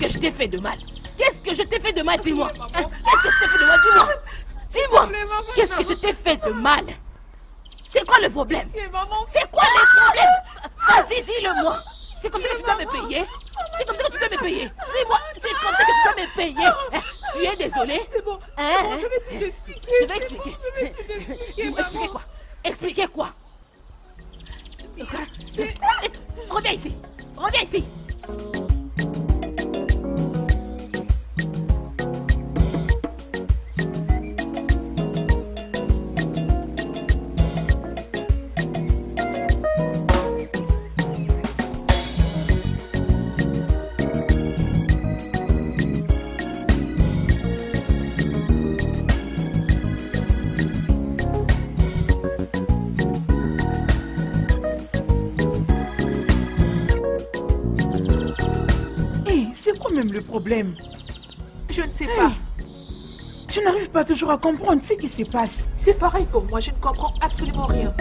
que je t'ai fait de mal? Qu'est-ce que je t'ai fait de mal, dis-moi? Qu'est-ce que je t'ai fait de mal, dis-moi? Dis-moi, qu'est-ce que je t'ai fait de mal? C'est quoi le problème? C'est quoi le problème? Vas-y, dis-le-moi. C'est comme ça que tu dois me payer? C'est comme ça que tu dois me payer? Dis-moi, c'est comme ça que tu dois me payer? Tu es désolé? C'est bon, je vais tout expliquer. Tu vas expliquer? Expliquer quoi? Expliquer quoi? Reviens ici. Reviens ici. Le problème. Je ne sais pas. Je n'arrive pas toujours à comprendre ce qui se passe. C'est pareil pour moi, je ne comprends absolument rien.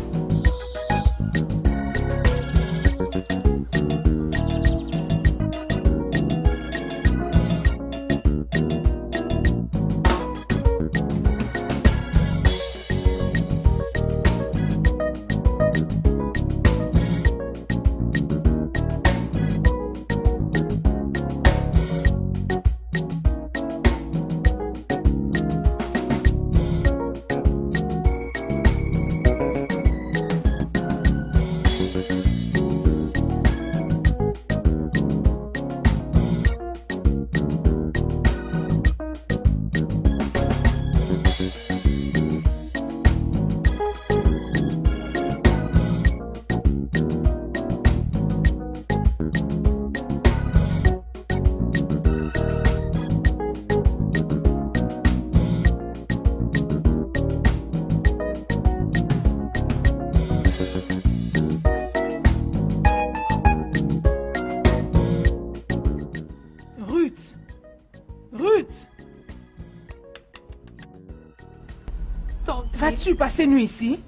Vas-tu passer nuit ici?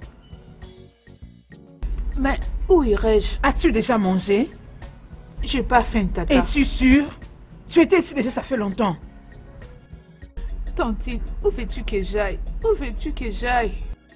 Mais où irais-je? As-tu déjà mangé? J'ai pas faim, Tata. Es-tu sûre? Tu étais ici déjà, ça fait longtemps. Tantine, où veux-tu que j'aille? Où veux-tu que j'aille?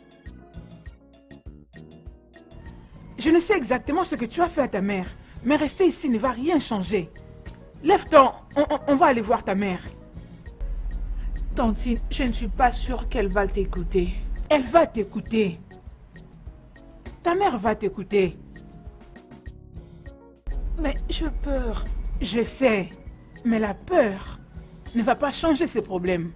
Je ne sais exactement ce que tu as fait à ta mère, mais rester ici ne va rien changer. Lève-toi, on va aller voir ta mère. Tantine, je ne suis pas sûre qu'elle va t'écouter. Elle va t'écouter. Ta mère va t'écouter. Mais j'ai peur. Je sais, mais la peur ne va pas changer ces problèmes.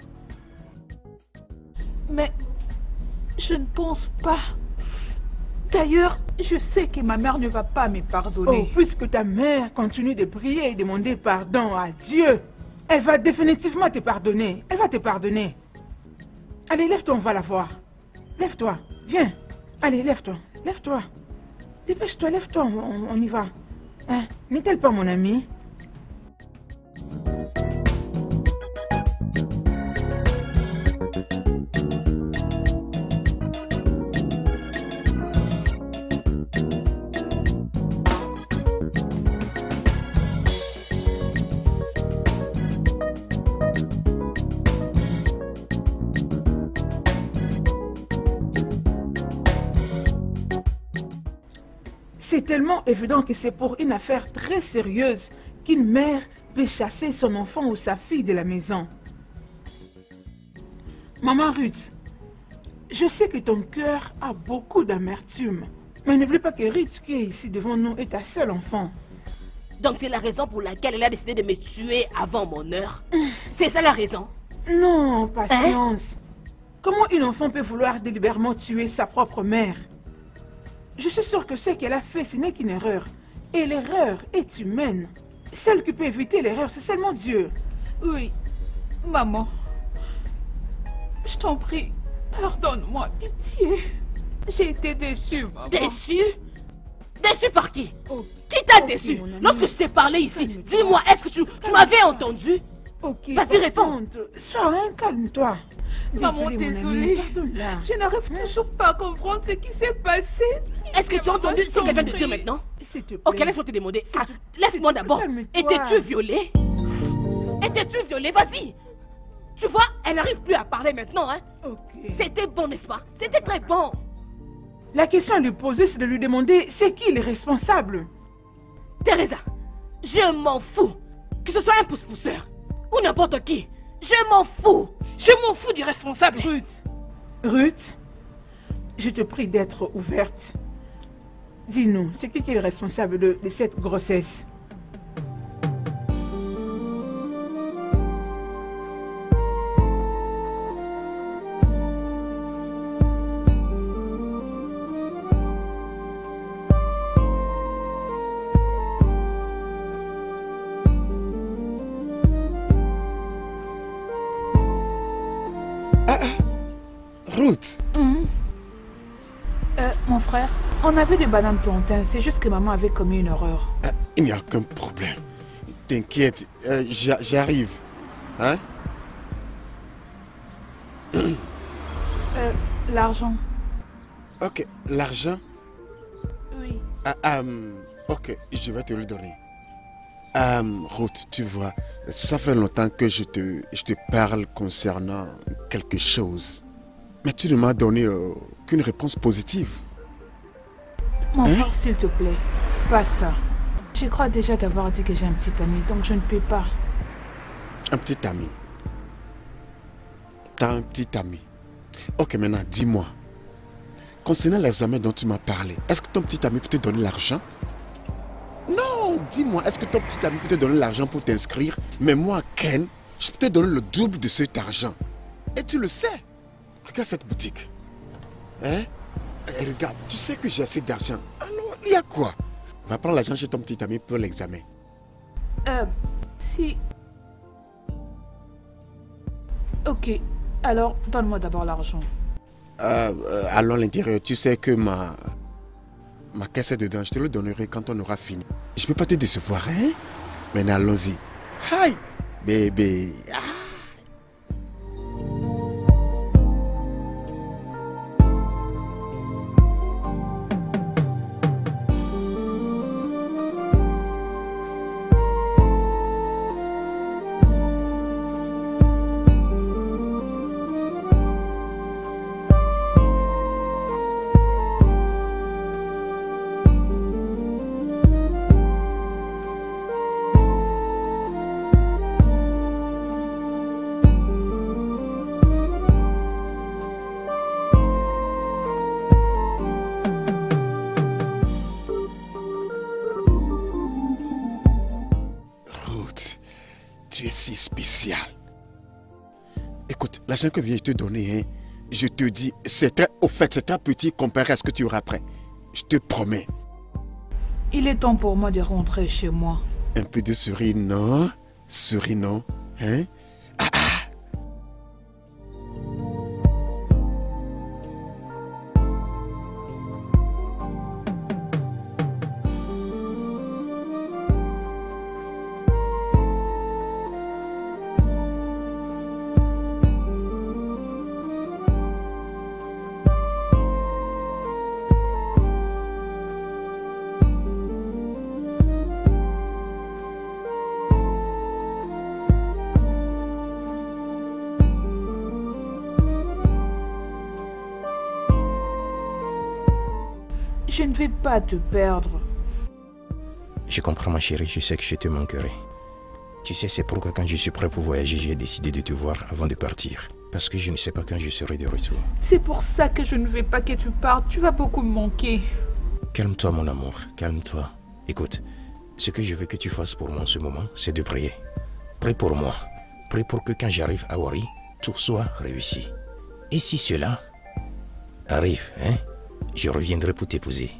Mais je ne pense pas. D'ailleurs, je sais que ma mère ne va pas me pardonner. Oh, puisque ta mère continue de prier et demander pardon à Dieu, elle va définitivement te pardonner. Elle va te pardonner. Allez, lève-toi, on va la voir. Lève-toi, viens. Allez, lève-toi, lève-toi. Dépêche-toi, lève-toi, on y va. Hein? N'est-elle pas mon amie? C'est tellement évident que c'est pour une affaire très sérieuse qu'une mère peut chasser son enfant ou sa fille de la maison. Maman Ruth, je sais que ton cœur a beaucoup d'amertume, mais n'oublie pas que Ruth qui est ici devant nous est ta seule enfant. Donc c'est la raison pour laquelle elle a décidé de me tuer avant mon heure? C'est ça la raison? Non, patience. Comment une enfant peut vouloir délibérément tuer sa propre mère? Je suis sûre que ce qu'elle a fait, ce n'est qu'une erreur. Et l'erreur est humaine. Celle qui peut éviter l'erreur, c'est seulement Dieu. Oui, maman. Je t'en prie, pardonne-moi, pitié. J'ai été déçue, maman. Déçue? Déçue par qui? Qui t'a déçue? Lorsque je t'ai parlé ici, dis-moi, est-ce que tu m'avais entendu? Vas-y, réponds. Sois, calme-toi. Maman, désolée. Je n'arrive toujours pas à comprendre ce qui s'est passé. Est-ce que tu as entendu ce qu'elle vient de dire maintenant? Ok, laisse-moi te demander. Laisse-moi d'abord. Étais-tu violée? T'étais-tu violée? Vas-y. Tu vois, elle n'arrive plus à parler maintenant, hein. Ok. C'était bon, n'est-ce pas? C'était très bon. La question à lui poser, c'est de lui demander c'est qui les responsables. Teresa, je m'en fous. Que ce soit un pousse-pousseur ou n'importe qui. Je m'en fous. Je m'en fous du responsable. Ruth, je te prie d'être ouverte. Dis-nous, c'est qui est le responsable de cette grossesse? Ruth. Mon frère, on avait des bananes plantains. C'est juste que maman avait commis une erreur. Il n'y a aucun problème. T'inquiète, j'arrive. Hein? L'argent. Ok, l'argent? Oui. Ok, je vais te le donner. Ruth, tu vois, ça fait longtemps que je te parle concernant quelque chose. Mais tu ne m'as donné qu'une réponse positive. Mon frère, s'il te plaît, pas ça. Je crois déjà t'avoir dit que j'ai un petit ami, donc je ne peux pas. Un petit ami? T'as un petit ami? Ok, maintenant, dis-moi. Concernant l'examen dont tu m'as parlé, est-ce que ton petit ami peut te donner l'argent? Non, dis-moi, est-ce que ton petit ami peut te donner l'argent pour t'inscrire? Mais moi, Ken, je peux te donner le double de cet argent. Et tu le sais. Regarde cette boutique. Hein? Et regarde, tu sais que j'ai assez d'argent. Alors, il y a quoi? Va prendre l'argent chez ton petit ami pour l'examen. Si... Ok, alors donne-moi d'abord l'argent. Allons à l'intérieur, tu sais que ma caisse est dedans. Je te le donnerai quand on aura fini. Je peux pas te décevoir, hein? Maintenant, allons-y. Hi, bébé. Tu es si spécial. Écoute, l'argent que je viens de te donner, hein, je te dis, c'est très petit comparé à ce que tu auras après. Je te promets. Il est temps pour moi de rentrer chez moi. Un peu de souris, non? Souris, non? Hein? Je ne vais pas te perdre. Je comprends ma chérie, je sais que je te manquerai. Tu sais, c'est pourquoi quand je suis prêt pour voyager, j'ai décidé de te voir avant de partir. Parce que je ne sais pas quand je serai de retour. C'est pour ça que je ne veux pas que tu partes. Tu vas beaucoup me manquer. Calme-toi mon amour, calme-toi. Écoute, ce que je veux que tu fasses pour moi en ce moment, c'est de prier. Prie pour moi. Prie pour que quand j'arrive à Wari, tout soit réussi. Et si cela arrive, hein, je reviendrai pour t'épouser.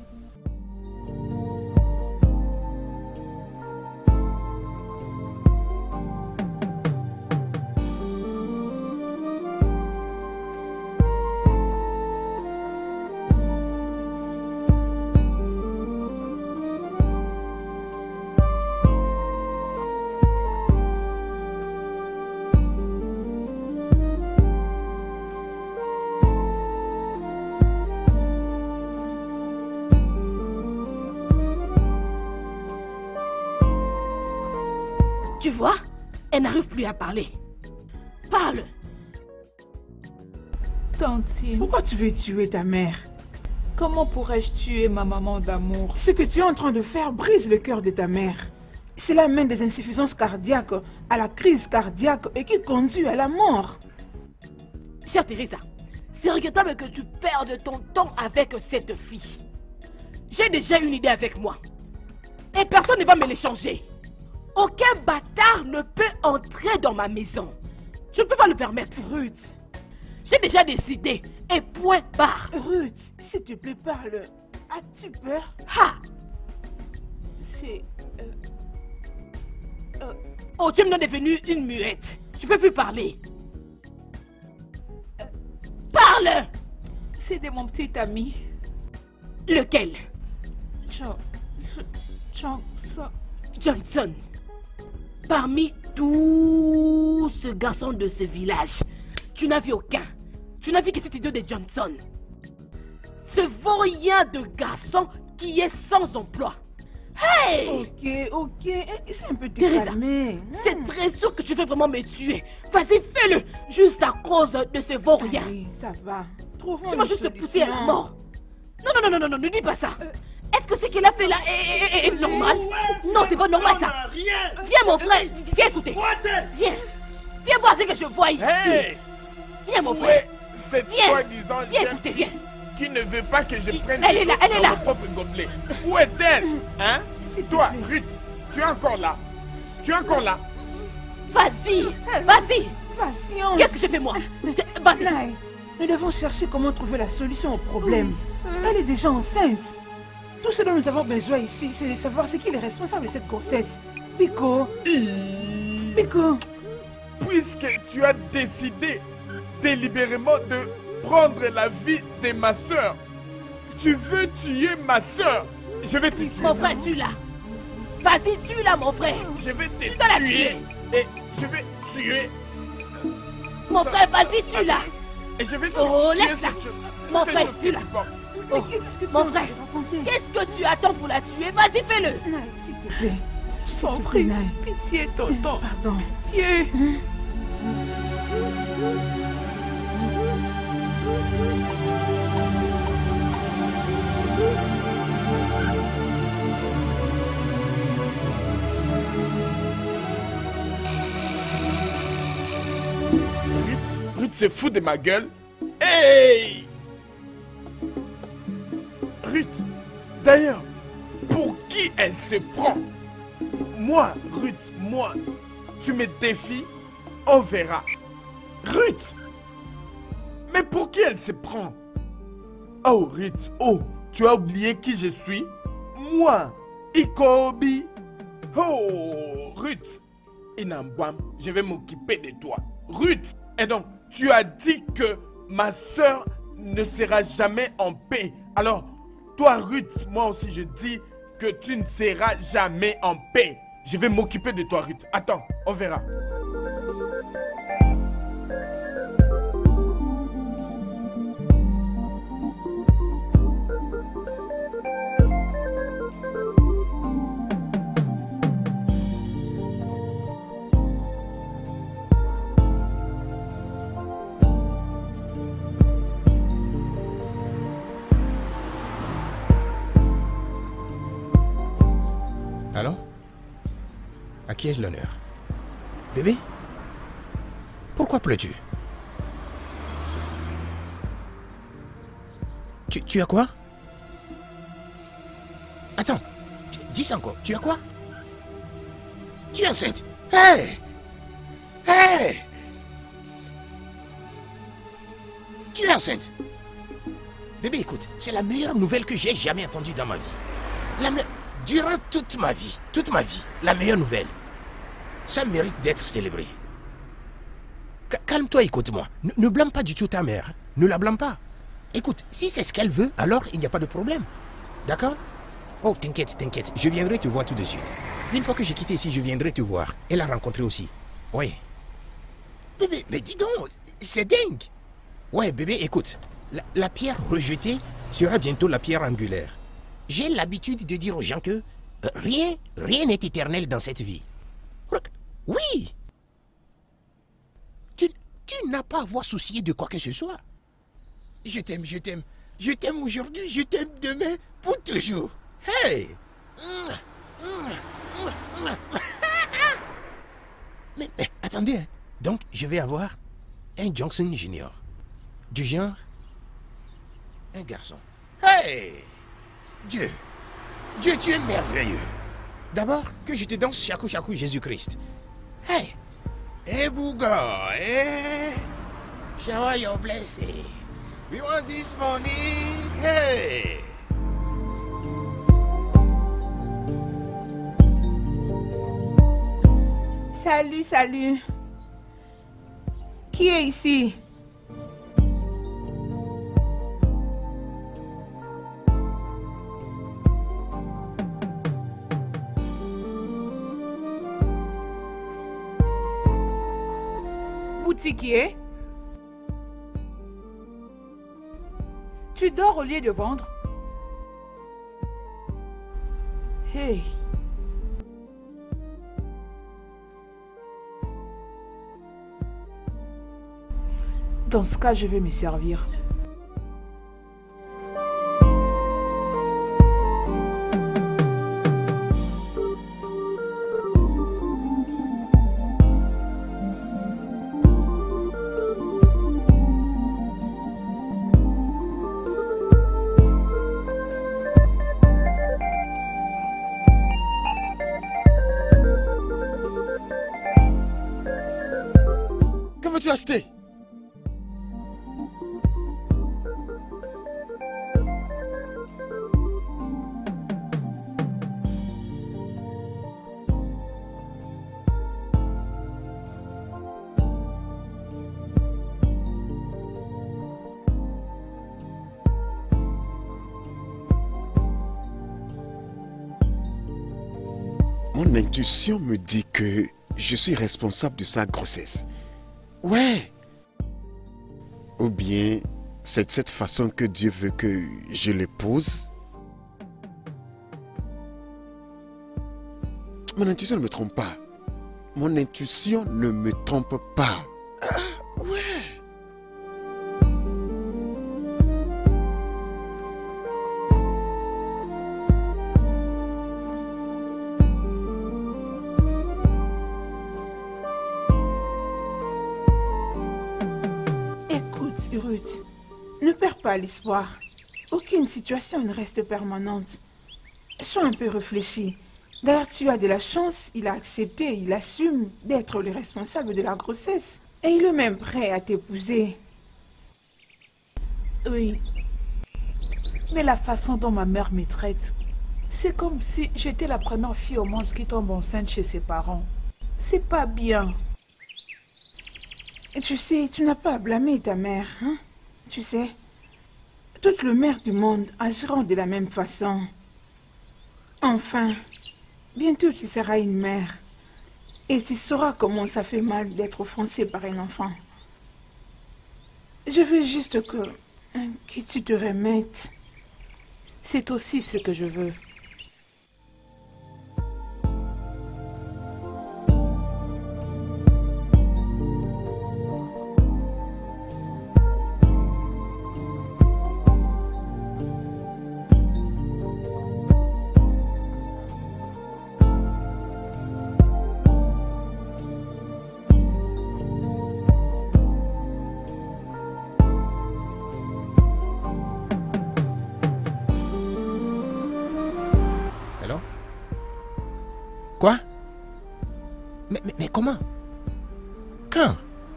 Tu vois, Elle n'arrive plus à parler. Parle. Tantine, Pourquoi tu veux tuer ta mère? comment pourrais-je tuer ma maman d'amour? Ce que tu es en train de faire brise le cœur de ta mère. Cela mène des insuffisances cardiaques à la crise cardiaque et qui conduit à la mort. Chère Teresa, c'est regrettable que tu perdes ton temps avec cette fille. J'ai déjà une idée avec moi. Et personne ne va me l'échanger. Aucun bâtard ne peut entrer dans ma maison. Je ne peux pas le permettre. Ruth, J'ai déjà décidé. Et point barre. Ruth, s'il te plaît, parle. As-tu peur? Ha! C'est... Oh, tu es maintenant devenue une muette. Je peux plus parler. Parle! c'est de mon petit ami. Lequel? Johnson. Johnson. Parmi tous ces garçons de ce village, tu n'as vu aucun. Tu n'as vu que cet idiot de Johnson. Ce vaurien de garçon qui est sans emploi. Hey! Ok, c'est un peu te Teresa, calmer. c'est très sûr que tu veux vraiment me tuer. Vas-y, fais-le, juste à cause de ce vaurien. Oui, ça va. Trouvons Tu m'as une juste solution. poussé à la mort. Non, ne dis pas ça. Est-ce que ce qu'elle a fait là est normal? Non, c'est pas normal ça. Viens mon frère, viens écouter. Viens voir ce que je vois ici. Hey! Viens mon frère. Cette Viens. soi-disant Viens jeune écouter, viens. qui ne veut pas que je prenne Elle est là, elle est dans là. mon propre gobelet. Où est-elle? Hein? Toi, Ruth, tu es encore là? Tu es encore là? Vas-y. Patience. Qu'est-ce que je fais moi? Vas-y. Lai, nous devons chercher comment trouver la solution au problème. Elle est déjà enceinte. Tout ce dont nous avons besoin ici, c'est de savoir ce qui est responsable de cette grossesse. Pico. Puisque tu as décidé délibérément de prendre la vie de ma soeur, tu veux tuer ma soeur. Je vais te tuer. Mon frère, tue-la. Vas-y, tue-la, mon frère. Je vais te Tu dois la tuer. tuer. Et je vais tuer. Mon frère, vas-y, tue-la. Et je vais te Oh, tuer laisse-la. cette chose. Mon Cette frère, chose que tue-la. tu portes. Oh, Qu'est-ce que tu mon as frère, raconté? qu'est-ce que tu attends pour la tuer? Vas-y, fais-le. Lai, s'il te plaît. Je t'en prie. Pitié, tonton. Pardon. Pitié. Ruth se fout de ma gueule. Hey! Ruth, d'ailleurs, pour qui elle se prend? Moi, Ruth, moi, tu me défies? On verra. Ruth! Mais pour qui elle se prend? Oh, Ruth, oh, tu as oublié qui je suis? Moi, Ikobi. Oh, Ruth, Inambwam, je vais m'occuper de toi. Ruth, et donc, tu as dit que ma soeur ne sera jamais en paix. Alors, toi, Ruth, moi aussi, je dis que tu ne seras jamais en paix. Je vais m'occuper de toi, Ruth. Attends, on verra. Allons? À qui ai-je l'honneur? Bébé? Pourquoi pleures-tu? Tu as quoi? Attends, dis ça encore. Tu as quoi? Tu es enceinte? Hey! Hey! Tu es enceinte? Bébé, écoute, c'est la meilleure nouvelle que j'ai jamais entendue dans ma vie. Durant toute ma vie, la meilleure nouvelle. Ça mérite d'être célébré. Calme-toi, écoute-moi. Ne blâme pas du tout ta mère. Ne la blâme pas. Écoute, si c'est ce qu'elle veut, alors il n'y a pas de problème. D'accord? Oh, t'inquiète. Je viendrai te voir tout de suite. Une fois que j'ai quitté ici, je viendrai te voir. Et la rencontrer aussi. Oui. Bébé, mais dis donc, c'est dingue. Ouais, bébé, écoute. La pierre rejetée sera bientôt la pierre angulaire. J'ai l'habitude de dire aux gens que rien n'est éternel dans cette vie. Oui, Tu n'as pas à avoir soucié de quoi que ce soit. Je t'aime, je t'aime. Je t'aime aujourd'hui, je t'aime demain, pour toujours. Hey! Mais attendez, hein. Donc je vais avoir un Johnson Junior. Du genre, un garçon. Hey! Dieu, tu es merveilleux. D'abord, que je te danse Chakou Chakou Jésus-Christ. Hey! Hey Bouga, hey! Shower your blessing. We want this money. Hey! Salut, salut. Qui est ici? Boutiquier? Tu dors au lieu de vendre? Hey! Dans ce cas, je vais me servir. Que veux-tu acheter? Mon intuition me dit que je suis responsable de sa grossesse. Ouais. Ou bien c'est de cette façon que Dieu veut que je l'épouse. Mon intuition ne me trompe pas. Mon intuition ne me trompe pas. Ah, ouais. Ruth, ne perds pas l'espoir. Aucune situation ne reste permanente. Sois un peu réfléchi. D'ailleurs, tu as de la chance, il a accepté, il assume d'être le responsable de la grossesse. Et il est même prêt à t'épouser. Oui. Mais la façon dont ma mère me traite, c'est comme si j'étais la première fille au monde qui tombe enceinte chez ses parents. C'est pas bien. Tu sais, tu n'as pas à blâmer ta mère, hein? Tu sais, toutes les mères du monde agiront de la même façon. Enfin, bientôt tu seras une mère. Et tu sauras comment ça fait mal d'être offensé par un enfant. Je veux juste que tu te remettes. C'est aussi ce que je veux. Quoi? Mais comment? Quand?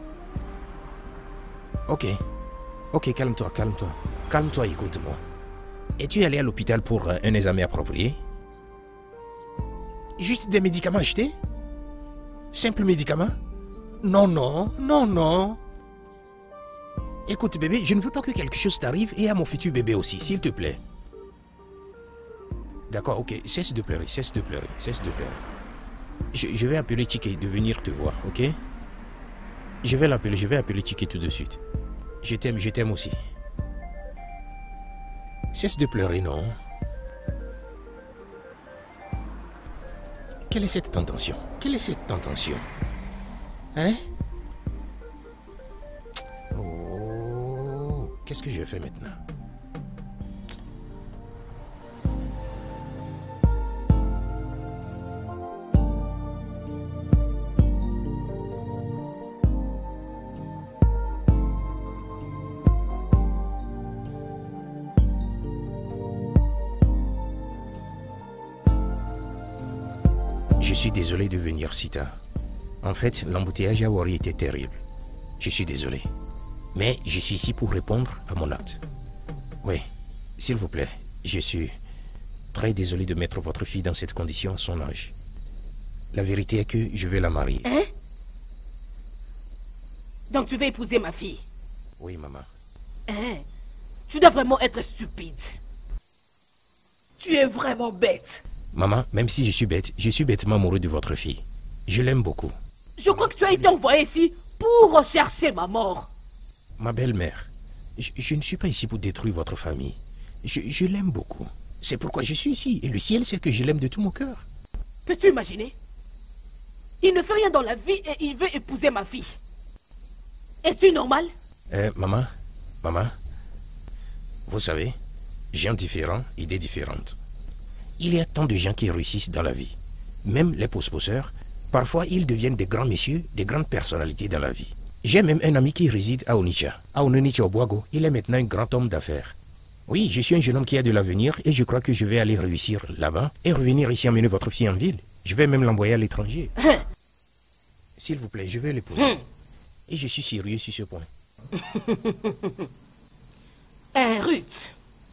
Ok, calme-toi. Calme-toi, écoute-moi. Es-tu allé à l'hôpital pour un examen approprié? Juste des médicaments achetés? Simples médicaments? Non. Écoute, bébé, je ne veux pas que quelque chose t'arrive et à mon futur bébé aussi, s'il te plaît. D'accord, ok, cesse de pleurer. Je vais appeler Tiki de venir te voir, ok? Je vais appeler Tiki tout de suite. Je t'aime aussi. Cesse de pleurer, non? Quelle est cette tentation? Hein? Qu'est-ce que je fais maintenant? Je suis désolé de venir si tard. En fait, l'embouteillage à Wari était terrible. Je suis désolé. Mais je suis ici pour répondre à mon acte. Oui, s'il vous plaît, je suis très désolé de mettre votre fille dans cette condition à son âge. La vérité est que je veux la marier. Hein? Donc tu veux épouser ma fille? Oui, maman. Hein? Tu dois vraiment être stupide. Tu es vraiment bête. Maman, même si je suis bêtement amoureux de votre fille. Je l'aime beaucoup. Je crois que tu as été envoyé ici pour rechercher ma mort. Ma belle-mère, je ne suis pas ici pour détruire votre famille. Je l'aime beaucoup. C'est pourquoi je suis ici. Et le ciel sait que je l'aime de tout mon cœur. Peux-tu imaginer? Il ne fait rien dans la vie et il veut épouser ma fille. Es-tu normal? Maman, vous savez, gens différents, idées différentes. Il y a tant de gens qui réussissent dans la vie. Même les posposeurs, parfois ils deviennent des grands messieurs, des grandes personnalités dans la vie. J'ai même un ami qui réside à Onitsha, au Boago. Il est maintenant un grand homme d'affaires. Oui, je suis un jeune homme qui a de l'avenir et je crois que je vais aller réussir là-bas et revenir ici emmener votre fille en ville. Je vais même l'envoyer à l'étranger. S'il vous plaît, je vais l'épouser. Et je suis sérieux sur ce point. Ruth.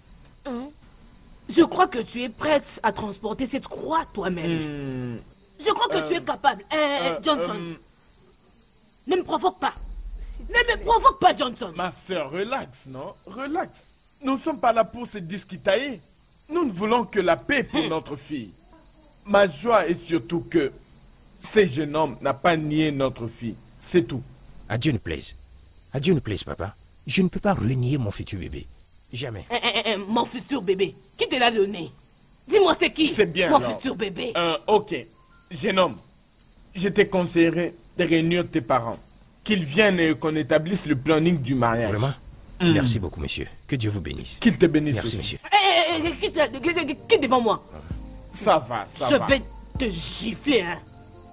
Je crois que tu es prête à transporter cette croix toi-même. Je crois que tu es capable. Johnson. Ne me provoque pas. Ne me provoque pas, Johnson. Ma soeur, relax, non? Relax. Nous ne sommes pas là pour se disquitailler. Nous ne voulons que la paix pour notre fille. Ma joie est surtout que ce jeune homme n'a pas nié notre fille. C'est tout. À Dieu ne plaise. À Dieu ne plaise, papa. Je ne peux pas renier mon futur bébé. Jamais. Mon futur bébé. Qui te l'a donné? Dis-moi c'est qui? C'est bien, mon alors. futur bébé. Ok. Jeune homme, je te conseillerais de réunir tes parents. Qu'ils viennent et qu'on établisse le planning du mariage. Vraiment? Merci beaucoup, monsieur. Que Dieu vous bénisse. Qu'il te bénisse. Merci, aussi. monsieur. Qui devant moi? Ça va, ça Je va. vais te gifler, hein.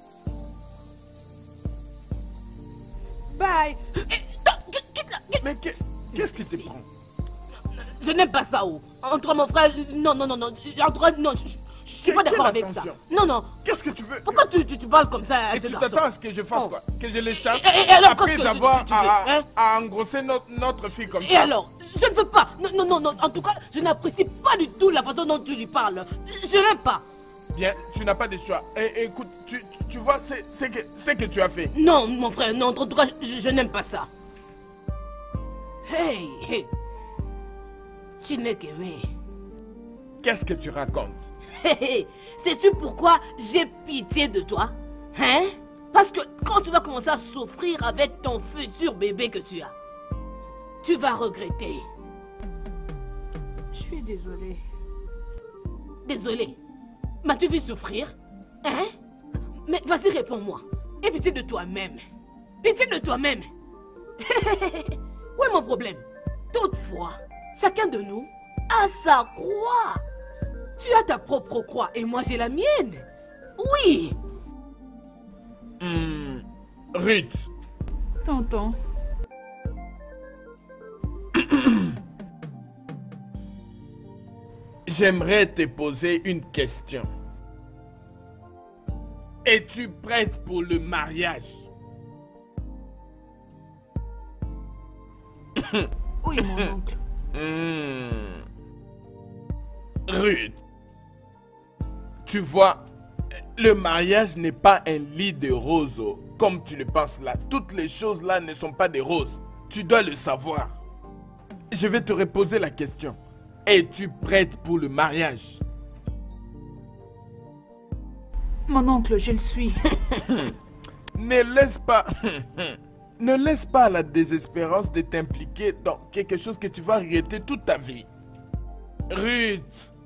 Bye. Mais qu'est-ce qui te prend? Je n'aime pas ça, oh. Entre mon frère... Non. Entre... Non, je suis pas d'accord avec ça. Non. Qu'est-ce que tu veux? Pourquoi tu parles comme ça à Et ce tu garçon? t'attends à ce que je fasse quoi? Que je les chasse Et alors, après qu'est-ce que avoir tu veux, hein? à engrosser notre fille comme ça? Et alors? Je ne veux pas. Non. En tout cas, je n'apprécie pas du tout la façon dont tu lui parles. Je n'aime pas. Bien, tu n'as pas de choix. Écoute, tu vois, c'est que tu as fait. Non, mon frère, non. En tout cas, je n'aime pas ça. Hey. Chinekeme. Qu'est-ce que tu racontes? Sais-tu pourquoi j'ai pitié de toi? Hein? Parce que quand tu vas commencer à souffrir avec ton futur bébé que tu as, tu vas regretter. Je suis désolée. Désolée. M'as-tu vu souffrir? Hein? Mais vas-y, réponds-moi. Et pitié de toi-même. Pitié de toi-même. Où est mon problème? Toutefois, chacun de nous a sa croix. Tu as ta propre croix et moi j'ai la mienne. Oui. Ruth. Tonton. J'aimerais te poser une question. Es-tu prête pour le mariage? Oui, mon oncle. Ruth, tu vois, le mariage n'est pas un lit de roses, comme tu le penses là. Toutes les choses là ne sont pas des roses. Tu dois le savoir. Je vais te reposer la question. Es-tu prête pour le mariage? Mon oncle, je le suis. Ne laisse pas la désespérance de t'impliquer dans quelque chose que tu vas regretter toute ta vie. Ruth.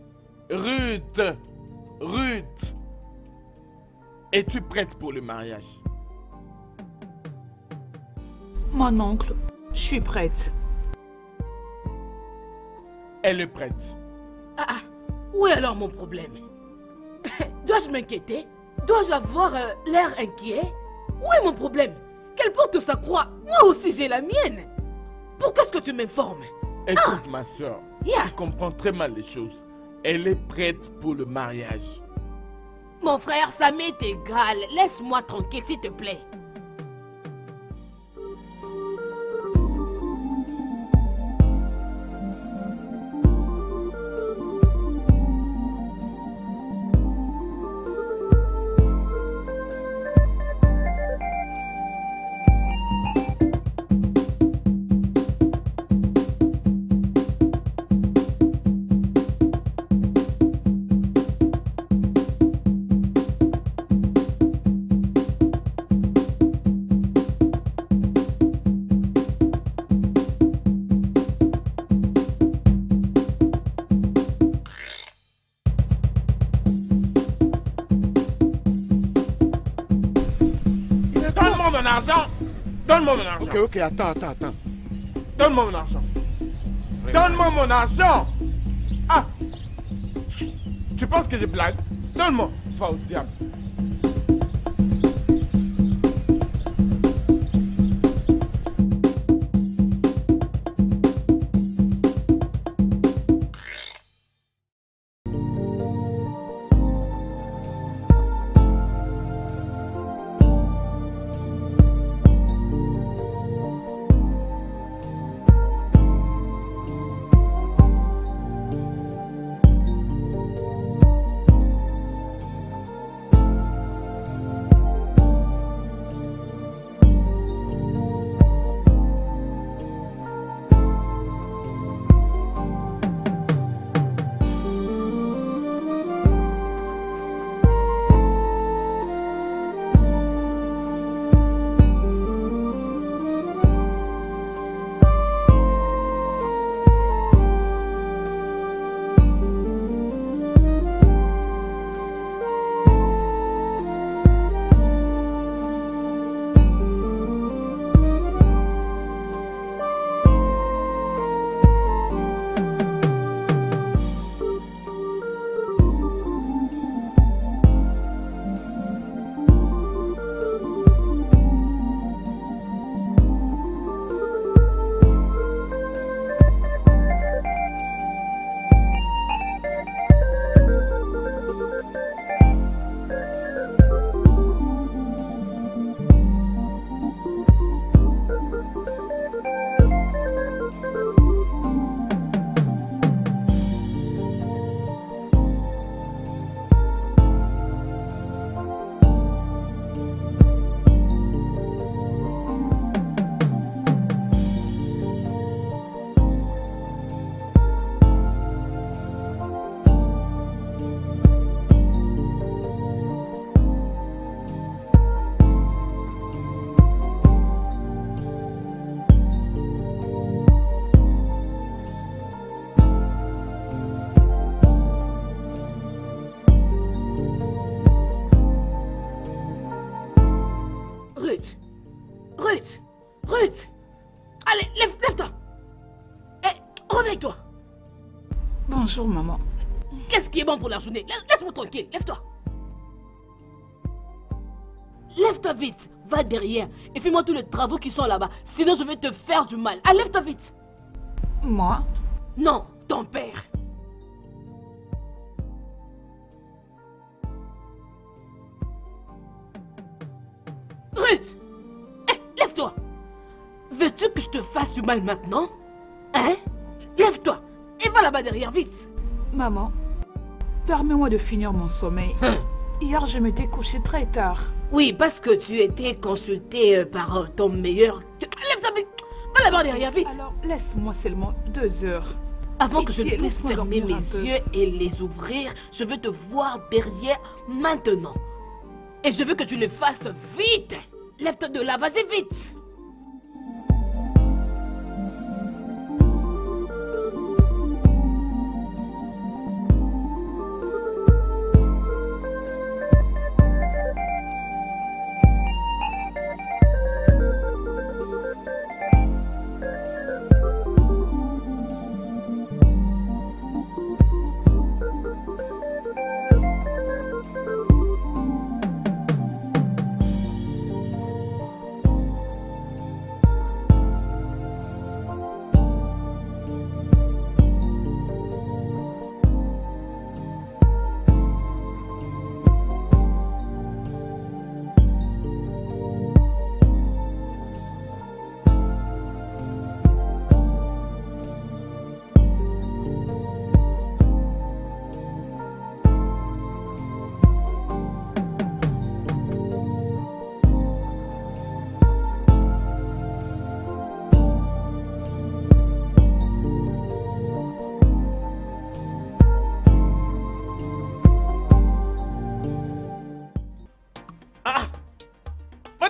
Es-tu prête pour le mariage? Mon oncle, je suis prête. Elle est prête. Ah, où est alors mon problème? Dois-je m'inquiéter? Dois-je avoir l'air inquiet? Où est mon problème? Qu'elle porte sa croix, moi aussi j'ai la mienne. Pourquoi est-ce que tu m'informes? Écoute ma soeur, tu comprends très mal les choses. Elle est prête pour le mariage. Mon frère, ça m'est égal. Laisse-moi tranquille s'il te plaît. Donne-moi mon argent. Ok, attends. Donne-moi mon argent. Donne-moi mon argent. Ah, tu penses que je blague? Donne-moi. Va au diable. Ruth! Allez, lève-toi! Réveille-toi! Bonjour, maman. Qu'est-ce qui est bon pour la journée? Laisse-moi tranquille, lève-toi! Lève-toi vite, va derrière et fais-moi tous les travaux qui sont là-bas. Sinon, je vais te faire du mal. Allez, lève-toi vite! Moi? Non, ton père. Ruth! Lève-toi! Veux-tu que je te fasse du mal maintenant? Hein? Lève-toi et va là-bas derrière, vite! Maman, permets-moi de finir mon sommeil. Hier, je m'étais couché très tard. Oui, parce que tu étais consulté par ton meilleur... Lève-toi vite! Va là-bas derrière, vite! Alors, laisse-moi seulement 2 heures. Avant que je ne puisse fermer mes yeux et les ouvrir, je veux te voir derrière maintenant. Et je veux que tu le fasses vite! Lève-toi de là, vas-y vite!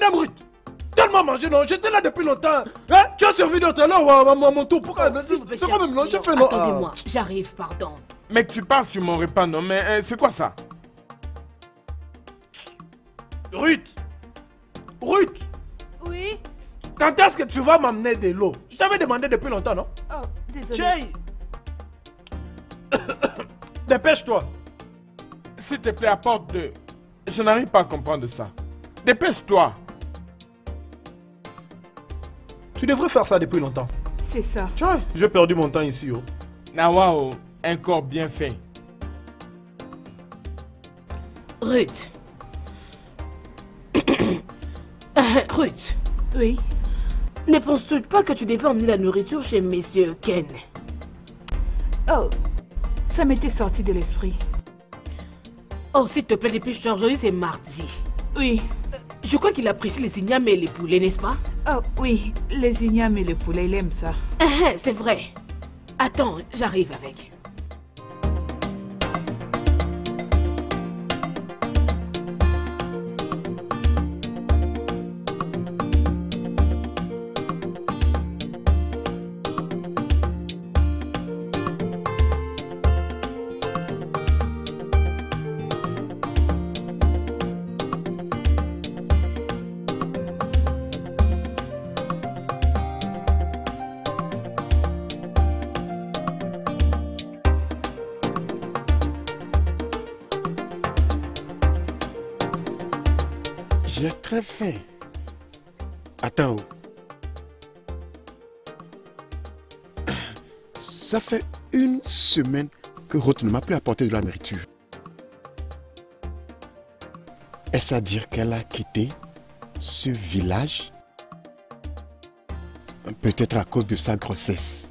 Madame Ruth, donne-moi manger, non? J'étais là depuis longtemps. Hein? Tu as servi d'autre alors à mon tour. Pourquoi? C'est quoi même, non? J'ai fait non. Attendez-moi, j'arrive, pardon. Mais tu parles sur mon repas, non? Mais c'est quoi ça? Ruth! Ruth! Oui? Quand est-ce que tu vas m'amener de l'eau? Je t'avais demandé depuis longtemps, non? Oh, désolé. Jay! Dépêche-toi! S'il te plaît, apporte deux. Je n'arrive pas à comprendre ça. Dépêche-toi! Tu devrais faire ça depuis longtemps. C'est ça. Tu vois, j'ai perdu mon temps ici. Oh. Ah waouh, un corps bien fait. Ruth. Ruth. Oui? Ne penses-tu pas que tu devais emmener la nourriture chez Monsieur Ken? Oh, ça m'était sorti de l'esprit. Oh, s'il te plaît, dépêche-toi, aujourd'hui c'est mardi. Oui. Je crois qu'il apprécie les ignames et les poulets, n'est-ce pas? Oh, oui, les ignames et le poulet, il aime ça. C'est vrai. Attends, j'arrive avec. J'ai très faim. Attends. Ça fait une semaine que Ruth ne m'a plus apporté de la nourriture. Est-ce à dire qu'elle a quitté ce village? Peut-être à cause de sa grossesse.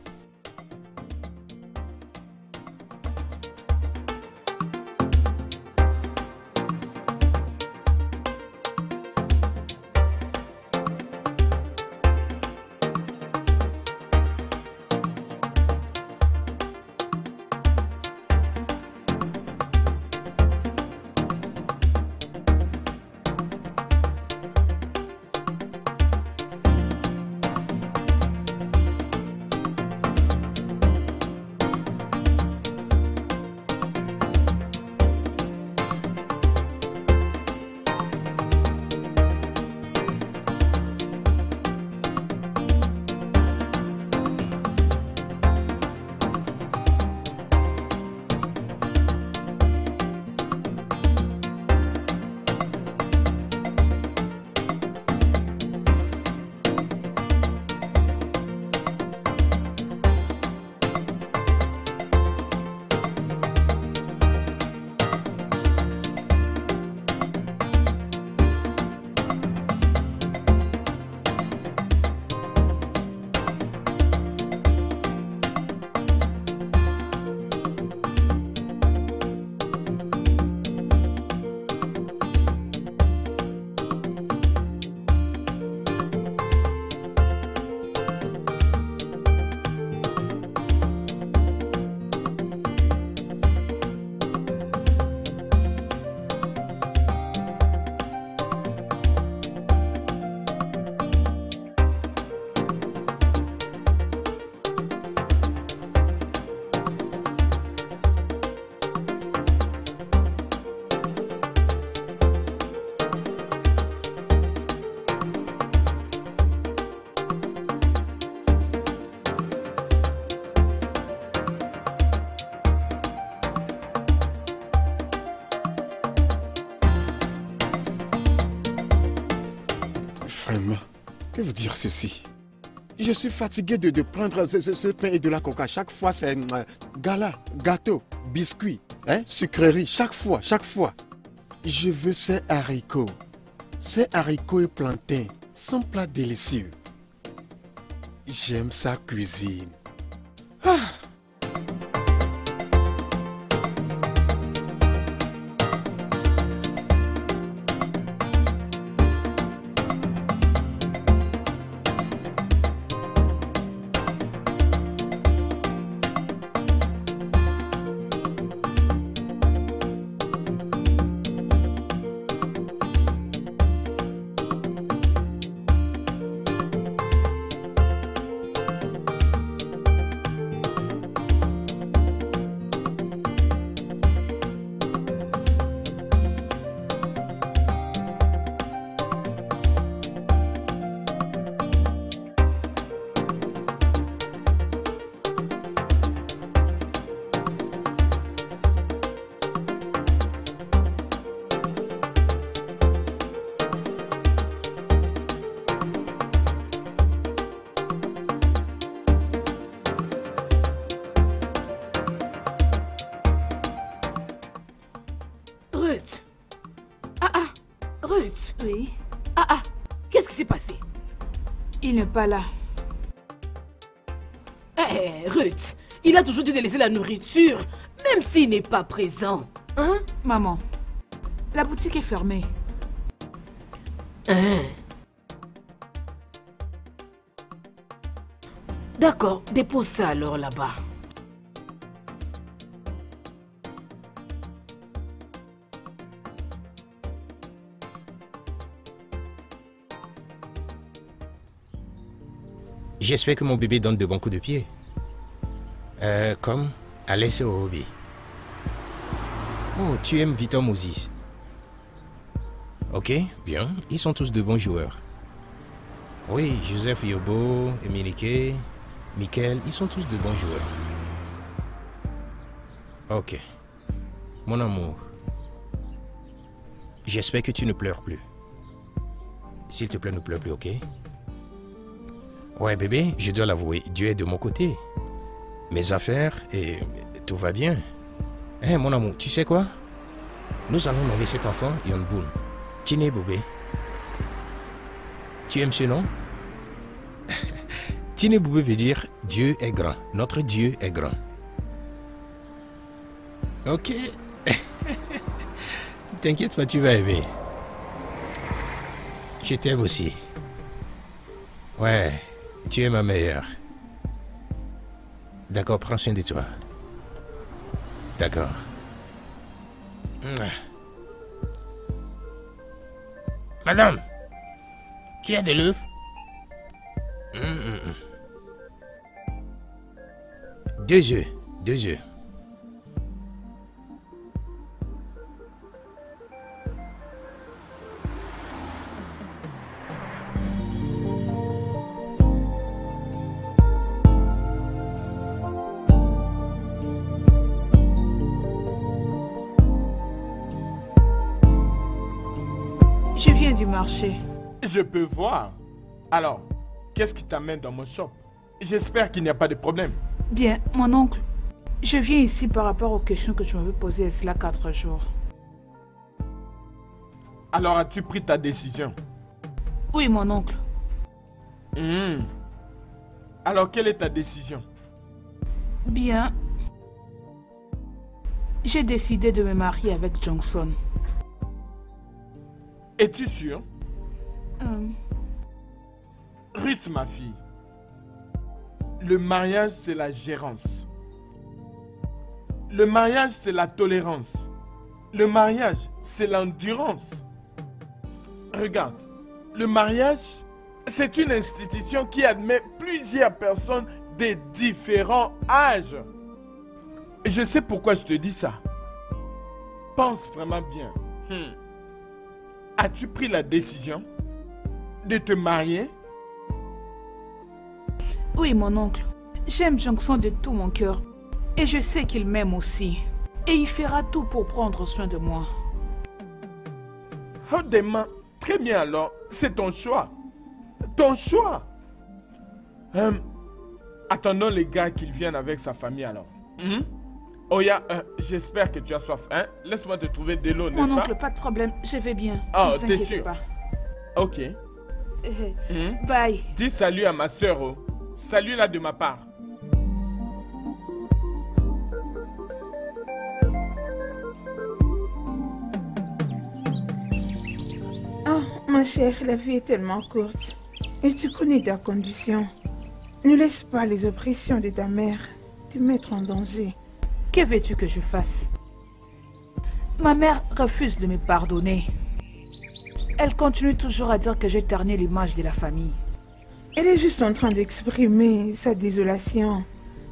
Vraiment, que veut dire ceci? Je suis fatigué de prendre ce pain et de la coca. Chaque fois, c'est gala, gâteau, biscuit, hein, sucrerie. Chaque fois. Je veux ces haricots et plantains. Son plat délicieux. J'aime sa cuisine. Ah. Ah, qu'est-ce qui s'est passé? Il n'est pas là. Ruth, il a toujours dit de laisser la nourriture, même s'il n'est pas présent. Hein? Maman, la boutique est fermée. D'accord, dépose ça alors là-bas. J'espère que mon bébé donne de bons coups de pied. Comme Alessio Obi. Oh, tu aimes Victor Moses. Ok, bien. Ils sont tous de bons joueurs. Oui, Joseph Yobo, Emilike, Michael, ils sont tous de bons joueurs. Ok. Mon amour. J'espère que tu ne pleures plus. S'il te plaît, ne pleure plus, ok? Ouais, bébé, je dois l'avouer, Dieu est de mon côté. Mes affaires et tout va bien. Eh, mon amour, tu sais quoi? Nous allons nommer cet enfant Yonbun. Tine Boubé. Tu aimes ce nom? Tine Boubé veut dire Dieu est grand. Notre Dieu est grand. Ok. T'inquiète pas, tu vas aimer. Je t'aime aussi. Ouais, tu es ma meilleure. D'accord, prends soin de toi. D'accord. Madame, tu as de l'œuf? Deux œufs, 2 œufs. Je viens du marché. Je peux voir. Alors, qu'est-ce qui t'amène dans mon shop? J'espère qu'il n'y a pas de problème. Bien, mon oncle, je viens ici par rapport aux questions que tu m'avais posées il y a cela 4 jours. Alors, as-tu pris ta décision? Oui, mon oncle. Alors, quelle est ta décision? Bien. J'ai décidé de me marier avec Johnson. Es-tu sûr? Ruth, ma fille. Le mariage, c'est la gérance. Le mariage, c'est la tolérance. Le mariage, c'est l'endurance. Regarde, le mariage, c'est une institution qui admet plusieurs personnes de différents âges. Je sais pourquoi je te dis ça. Pense vraiment bien. As-tu pris la décision de te marier? Oui, mon oncle. J'aime Johnson de tout mon cœur. Et je sais qu'il m'aime aussi. Et il fera tout pour prendre soin de moi. Oh, demain. Très bien alors. C'est ton choix. Ton choix. Attendons les gars qu'ils viennent avec sa famille alors. Oya, j'espère que tu as soif. Laisse-moi te trouver de l'eau, n'est-ce pas? Mon oncle, pas de problème. Je vais bien. Oh, t'es sûr? Pas. Ok. Bye. Dis salut à ma soeur. Oh. Salut là de ma part. Oh, ma chère, la vie est tellement courte. Et tu connais ta condition. Ne laisse pas les oppressions de ta mère te mettre en danger. Que veux-tu que je fasse? Ma mère refuse de me pardonner. Elle continue toujours à dire que j'ai terni l'image de la famille. Elle est juste en train d'exprimer sa désolation.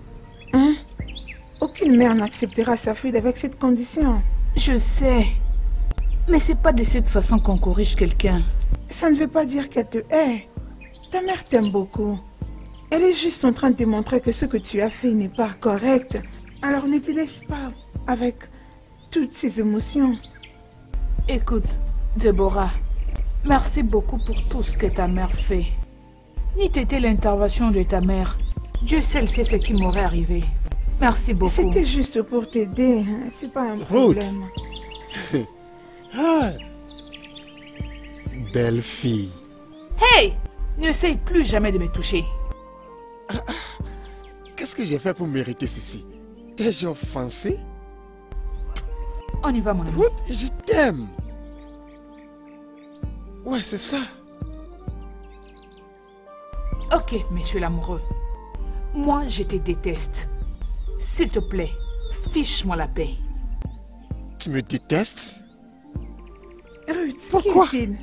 Aucune mère n'acceptera sa fille avec cette condition. Je sais. Mais c'est pas de cette façon qu'on corrige quelqu'un. Ça ne veut pas dire qu'elle te hait. Ta mère t'aime beaucoup. Elle est juste en train de te montrer que ce que tu as fait n'est pas correct. Alors ne te laisse pas avec toutes ces émotions. Écoute, Déborah, merci beaucoup pour tout ce que ta mère fait. Ni t'était l'intervention de ta mère. Dieu seul sait ce qui m'aurait arrivé. Merci beaucoup. C'était juste pour t'aider. C'est pas un problème. belle fille. Hey! N'essaye plus jamais de me toucher. Qu'est-ce que j'ai fait pour mériter ceci? T'ai-je offensé? On y va, mon ami. Ruth, je t'aime. Ouais, c'est ça. Ok, monsieur l'amoureux. Moi, je te déteste. S'il te plaît, fiche-moi la paix. Tu me détestes? Ruth, pourquoi? Qui est-il?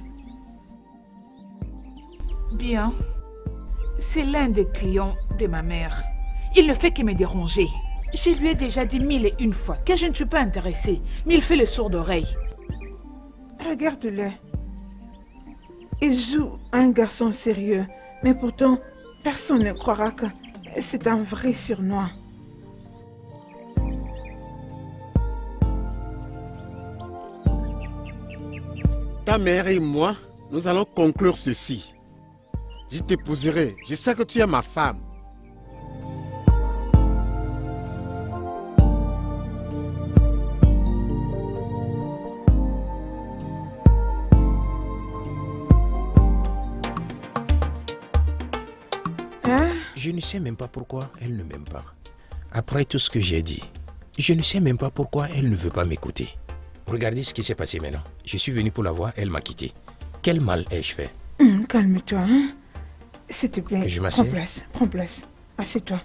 Bien. C'est l'un des clients de ma mère. Il ne fait que me déranger. Je lui ai déjà dit 1001 fois que je ne suis pas intéressée, mais il fait le sourd d'oreille. Regarde-le. Il joue un garçon sérieux, mais pourtant, personne ne croira que c'est un vrai surnois. Ta mère et moi, nous allons conclure ceci. Je t'épouserai. Je sais que tu es ma femme. Hein? Je ne sais même pas pourquoi elle ne m'aime pas. Après tout ce que j'ai dit, je ne sais même pas pourquoi elle ne veut pas m'écouter. Regardez ce qui s'est passé maintenant. Je suis venu pour la voir, elle m'a quitté. Quel mal ai-je fait? Calme-toi, hein? S'il te plaît, Que je m'assieds? prends place. Assieds-toi.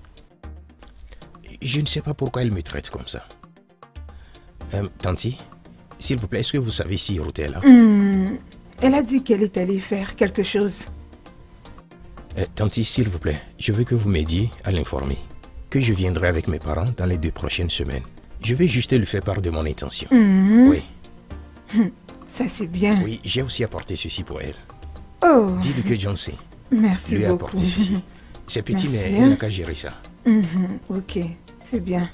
Je ne sais pas pourquoi elle me traite comme ça. Tanti, s'il vous plaît, est-ce que vous savez si Ruth est là? Elle a dit qu'elle est allée faire quelque chose. Tanti, s'il vous plaît, je veux que vous m'aidiez à l'informer. Que je viendrai avec mes parents dans les 2 prochaines semaines. Je vais juste lui faire part de mon intention. Oui. Ça, c'est bien. Oui, j'ai aussi apporté ceci pour elle. Oh, Dis-lui que John sait. merci Lui a beaucoup. apporté ceci. C'est petit, Merci, mais elle n'a qu'à gérer ça. Ok, c'est bien.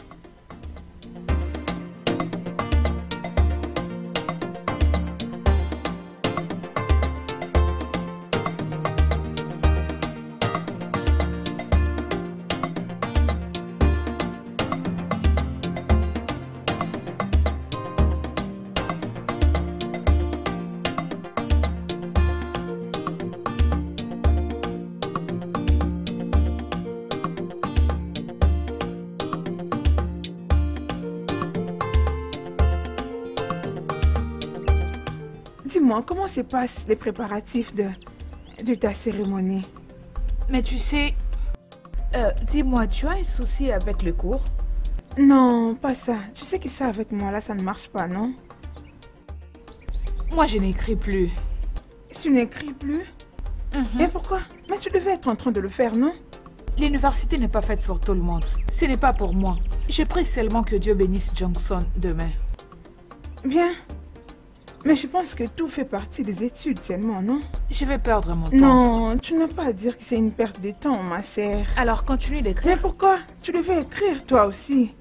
Dis-moi, comment se passent les préparatifs de ta cérémonie? Mais tu sais... dis-moi, tu as un souci avec le cours? Non, pas ça. Tu sais que ça avec moi, là, ça ne marche pas, non? Moi, je n'écris plus. Tu n'écris plus? Et pourquoi? Mais tu devais être en train de le faire, non? L'université n'est pas faite pour tout le monde. Ce n'est pas pour moi. Je prie seulement que Dieu bénisse Johnson demain. Bien. Mais je pense que tout fait partie des études seulement, non? Je vais perdre mon temps. Non, tu n'as pas à dire que c'est une perte de temps, ma chère. Alors continue Mais d'écrire. pourquoi? Tu devais écrire toi aussi.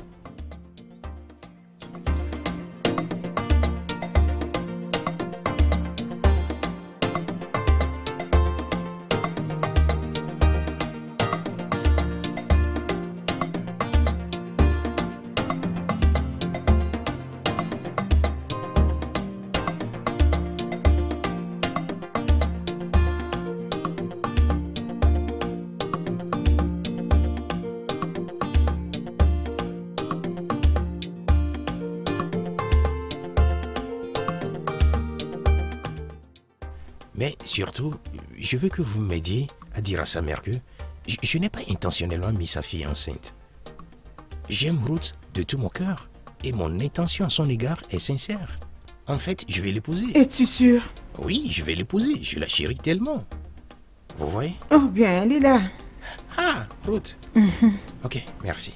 Mais surtout, je veux que vous m'aidiez à dire à sa mère que je n'ai pas intentionnellement mis sa fille enceinte. J'aime Ruth de tout mon cœur et mon intention à son égard est sincère. En fait, je vais l'épouser. Es-tu sûr? Oui, je vais l'épouser. Je la chéris tellement. Vous voyez? Oh bien, elle est là. Ah, Ruth. Ok, merci.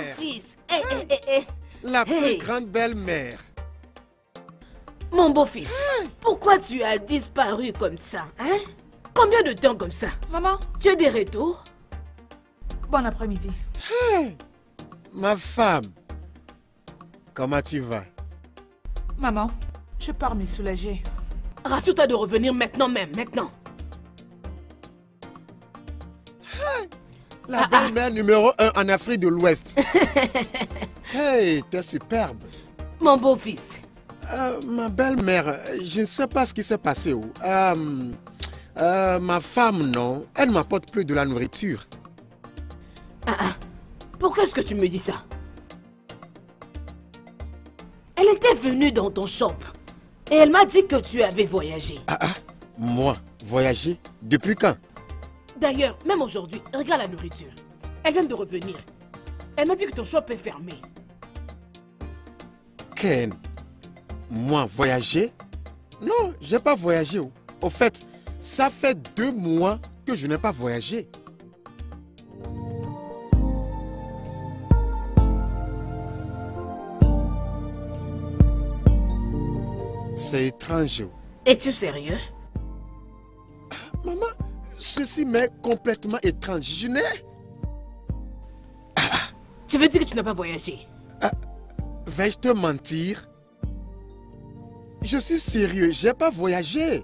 beau-fils. La plus grande belle-mère. Mon beau-fils, pourquoi tu as disparu comme ça, hein? Combien de temps comme ça? Maman, tu es de retour? Bon après-midi. Hey, ma femme, comment tu vas? Maman, je pars me soulager. Rassure-toi de revenir maintenant même, maintenant. La belle-mère numéro 1 en Afrique de l'Ouest. Hey, t'es superbe. Mon beau-fils. Ma belle-mère, je ne sais pas ce qui s'est passé. Ma femme, non, elle ne m'apporte plus de la nourriture. Pourquoi est-ce que tu me dis ça? Elle était venue dans ton shop et elle m'a dit que tu avais voyagé. Moi, voyager? Depuis quand? D'ailleurs, même aujourd'hui, regarde la nourriture. Elle vient de revenir. Elle m'a dit que ton shop est fermé. Ken, moi, voyager? Non, j'ai pas voyagé. Au fait, ça fait 2 mois que je n'ai pas voyagé. C'est étrange. Es-tu sérieux? Maman, ceci m'est complètement étrange. Je n'ai... Tu veux dire que tu n'as pas voyagé? Vais-je te mentir? Je suis sérieux, j'ai pas voyagé.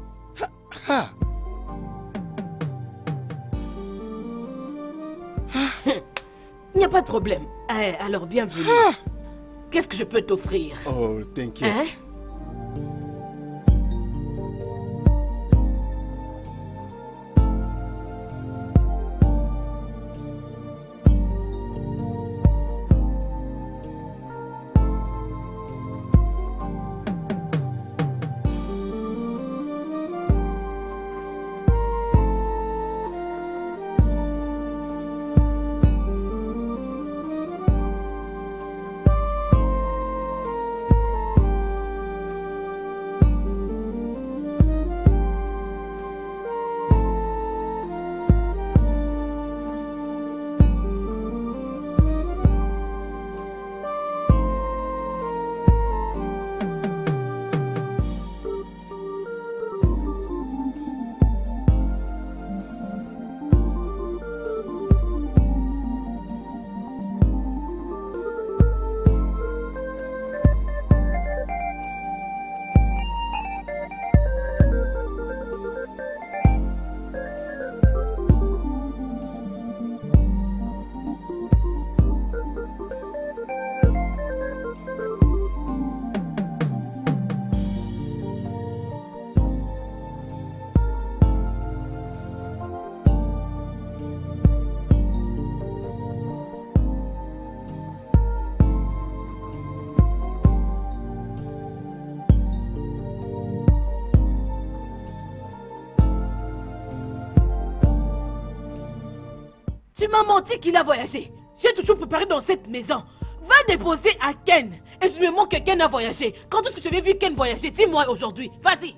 Il n'y a pas de problème. Alors, bienvenue. Qu'est-ce que je peux t'offrir? Oh, t'inquiète. Hein? Tu m'as menti qu'il a voyagé. J'ai toujours préparé dans cette maison. Va déposer à Ken. Et je me montre que Ken a voyagé. Quand est-ce que tu avais vu Ken voyager? Dis-moi aujourd'hui. Vas-y.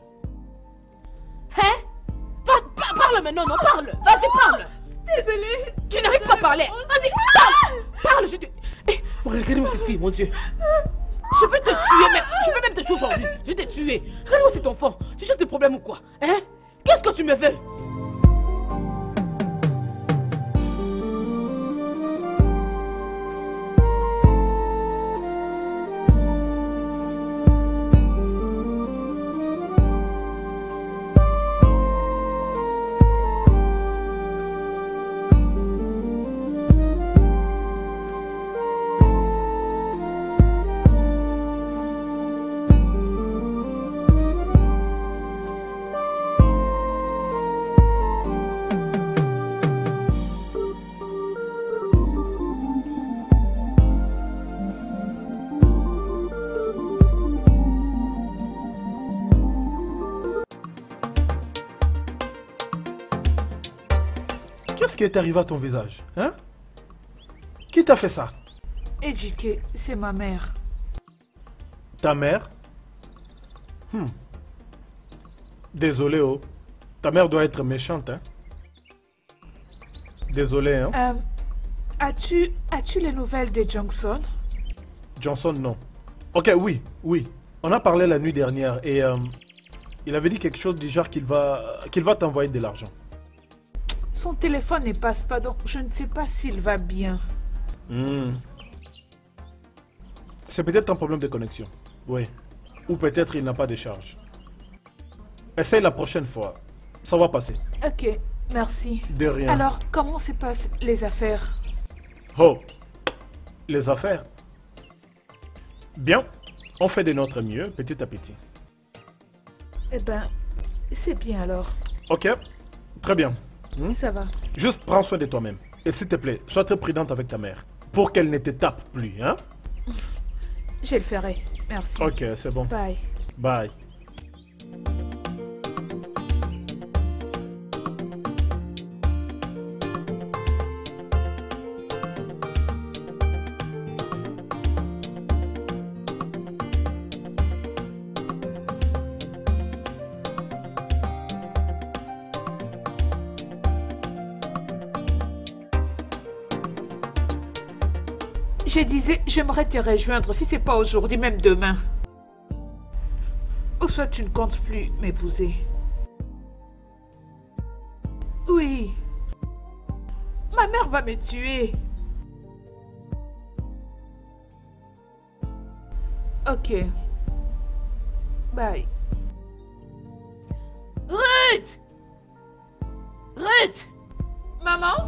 Hein? Parle maintenant, non, parle. Vas-y, parle. Désolée. Tu n'arrives pas à parler. Vas-y, parle. Parle, je te... Regardez-moi cette fille, mon Dieu. Je peux te tuer même. Je peux même te tuer aujourd'hui. Je vais te tuer. Regarde-moi cet enfant. Tu cherches des problèmes ou quoi? Hein? Qu'est-ce que tu me veux? Qu'est-ce qui est arrivé à ton visage, hein? Qui t'a fait ça? Ejike, c'est ma mère. Ta mère? Désolé, oh. Ta mère doit être méchante, hein? Désolé, hein? As-tu les nouvelles de Johnson? Johnson, non. Ok, oui. On a parlé la nuit dernière et il avait dit quelque chose du genre qu'il va t'envoyer de l'argent. Son téléphone ne passe pas, donc je ne sais pas s'il va bien. C'est peut-être un problème de connexion. Oui. Ou peut-être il n'a pas de charge. Essaye la prochaine fois. Ça va passer. Ok, merci. De rien. Alors, comment se passent les affaires? Oh, les affaires. Bien, on fait de notre mieux petit à petit. Eh ben, c'est bien alors. Ok, très bien. Ça va. Juste prends soin de toi-même. Et s'il te plaît, sois très prudente avec ta mère. Pour qu'elle ne te tape plus, hein? Je le ferai. Merci. Ok, c'est bon. Bye. Bye. Je disais, j'aimerais te rejoindre si c'est pas aujourd'hui, même demain. Ou soit tu ne comptes plus m'épouser. Oui. Ma mère va me tuer. Ok. Bye. Ruth! Ruth! Maman?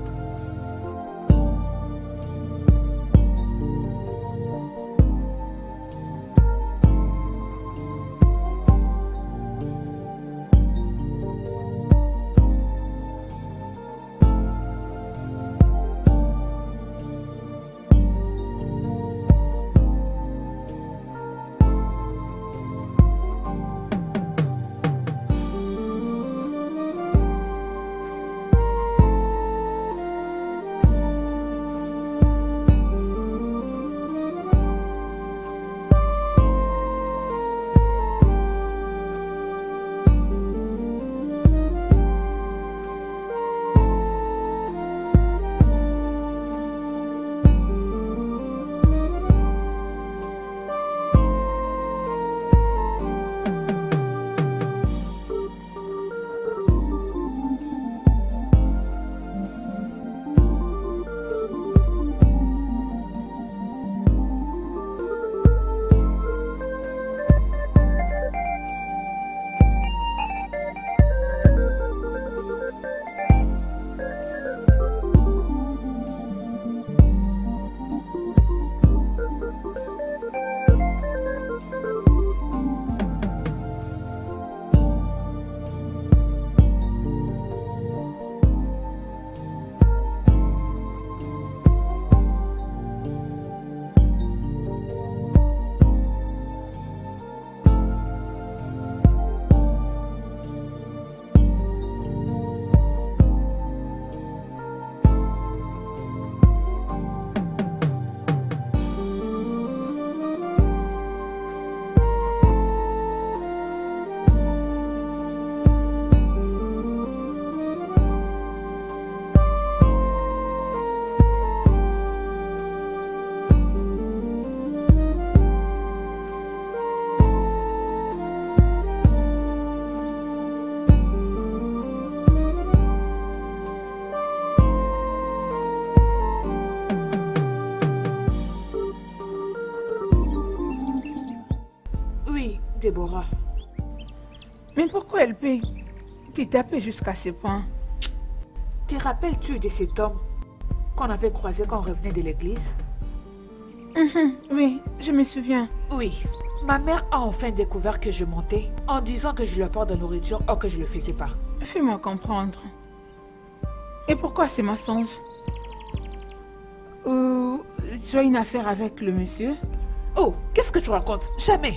Déborah. Mais pourquoi elle peut te taper jusqu'à ce point? Te rappelles-tu de cet homme qu'on avait croisé quand on revenait de l'église? Oui, je me souviens. Oui. Ma mère a enfin découvert que je mentais en disant que je lui apporte de la nourriture or que je ne le faisais pas. Fais-moi comprendre. Et pourquoi ces mensonges? Ou tu as une affaire avec le monsieur? Oh, qu'est-ce que tu racontes? Jamais.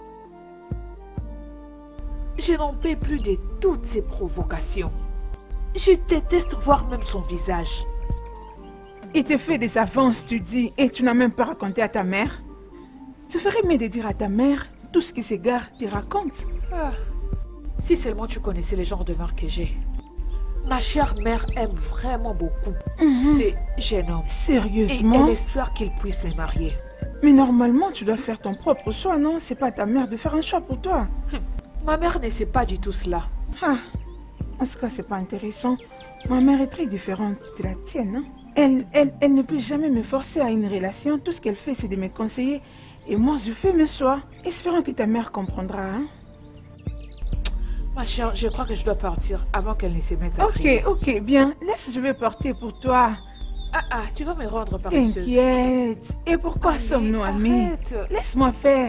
Je n'en peux plus de toutes ces provocations. Je déteste voir même son visage. Il te fait des avances, tu dis, et tu n'as même pas raconté à ta mère? Tu ferais mieux de dire à ta mère tout ce qui s'égare, tu racontes. Ah, si seulement tu connaissais le genre de mère que j'ai. Ma chère mère aime vraiment beaucoup ces jeunes hommes. Sérieusement? Et elle espère qu'ils puissent les marier. Mais normalement, tu dois faire ton propre choix, non? C'est pas à ta mère de faire un choix pour toi. Ma mère ne sait pas du tout cela. Ah, en ce cas, c'est pas intéressant. Ma mère est très différente de la tienne. Hein? Elle ne peut jamais me forcer à une relation. Tout ce qu'elle fait, c'est de me conseiller. Et moi, je fais mes choix. Espérons que ta mère comprendra. Hein? Ma chère, je crois que je dois partir avant qu'elle ne se mette à crier. Ok, bien. Laisse, je vais porter pour toi. Tu vas me rendre paresseuse. T'inquiète. Et pourquoi sommes-nous amis? Arrête. Laisse-moi faire.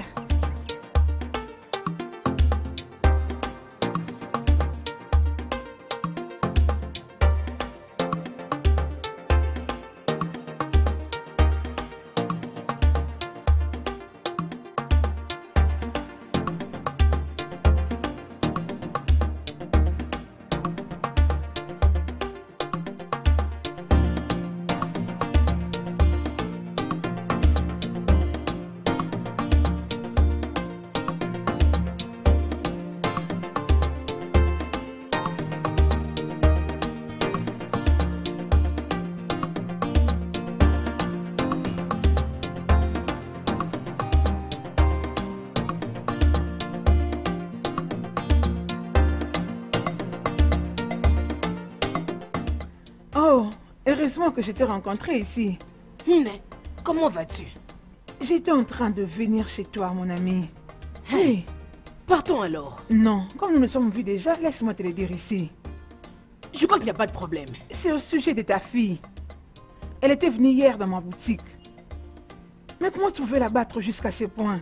Oh, heureusement que je t'ai rencontré ici. Comment vas-tu? J'étais en train de venir chez toi, mon ami. Hey, partons alors. Non, comme nous nous sommes vus déjà, laisse-moi te le dire ici. Je crois qu'il n'y a pas de problème. C'est au sujet de ta fille. Elle était venue hier dans ma boutique. Mais comment tu pouvais la battre jusqu'à ce point?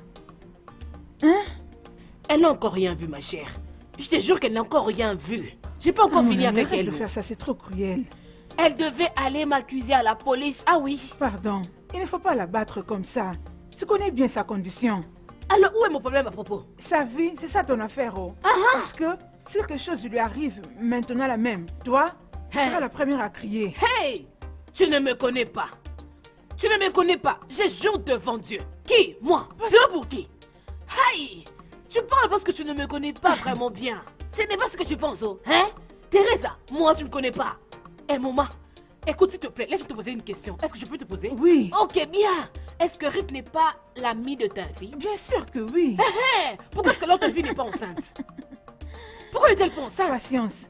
Hein? Elle n'a encore rien vu, ma chère. Je te jure qu'elle n'a encore rien vu. J'ai pas encore fini avec elle. De faire ça, c'est trop cruel. Elle devait aller m'accuser à la police. Ah oui. Pardon, il ne faut pas la battre comme ça. Tu connais bien sa condition. Alors où est mon problème à propos? Sa vie, c'est ça ton affaire, oh. Parce que si quelque chose lui arrive maintenant la même, toi, tu seras la première à crier. Hey! Tu ne me connais pas. Tu ne me connais pas. Je jure devant Dieu. Qui? Moi? Dieu pour qui? Hey! Tu parles parce que tu ne me connais pas vraiment bien. Ce n'est pas ce que tu penses, oh. Hein? Teresa, moi tu ne me connais pas. Eh, maman, écoute s'il te plaît, laisse-moi te poser une question. Est-ce que je peux te poser? Oui. Ok, bien. Est-ce que Ruth n'est pas l'amie de ta fille? Bien sûr que oui. Pourquoi est-ce que l'autre fille n'est pas enceinte? Pourquoi n'est-elle pas enceinte? Patience.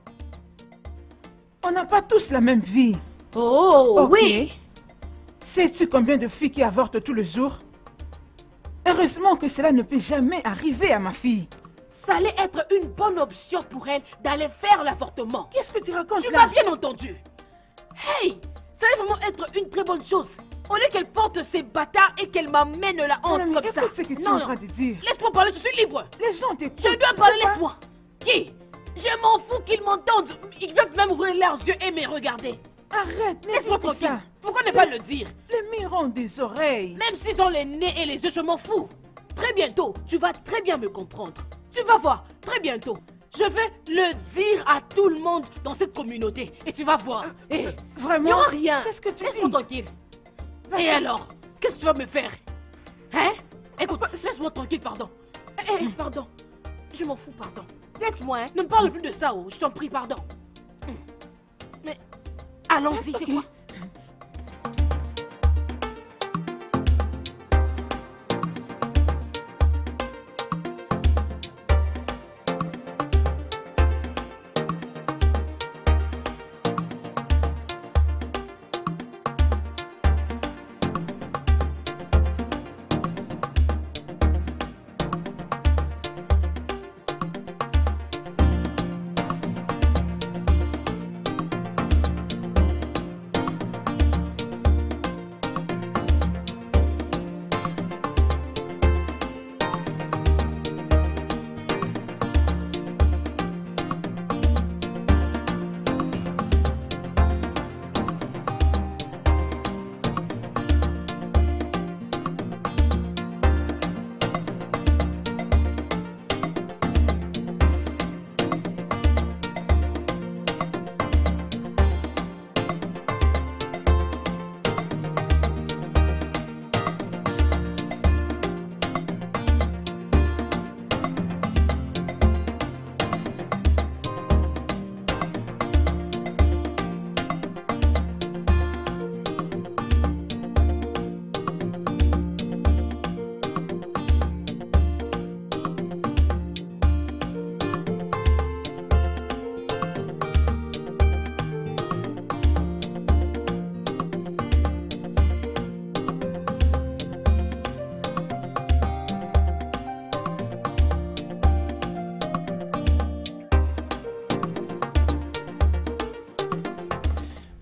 On n'a pas tous la même vie. Oh, okay. Oui. Sais-tu combien de filles qui avortent tous les jours? Heureusement que cela ne peut jamais arriver à ma fille. Ça allait être une bonne option pour elle d'aller faire l'avortement. Qu'est-ce que tu racontes Tu là? m'as bien entendu. Hey, ça allait vraiment être une très bonne chose. Au lieu qu'elle porte ses bâtards et qu'elle m'amène la honte comme ça. Écoute ce que tu es en train de dire. Laisse-moi parler, je suis libre. Les gens t'écoutent. Je dois parler, laisse-moi. Qui? Je m'en fous qu'ils m'entendent. Ils peuvent même ouvrir leurs yeux et me regarder. Arrête, laisse-moi tranquille. Pourquoi ne pas le dire? Les murs ont des oreilles. Même s'ils ont les nez et les yeux, je m'en fous. Très bientôt, tu vas très bien me comprendre. Tu vas voir, très bientôt. Je vais le dire à tout le monde dans cette communauté. Et tu vas voir. Vraiment? Il n'y aura rien. C'est ce que tu dis. Laisse-moi tranquille. Et alors? Qu'est-ce que tu vas me faire? Hein? Écoute, laisse-moi tranquille, pardon. Pardon. Je m'en fous, pardon. Laisse-moi, hein. Ne me parle plus de ça, oh. Je t'en prie, pardon. Mais, allons-y, c'est quoi?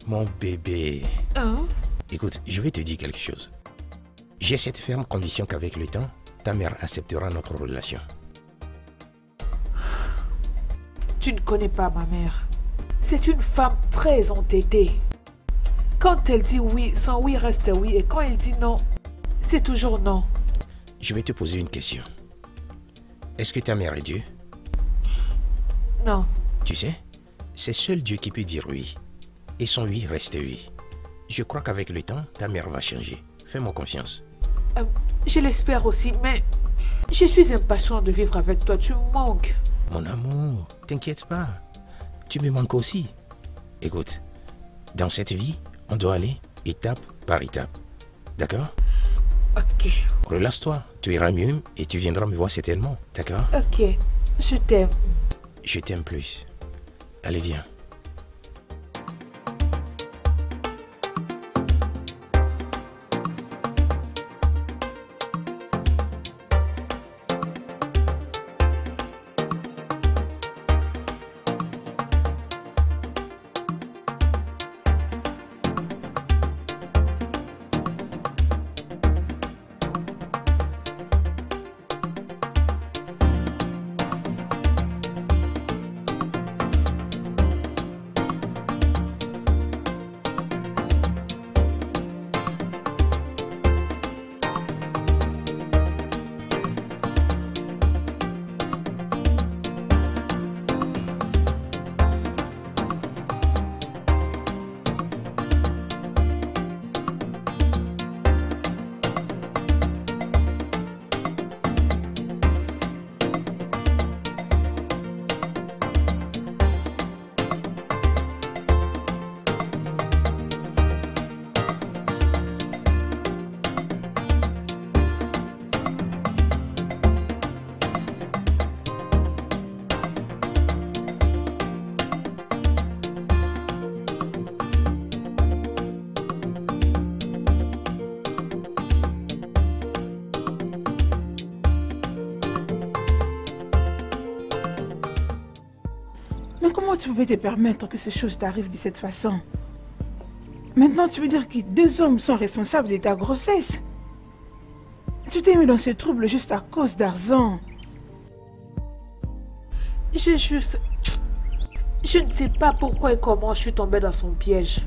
Mon bébé. Hein? Écoute, je vais te dire quelque chose. J'ai cette ferme condition qu'avec le temps, ta mère acceptera notre relation. Tu ne connais pas ma mère. C'est une femme très entêtée. Quand elle dit oui, son oui reste oui. Et quand elle dit non, c'est toujours non. Je vais te poser une question. Est-ce que ta mère est Dieu? Non. Tu sais, c'est seul Dieu qui peut dire oui. Et son oui reste oui. Je crois qu'avec le temps, ta mère va changer. Fais-moi confiance. Je l'espère aussi, mais je suis impatient de vivre avec toi. Tu me manques. Mon amour, t'inquiète pas. Tu me manques aussi. Écoute, dans cette vie, on doit aller étape par étape. D'accord? Ok. Relâche-toi, tu iras mieux et tu viendras me voir certainement. D'accord? Ok, je t'aime. Je t'aime plus. Allez, viens. Mais comment tu pouvais te permettre que ces choses t'arrivent de cette façon? Maintenant, tu veux dire que deux hommes sont responsables de ta grossesse? Tu t'es mis dans ce trouble juste à cause d'argent. Je ne sais pas pourquoi et comment je suis tombée dans son piège.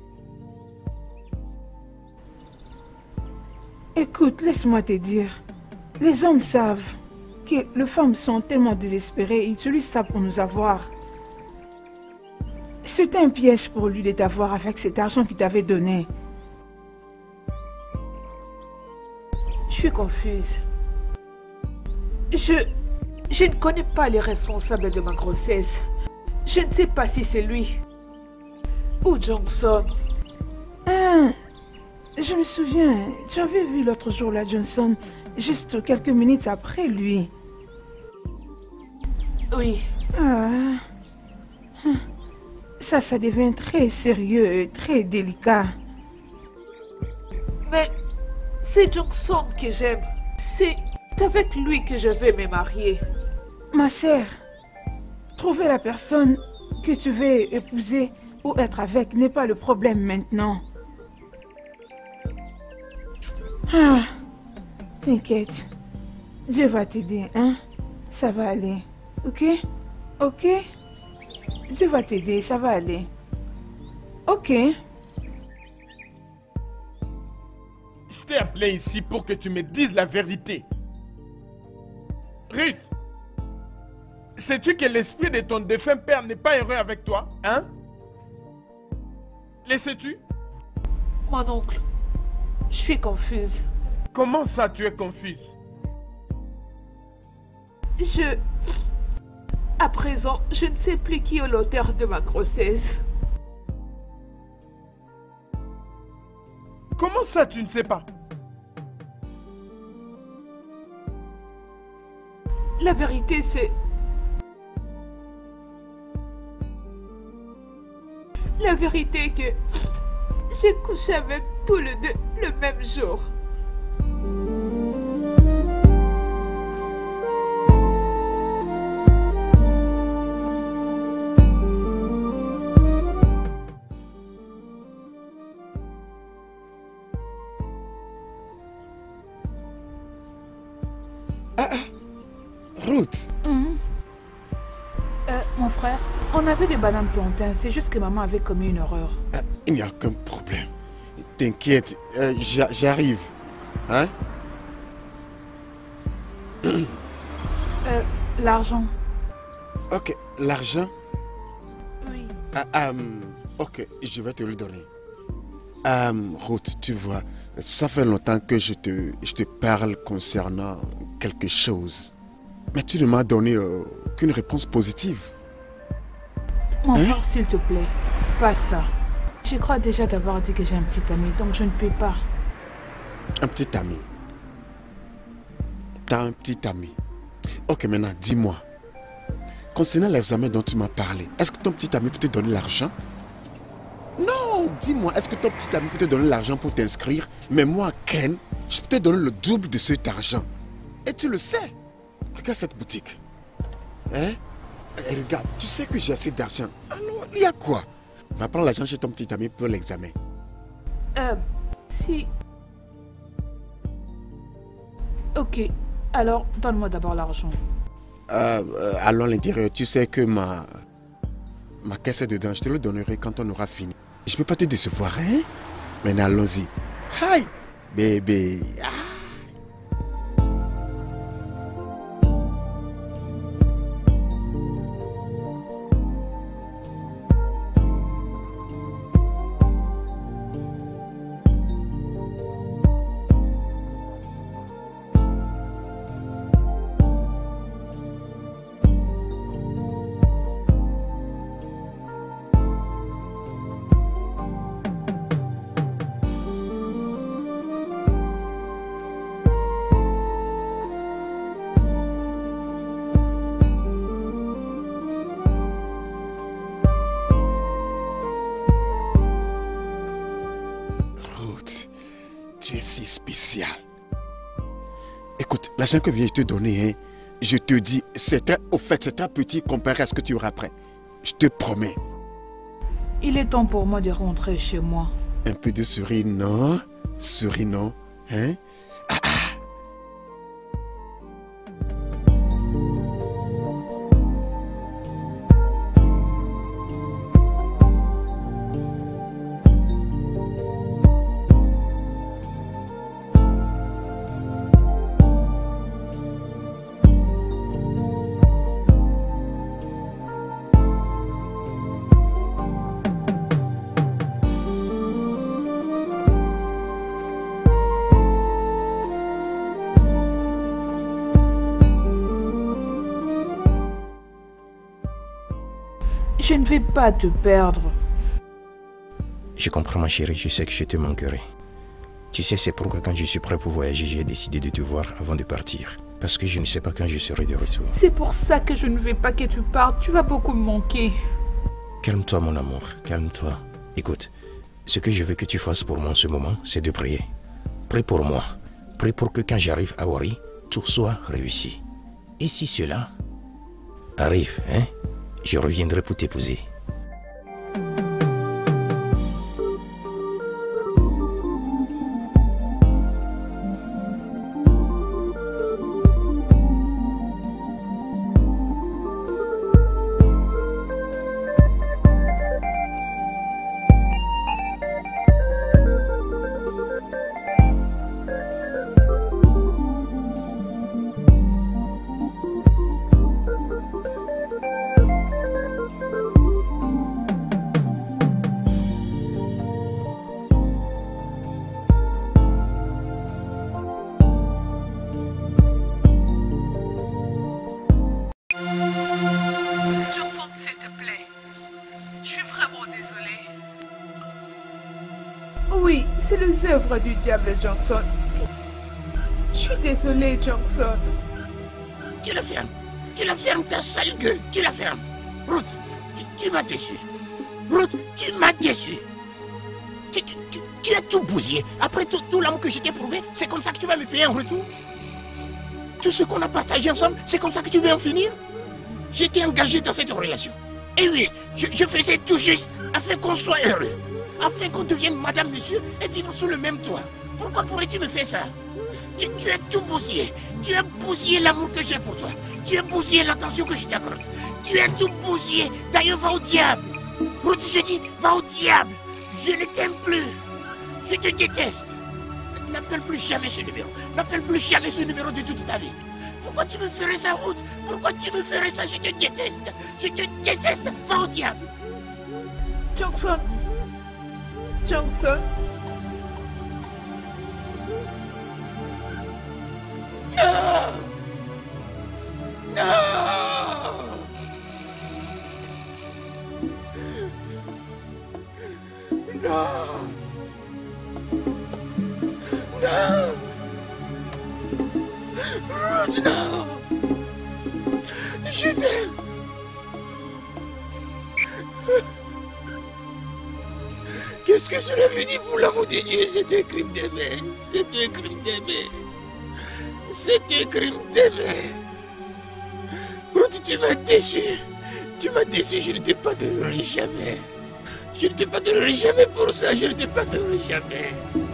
Écoute, laisse-moi te dire. Les hommes savent que les femmes sont tellement désespérées, ils utilisent ça pour nous avoir. C'était un piège pour lui de t'avoir avec cet argent qu'il t'avait donné. Je suis confuse. Je ne connais pas les responsables de ma grossesse. Je ne sais pas si c'est lui ou Johnson. Ah, je me souviens, tu avais vu l'autre jour la Johnson, juste quelques minutes après lui. Oui. Ah, ça devient très sérieux et très délicat. Mais c'est Johnson que j'aime. C'est avec lui que je vais me marier. Ma chère, trouver la personne que tu veux épouser ou être avec n'est pas le problème maintenant. Ah, t'inquiète. Dieu va t'aider, hein? Ça va aller. Ok? Ok? Dieu va t'aider, ça va aller. Ok. Je t'ai appelé ici pour que tu me dises la vérité. Ruth, sais-tu que l'esprit de ton défunt père n'est pas heureux avec toi, hein? Le sais-tu? Mon oncle, je suis confuse. Comment ça, tu es confuse? À présent, je ne sais plus qui est l'auteur de ma grossesse. Comment ça, tu ne sais pas? La vérité, c'est... La vérité est que j'ai couché avec tous les deux le même jour. Ruth. Mon frère, on avait des bananes plantains. C'est juste que maman avait commis une erreur. Il n'y a aucun problème. T'inquiète, j'arrive. Hein? L'argent. Ok, l'argent? Oui. Ok, je vais te le donner. Ruth, tu vois, ça fait longtemps que je te parle concernant quelque chose. Mais tu ne m'as donné qu'une réponse positive. Mon frère, s'il te plaît, pas ça. Je crois déjà t'avoir dit que j'ai un petit ami, donc je ne peux pas. Un petit ami? T'as un petit ami? Ok, maintenant, dis-moi. Concernant l'examen dont tu m'as parlé, est-ce que ton petit ami peut te donner l'argent? Non, dis-moi, est-ce que ton petit ami peut te donner l'argent pour t'inscrire? Mais moi, Ken, je peux te donner le double de cet argent. Et tu le sais. Regarde cette boutique. Hein? Et regarde, tu sais que j'ai assez d'argent. Ah non, il y a quoi? Va prendre l'argent chez ton petit ami pour l'examen. Si... Ok, alors donne-moi d'abord l'argent. Allons à l'intérieur, tu sais que ma caisse est dedans, je te le donnerai quand on aura fini. Je peux pas te décevoir, hein? Maintenant, allons-y. Hi, bébé. Tu es si spécial. Écoute, l'argent que viens de te donner, hein, je te dis, c'est très petit comparé à ce que tu auras après. Je te promets. Il est temps pour moi de rentrer chez moi. Un peu de souris, non? Souris, non? Hein? Je ne vais pas te perdre. Je comprends ma chérie, je sais que je te manquerai. Tu sais, c'est pourquoi quand je suis prêt pour voyager, j'ai décidé de te voir avant de partir. Parce que je ne sais pas quand je serai de retour. C'est pour ça que je ne veux pas que tu partes. Tu vas beaucoup me manquer. Calme-toi mon amour, calme-toi. Écoute, ce que je veux que tu fasses pour moi en ce moment, c'est de prier. Prie pour moi. Prie pour que quand j'arrive à Wari, tout soit réussi. Et si cela arrive, hein, je reviendrai pour t'épouser. Oui, c'est les œuvres du diable, Johnson. Je suis désolée, Johnson. Tu la fermes ta sale gueule, tu la fermes. Ruth, tu m'as déçu. Ruth, tu m'as déçu. Tu as tout bousillé. Après tout l'amour que je t'ai prouvé, c'est comme ça que tu vas me payer en retour. Tout ce qu'on a partagé ensemble, c'est comme ça que tu veux en finir. J'étais engagé dans cette relation. Et oui, je faisais tout juste afin qu'on soit heureux. Afin qu'on devienne madame, monsieur et vivre sous le même toit. Pourquoi pourrais-tu me faire ça? Tu as tout bousillé. Tu as bousillé l'amour que j'ai pour toi. Tu as bousillé l'attention que je t'accorde. Tu as tout bousillé. D'ailleurs, va au diable. Ruth, je dis, va au diable. Je ne t'aime plus. Je te déteste. N'appelle plus jamais ce numéro. N'appelle plus jamais ce numéro de toute ta vie. Pourquoi tu me ferais ça, Ruth? Pourquoi tu me ferais ça? Je te déteste. Je te déteste. Va au diable. Johnson. Johnson. Non. Non. Non. Non. Ruth, non. Je t'aime. Qu'est-ce que cela veut dire pour l'amour de Dieu? C'est un crime d'aimer. C'est un crime d'aimer. C'est un crime d'aimer. Ruth, tu m'as déçu. Tu m'as déçu, je ne te pardonnerai jamais. Je ne te pardonnerai jamais pour ça, je ne te pardonnerai jamais.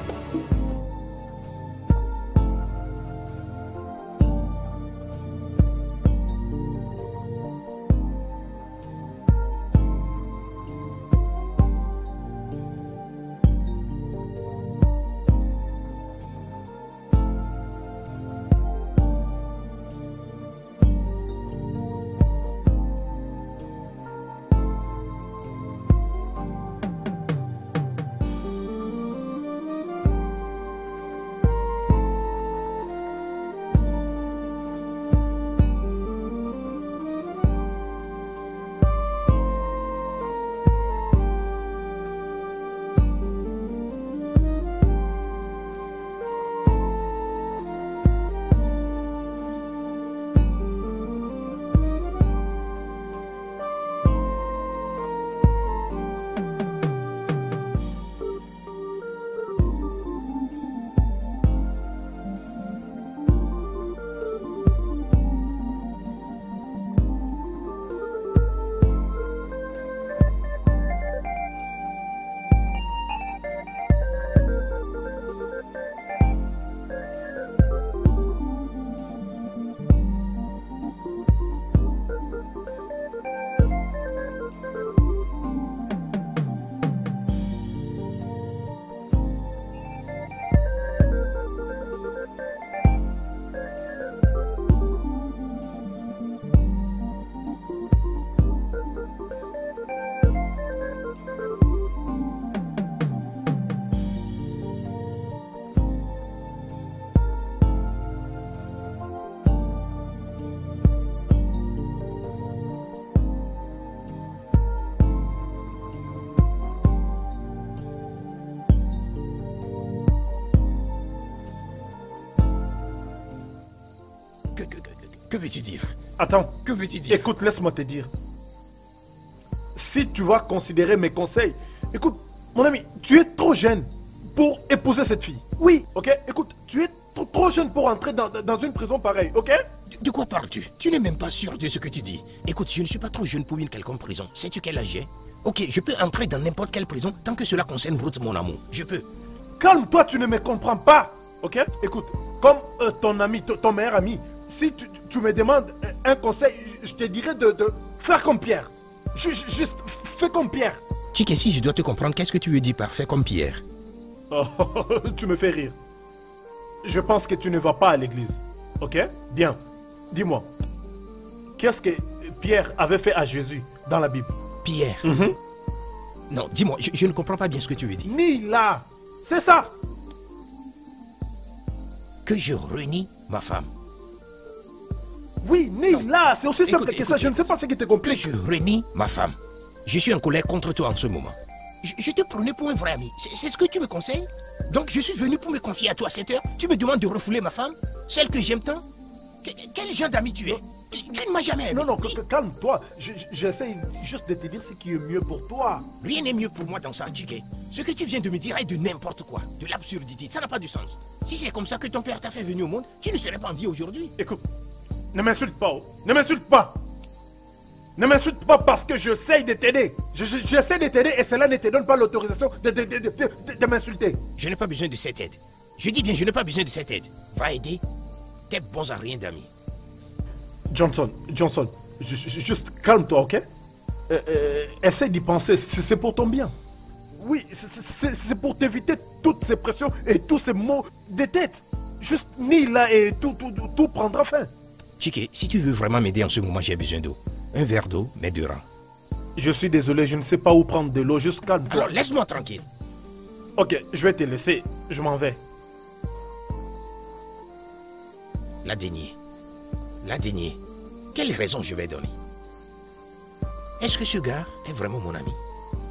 Que veux-tu dire? Attends. Que veux-tu dire? Écoute, laisse-moi te dire. Si tu vas considérer mes conseils, écoute, mon ami, tu es trop jeune pour épouser cette fille. Oui, ok? Écoute, tu es trop jeune pour entrer dans une prison pareille, ok? De quoi parles-tu? Tu n'es même pas sûr de ce que tu dis. Écoute, je ne suis pas trop jeune pour une quelconque prison. Sais-tu quel âge j'ai? Ok, je peux entrer dans n'importe quelle prison tant que cela concerne Ruth, mon amour. Je peux. Calme-toi, tu ne me comprends pas, ok? Écoute, comme ton ami, ton meilleur ami, si tu me demandes un conseil, je te dirais de faire comme Pierre. Juste fais comme Pierre. Chick, si je dois te comprendre, qu'est-ce que tu veux dire par faire comme Pierre? Oh, tu me fais rire. Je pense que tu ne vas pas à l'église. Ok? Bien. Dis-moi. Qu'est-ce que Pierre avait fait à Jésus dans la Bible? Pierre? Non, dis-moi, je ne comprends pas bien ce que tu veux dire. Ni là. C'est ça. Que je renie ma femme. Oui, ni là. C'est aussi simple que ça. Je ne sais pas ce qui te complique. Que je renie ma femme. Je suis en colère contre toi en ce moment. Je te prenais pour un vrai ami. C'est ce que tu me conseilles? Donc je suis venu pour me confier à toi à cette heure. Tu me demandes de refouler ma femme? Celle que j'aime tant? Quel genre d'ami tu es? Tu ne m'as jamais aimé. Non, calme-toi. J'essaie juste de te dire ce qui est mieux pour toi. Rien n'est mieux pour moi dans ça, Chiquet. Ce que tu viens de me dire est de n'importe quoi. De l'absurdité. Ça n'a pas de sens. Si c'est comme ça que ton père t'a fait venir au monde, tu ne serais pas en vie aujourd'hui. Écoute, ne m'insulte pas. Ne m'insulte pas. Ne m'insulte pas parce que j'essaie de t'aider. J'essaie de t'aider et cela ne te donne pas l'autorisation de m'insulter. Je n'ai pas besoin de cette aide. Je dis bien, je n'ai pas besoin de cette aide. Va aider tes bons à rien d'amis. Johnson, juste calme-toi, ok? Essaie d'y penser, c'est pour ton bien. Oui, c'est pour t'éviter toutes ces pressions et tous ces maux de tête. Juste nie là et tout prendra fin. Chike, si tu veux vraiment m'aider en ce moment, j'ai besoin d'eau. Un verre d'eau m'aidera. Je suis désolé, je ne sais pas où prendre de l'eau, juste calme-toi. Alors laisse-moi tranquille. Ok, je vais te laisser, je m'en vais. La dénier. Quelle raison je vais donner? Est-ce que ce gars est vraiment mon ami?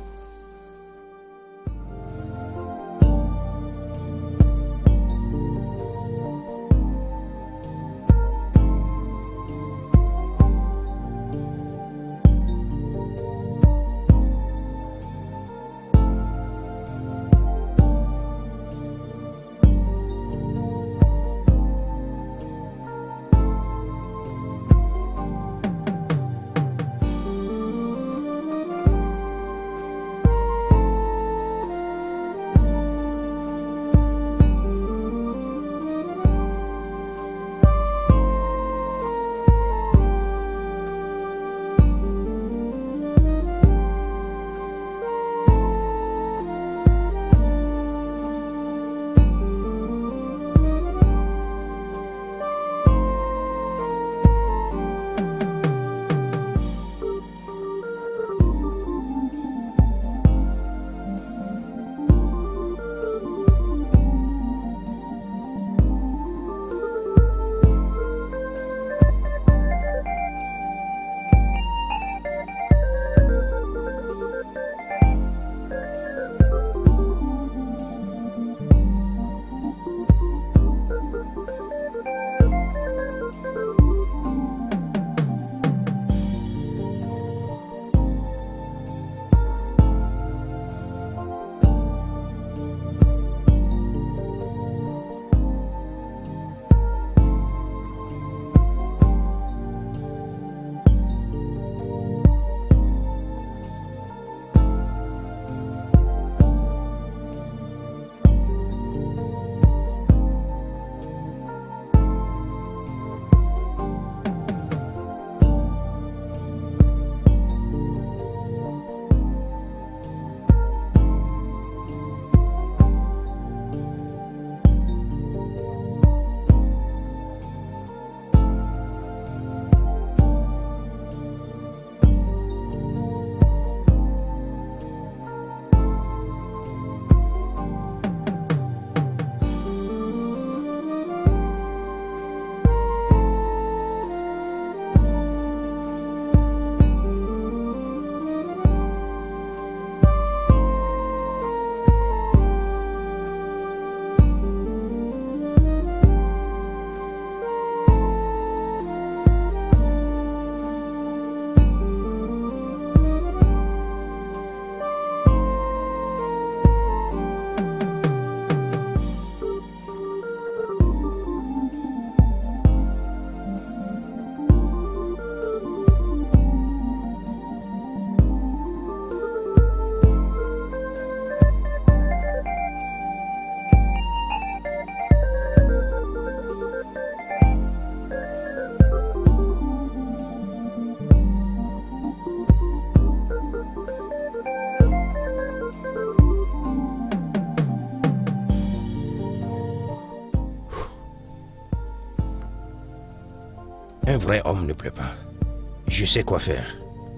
Un vrai homme ne pleure pas. Je sais quoi faire.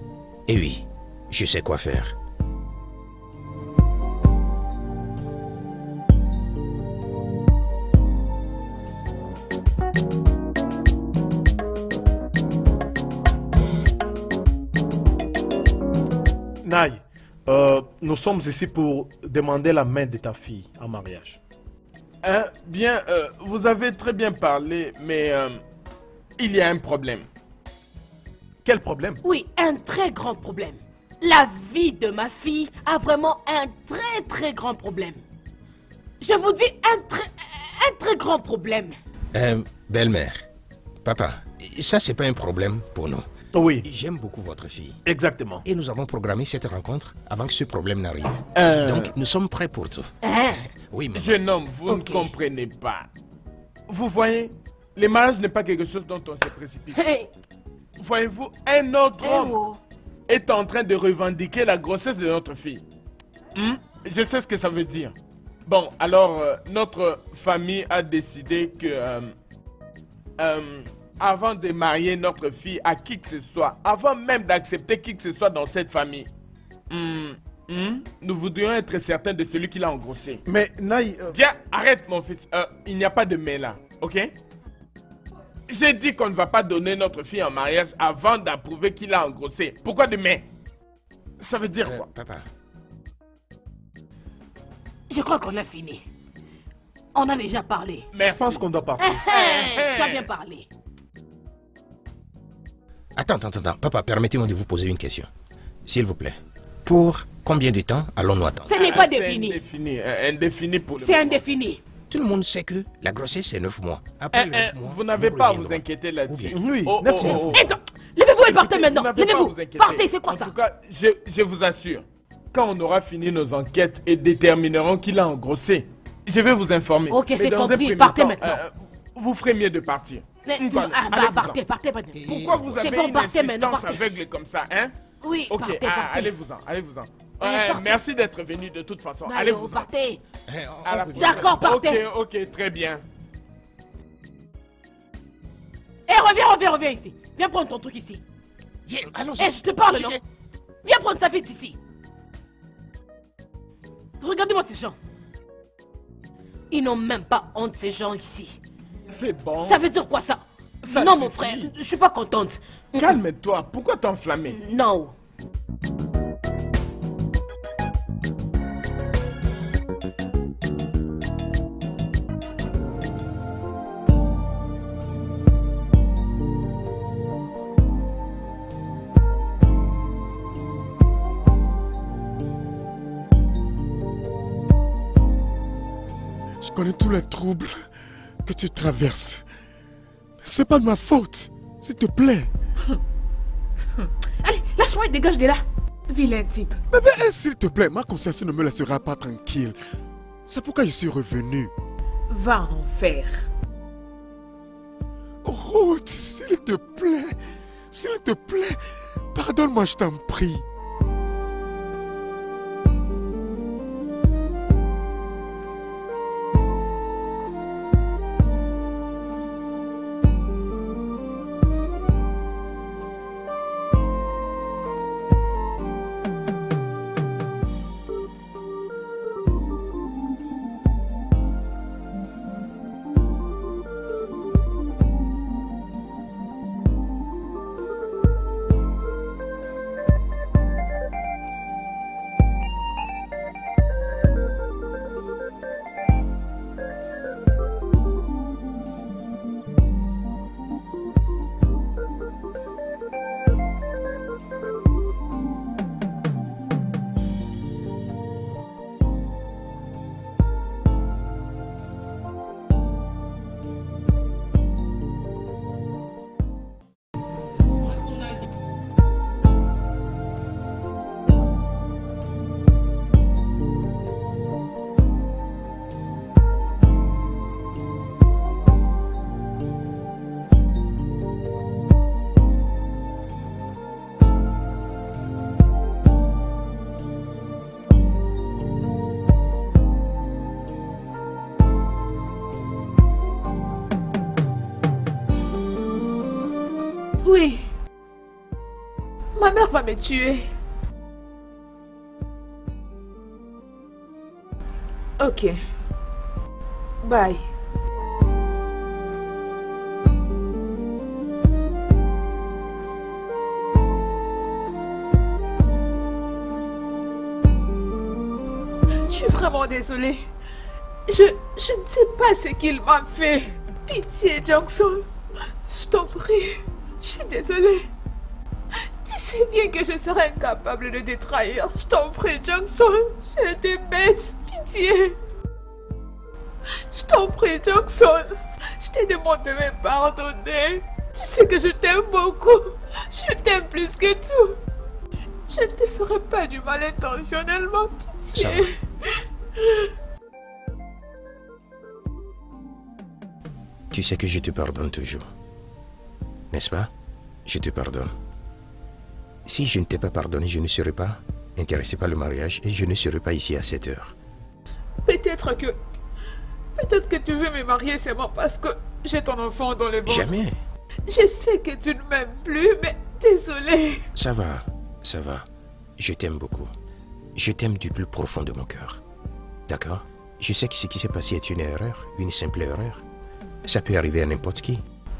Et oui, je sais quoi faire. Naï, nous sommes ici pour demander la main de ta fille en mariage. Bien, vous avez très bien parlé, mais il y a un problème. Quel problème? Oui, un très grand problème. La vie de ma fille a vraiment un très grand problème. Je vous dis un très grand problème. Belle-mère, papa, ça c'est pas un problème pour nous. Oui. J'aime beaucoup votre fille. Exactement. Et nous avons programmé cette rencontre avant que ce problème n'arrive. Donc nous sommes prêts pour tout. Oui, maman. Jeune homme, vous ne comprenez pas. Vous voyez, le mariage n'est pas quelque chose dont on se précipite. Hey, voyez-vous, un autre homme est en train de revendiquer la grossesse de notre fille. Je sais ce que ça veut dire. Bon, alors, notre famille a décidé que... avant de marier notre fille à qui que ce soit, avant même d'accepter qui que ce soit dans cette famille, nous voudrions être certains de celui qui l'a engrossé. Mais Naï... Viens, arrête mon fils. Il n'y a pas de mais là, ok? J'ai dit qu'on ne va pas donner notre fille en mariage avant d'approuver qui l'a engrossé. Pourquoi de mais? Ça veut dire quoi? Papa. Je crois qu'on a fini. On a déjà parlé. Merci. Je pense qu'on doit partir. Tu as bien parlé. Attends. Papa, permettez-moi de vous poser une question. S'il vous plaît. Pour combien de temps allons-nous attendre? Ce n'est pas défini. Indéfini pour le C'est moment. indéfini. Tout le monde sait que la grossesse, c'est 9 mois. Après les 9 mois, vous n'avez nous pas à vous reviendrons. inquiéter là-dessus. Oui, Oh, 9 oh, mois. oh. Attends, levez-vous et partez Écoutez, maintenant. vous n'avez pas à Levez-vous. vous inquiéter. Partez, c'est quoi en ça? tout cas, je vous assure, quand on aura fini nos enquêtes et déterminerons qui l'a engrossé, je vais vous informer. Ok, Mais c'est dans un compris. premier Partez temps, maintenant. Vous ferez mieux de partir. Voilà, allez-vous-en. Partez. Pourquoi vous C'est avez bon, une partez maintenant, insistance partez. aveugle comme ça, hein? Oui, Ok, partez. allez-vous-en. Partez. Merci d'être venu de toute façon. Allez, Allez-vous-en. partez. À la D'accord, prochaine. partez. Ok, très bien. Reviens ici. Viens prendre ton truc ici. Viens, allons-y. Je te parle, non? Viens prendre sa fille ici. Regardez-moi ces gens. Ils n'ont même pas honte, ces gens ici. C'est bon. Ça veut dire quoi ça? Ça Non, mon suffit. frère, je suis pas contente. Calme-toi. Pourquoi t'enflammer? Non. Je connais tous les troubles que tu traverses. C'est pas de ma faute. S'il te plaît. Allez, lâche-moi et dégage de là. Vilain type. Bébé, s'il te plaît, ma conscience ne me laissera pas tranquille. C'est pourquoi je suis revenu. Va en enfer. Ruth, s'il te plaît. S'il te plaît. Pardonne-moi, je t'en prie. Oui. Ma mère va me tuer. Ok. Bye. Je suis vraiment désolée. Je ne sais pas ce qu'il m'a fait. Pitié, Jackson. Je t'en prie. Je suis désolée. Tu sais bien que je serais incapable de te trahir. Je t'en prie, Jackson. J'ai été bête. Pitié. Je t'en prie, Jackson. Je te demande de me pardonner. Tu sais que je t'aime beaucoup. Je t'aime plus que tout. Je ne te ferai pas du mal intentionnellement. Ça Pitié. va. Tu sais que je te pardonne toujours. N'est-ce pas? je te pardonne. Si je ne t'ai pas pardonné, je ne serais pas intéressé par le mariage et je ne serais pas ici à cette heure. Peut-être que tu veux me marier seulement parce que j'ai ton enfant dans le ventre. Jamais. Je sais que tu ne m'aimes plus, mais désolé. Ça va, ça va. Je t'aime beaucoup. Je t'aime du plus profond de mon cœur. D'accord? Je sais que ce qui s'est passé est une erreur, une simple erreur. Ça peut arriver à n'importe qui.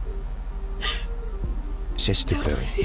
Cesse de pleurer. Merci.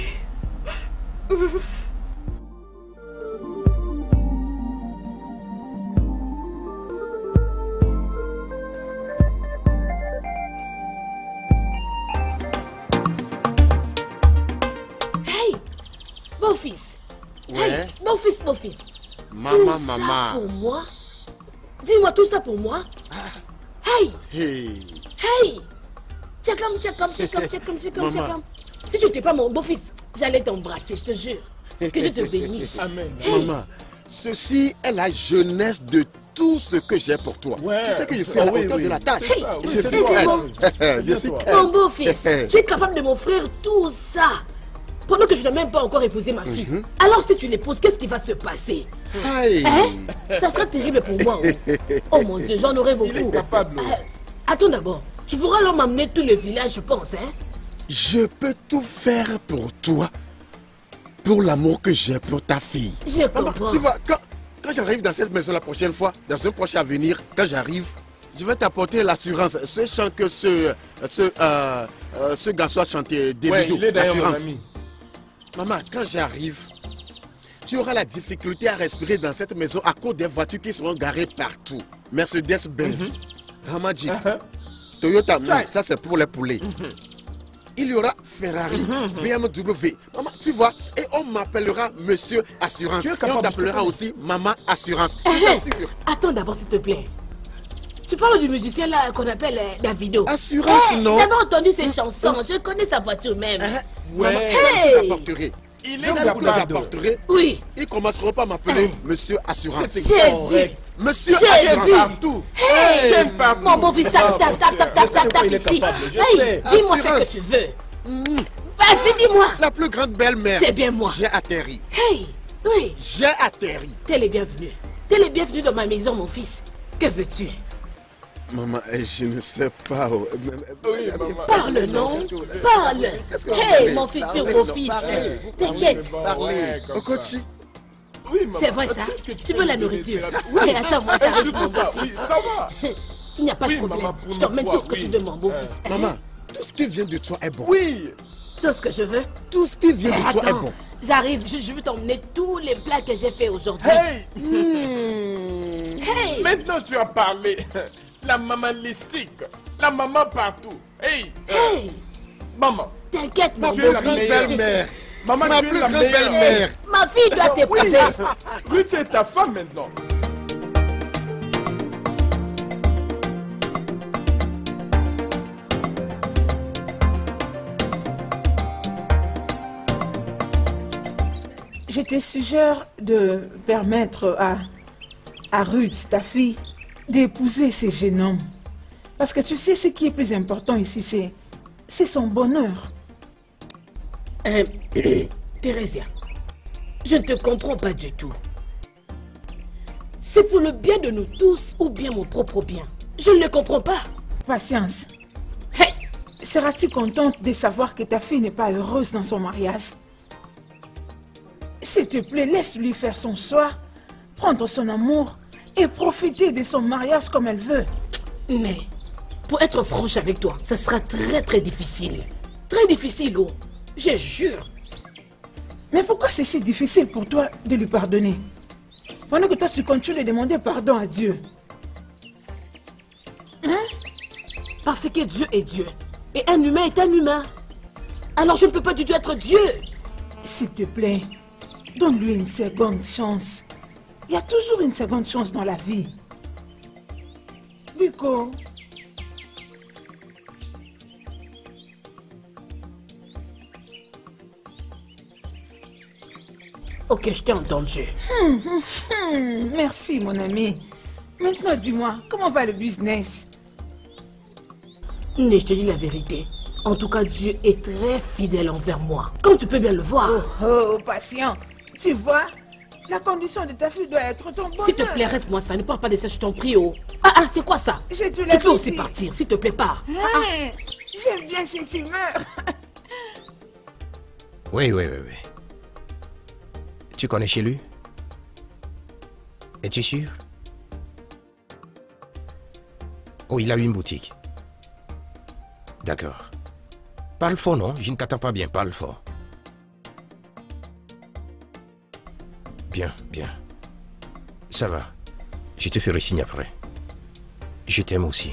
Hey, mon fils. Ouais. Hey, mon fils. Maman, Tout maman. ça pour moi? Dis-moi tout ça pour moi. Hey, Hey. Tchakam. Maman. Si tu n'étais pas mon beau-fils, j'allais t'embrasser, je te jure. Que Dieu te bénisse. Amen. Maman, ceci est la jeunesse de tout ce que j'ai pour toi. Ouais. Tu sais que je suis à la Oui, hauteur oui. de la tâche. C'est ça, oui, Je c'est suis toi. prêt. Je suis prêt. Mon beau-fils, tu es capable de m'offrir tout ça pendant que je n'ai même pas encore épousé ma fille. Alors si tu l'épouses, qu'est-ce qui va se passer? Hey. Hein? Ça sera terrible pour moi. Oh mon Dieu, j'en aurai beaucoup. Il est capable. Attends d'abord, tu pourras alors m'amener tout le village, je pense, hein? Je peux tout faire pour toi. Pour l'amour que j'ai pour ta fille. Je Maman, comprends. tu vois, quand j'arrive dans cette maison la prochaine fois, dans un prochain avenir, quand j'arrive, je vais t'apporter l'assurance. Ce chant que ce garçon a chanté, Ouais, Davido, il est d'ailleurs mon l'assurance. ami. Maman, quand j'arrive, tu auras la difficulté à respirer dans cette maison à cause des voitures qui seront garées partout. Mercedes-Benz, Ramadji, Toyota, ça c'est pour les poulets. Il y aura Ferrari, BMW. Maman, tu vois, et on m'appellera Monsieur Assurance. Tu es Et capable on de t'appellera te aussi Maman Assurance. Je t'assure. Attends d'abord, s'il te plaît. Tu parles du musicien là qu'on appelle Davido. Assurance, non? J'avais entendu ses chansons, je connais sa voiture même. Maman, Ouais. celle que j'apporterai. Il est Celle que capable. j'apporterai, Oui. ils commenceront pas à m'appeler Monsieur Assurance. C'est Jésus. correct. Monsieur Jésus. Assurance. Partout. Hey, J'aime partout. mon beau-fils, tape Je sais de quoi il est ici. capable, je Hey, sais. dis-moi ce Assurance. que tu veux. Vas-y, dis-moi. La plus grande belle-mère. C'est bien moi. J'ai atterri. Hey, oui, J'ai atterri. t'es le bienvenu. T'es le bienvenu dans ma maison, mon fils. Que veux-tu? Maman, je ne sais pas. Oui, maman. Parle, non? Qu'est-ce que vous voulez? Parle. Qu'est-ce que vous Hey, voulez? mon futur Parlez, beau-fils. non, parlez. T'inquiète. Bon, Parlez. ouais, comme Okochi. Oui, maman. C'est vrai ça? Tout ce que Tu peux veux la me donner, nourriture? c'est la- Hey, attends, moi j'arrive, Surtout mon ça, oui, beau-fils. ça va. Il n'y a pas de Oui, problème. maman, pour Je t'emmène nous tout ce que trois, tu oui. veux, mon beau-fils. Maman, tout ce qui vient de toi est bon. Oui. Tout ce que je veux. Tout ce qui vient de toi est Attends, bon. j'arrive, je veux t'emmener tous les plats que j'ai fait aujourd'hui. Hey, Hey! maintenant tu as parlé. La maman listique. La maman partout. Hey, Hey! maman. T'inquiète, mon Tu es la Ma beau-fils. meilleure. belle-mère. Maman, Ma tu es plus la grande meilleure. belle-mère. Ma fille doit t'épouser. Ruth, c'est ta femme maintenant. Je te suggère de permettre à Ruth, ta fille, d'épouser ce jeune homme. Parce que tu sais, ce qui est plus important ici, c'est son bonheur. Thérésia, je ne te comprends pas du tout. C'est pour le bien de nous tous ou bien mon propre bien? Je ne le comprends pas. Patience. Hey! Seras-tu contente de savoir que ta fille n'est pas heureuse dans son mariage? S'il te plaît, laisse-lui faire son choix, prendre son amour et profiter de son mariage comme elle veut. Mais, pour être franche avec toi, ça sera très très difficile. Très difficile, oh. Je jure. Mais pourquoi c'est si difficile pour toi de lui pardonner? Pendant que toi tu continues de demander pardon à Dieu. Hein? Parce que Dieu est Dieu. Et un humain est un humain. Alors je ne peux pas du tout être Dieu. S'il te plaît, donne-lui une seconde chance. Il y a toujours une seconde chance dans la vie. Biko. Ok, je t'ai entendu. Merci mon ami. Maintenant dis-moi, comment va le business? Mais je te dis la vérité. En tout cas, Dieu est très fidèle envers moi. Comme tu peux bien le voir. Oh, patient. Tu vois, la condition de ta fille doit être ton bonheur. S'il te plaît, arrête-moi ça. Ne parle pas de ça, je t'en prie. Oh. Ah, c'est quoi ça? Tu peux aussi partir, s'il te plaît, pars. J'aime bien cette humeur. Oui. Tu connais chez lui? Es-tu sûr? Oh, il a une boutique. D'accord. Parle fort, non? Je ne t'attends pas bien, parle fort. Bien. Ça va. Je te ferai signe après. Je t'aime aussi.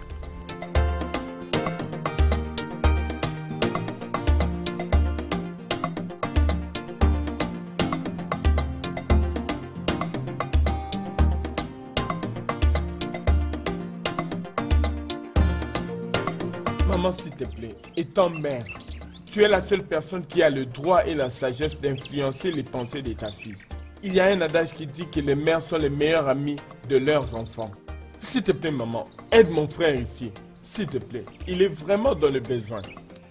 Maman, s'il te plaît, étant mère, tu es la seule personne qui a le droit et la sagesse d'influencer les pensées de ta fille. Il y a un adage qui dit que les mères sont les meilleurs amis de leurs enfants. S'il te plaît, maman, aide mon frère ici. S'il te plaît, il est vraiment dans le besoin.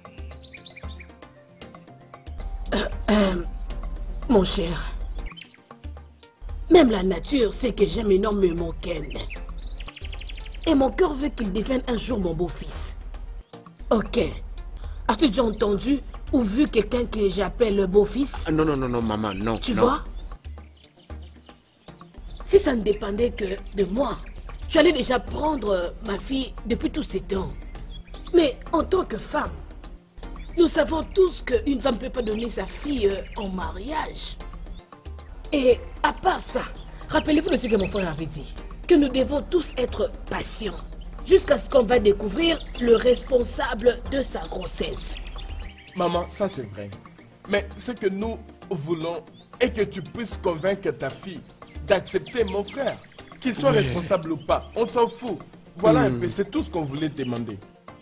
Mon cher, même la nature sait que j'aime énormément Ken. Et mon cœur veut qu'il devienne un jour mon beau-fils. Ok. As-tu déjà entendu ou vu quelqu'un que j'appelle le beau-fils? Non, maman, non. Tu vois? Si ça ne dépendait que de moi, j'allais déjà prendre ma fille depuis tous ces temps. Mais en tant que femme, nous savons tous qu'une femme ne peut pas donner sa fille en mariage. Et à part ça, rappelez-vous de ce que mon frère avait dit, que nous devons tous être patients, jusqu'à ce qu'on va découvrir le responsable de sa grossesse. Maman, ça c'est vrai. Mais ce que nous voulons est que tu puisses convaincre ta fille d'accepter mon frère. Qu'il soit responsable ou pas, on s'en fout. Voilà un peu, c'est tout ce qu'on voulait demander.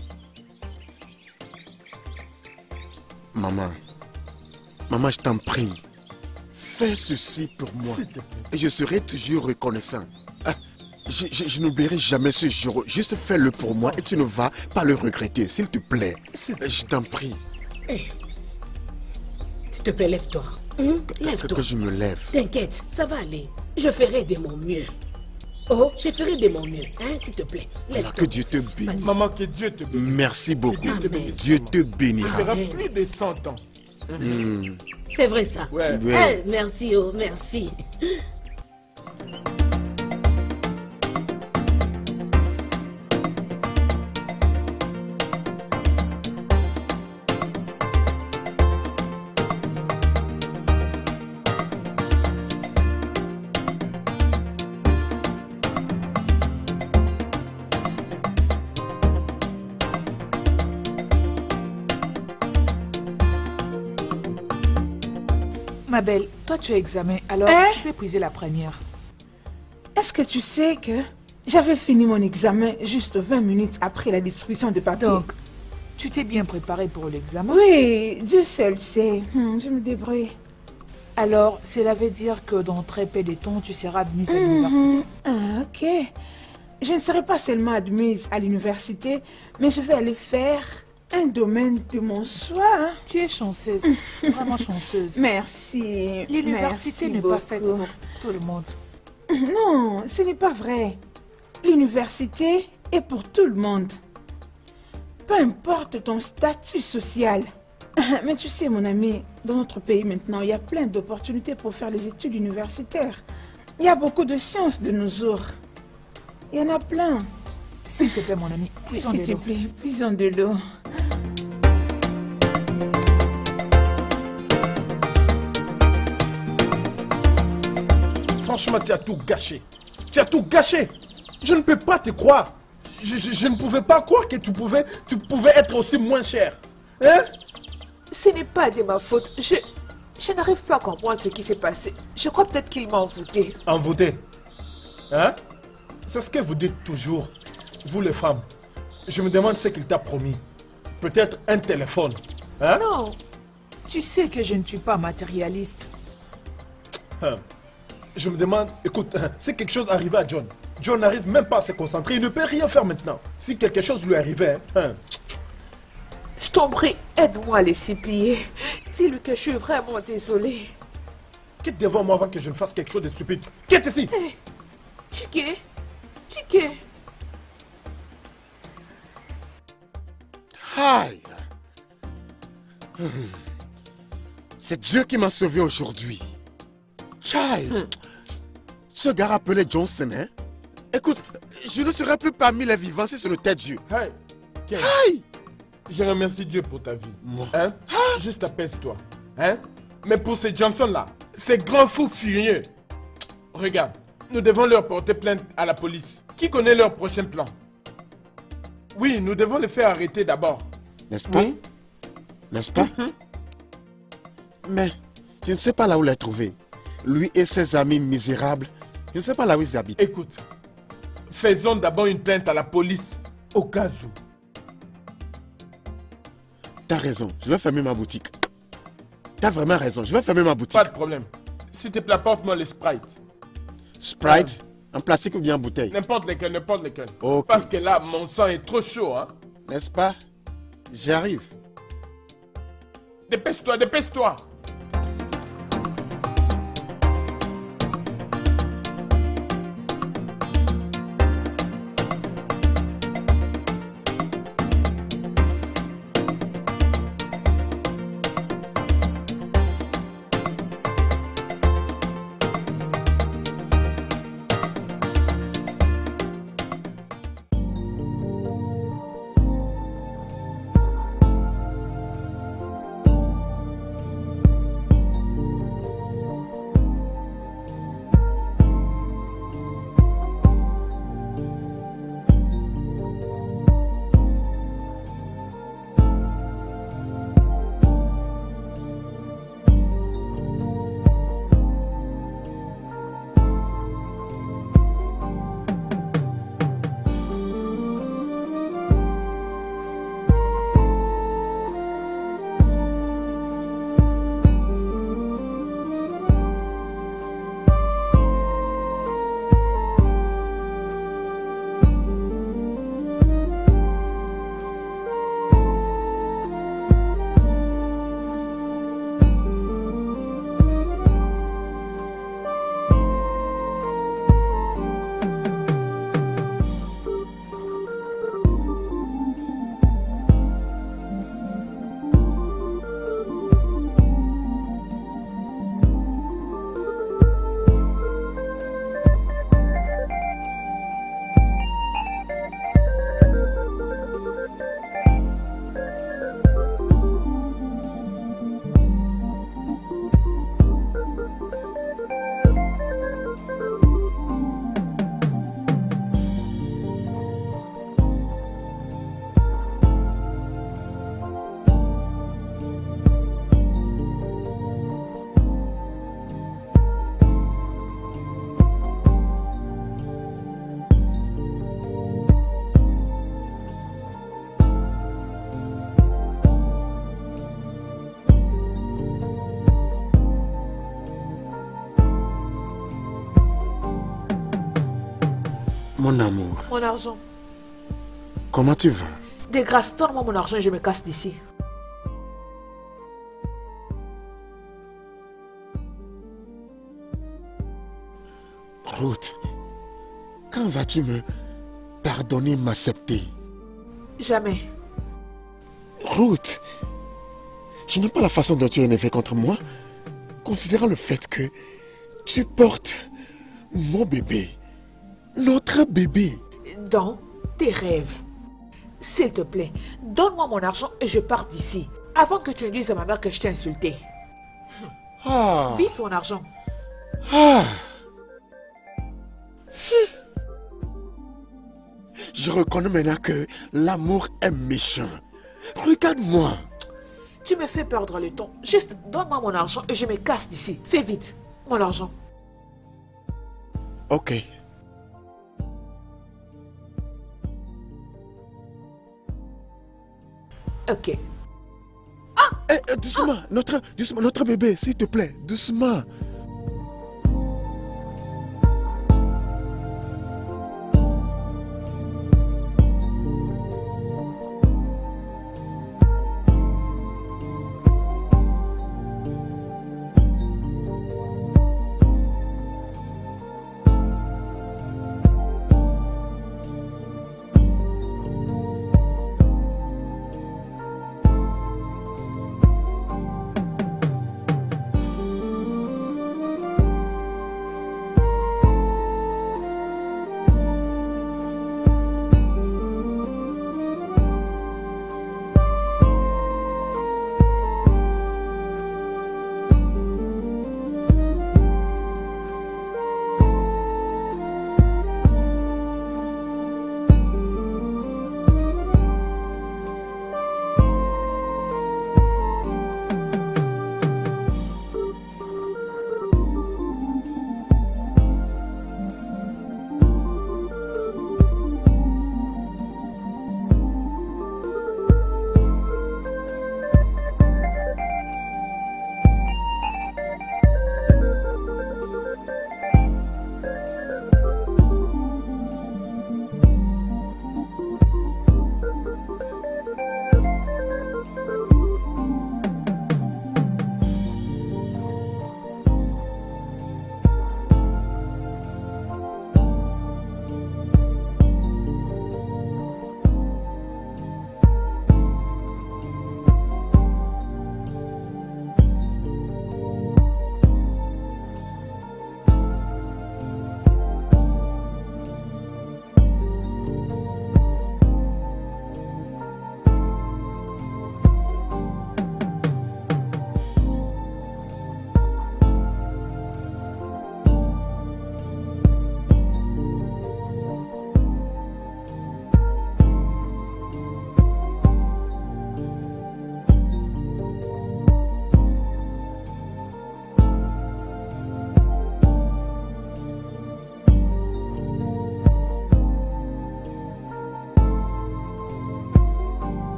Maman, je t'en prie, fais ceci pour moi et je serai toujours reconnaissant. Je n'oublierai jamais ce jour. Juste fais-le pour moi et tu ne vas pas le regretter, s'il te plaît. Je t'en prie. Hey. S'il te plaît, lève-toi. Lève-toi. Que je me lève. T'inquiète, ça va aller. Je ferai de mon mieux. Oh, je ferai de mon mieux, hein, s'il te plaît. Alors que Dieu te bénisse. Maman, que Dieu te bénisse. Merci beaucoup. Dieu te bénira. Tu verras plus de 100 ans. C'est vrai ça. Ouais. Merci, merci. Ma belle, toi tu as examen, alors tu peux priser la première. Est-ce que tu sais que j'avais fini mon examen juste 20 minutes après la distribution de papier? Donc, tu t'es bien préparé pour l'examen? Oui, Dieu seul sait. Je me débrouille. Alors, cela veut dire que dans très peu de temps, tu seras admise à l'université. Ok. Je ne serai pas seulement admise à l'université, mais je vais aller faire un domaine de mon choix. Tu es chanceuse, vraiment chanceuse. Merci. L'université n'est pas faite pour tout le monde. Non, ce n'est pas vrai. L'université est pour tout le monde. Peu importe ton statut social. Mais tu sais, mon ami, dans notre pays maintenant, il y a plein d'opportunités pour faire les études universitaires. Il y a beaucoup de sciences de nos jours. Il y en a plein. S'il te plaît, mon ami, puisons de l'eau. S'il te plaît, puisons de l'eau. Franchement, tu as tout gâché. Tu as tout gâché. Je ne peux pas te croire. Je ne pouvais pas croire que tu pouvais être aussi moins cher. Hein? Ce n'est pas de ma faute. Je n'arrive pas à comprendre ce qui s'est passé. Je crois peut-être qu'il m'a envoûté. Envoûté? Hein? C'est ce que vous dites toujours, vous les femmes. Je me demande ce qu'il t'a promis. Peut-être un téléphone. Hein? Non. Tu sais que je ne suis pas matérialiste. Je me demande, écoute, si quelque chose arrivait à John, John n'arrive même pas à se concentrer, il ne peut rien faire maintenant. Si quelque chose lui arrivait, t'en prie, aide-moi à les supplier. Dis-lui que je suis vraiment désolée. Quitte devant moi avant que je ne fasse quelque chose de stupide. Quitte ici. Hey, Chike, Chike. Aïe. C'est Dieu qui m'a sauvé aujourd'hui. Chai. Ce gars appelé Johnson, hein? Écoute, je ne serais plus parmi les vivants si ce n'était Dieu. Hey, Ken, Aïe. je remercie Dieu pour ta vie. Moi. Hein? Juste apaise-toi. Hein? Mais pour ces Johnson-là, ces grands fous furieux, regarde, nous devons leur porter plainte à la police. Qui connaît leur prochain plan? Oui, nous devons les faire arrêter d'abord. N'est-ce pas? Oui. N'est-ce pas? Mais je ne sais pas là où les trouver. Lui et ses amis misérables, je ne sais pas là où ils habitent. Écoute, faisons d'abord une plainte à la police, au cas où. T'as raison, je vais fermer ma boutique. T'as vraiment raison, je vais fermer ma boutique. Pas de problème. S'il te plaît, apporte-moi les Sprite. Sprite, en plastique ou bien en bouteille? N'importe lesquels, n'importe lesquels. Ok. Parce que là, mon sang est trop chaud, hein. N'est-ce pas? J'arrive. Dépêche-toi, dépêche-toi. Mon amour, Mon argent. comment tu vas? De grâce, donne-moi mon argent et je me casse d'ici. Ruth, quand vas-tu me pardonner, m'accepter? Jamais. Ruth, je n'aime pas la façon dont tu es énervé contre moi, considérant le fait que tu portes mon bébé, notre bébé. Dans tes rêves. S'il te plaît, donne-moi mon argent et je pars d'ici. Avant que tu ne dises à ma mère que je t'ai insulté. Ah, Vite mon argent. ah. Je reconnais maintenant que l'amour est méchant. Regarde-moi. Tu me fais perdre le temps. Juste donne-moi mon argent et je me casse d'ici. Fais vite. Mon argent. Ok. Ok. Doucement, notre bébé, s'il te plaît, doucement.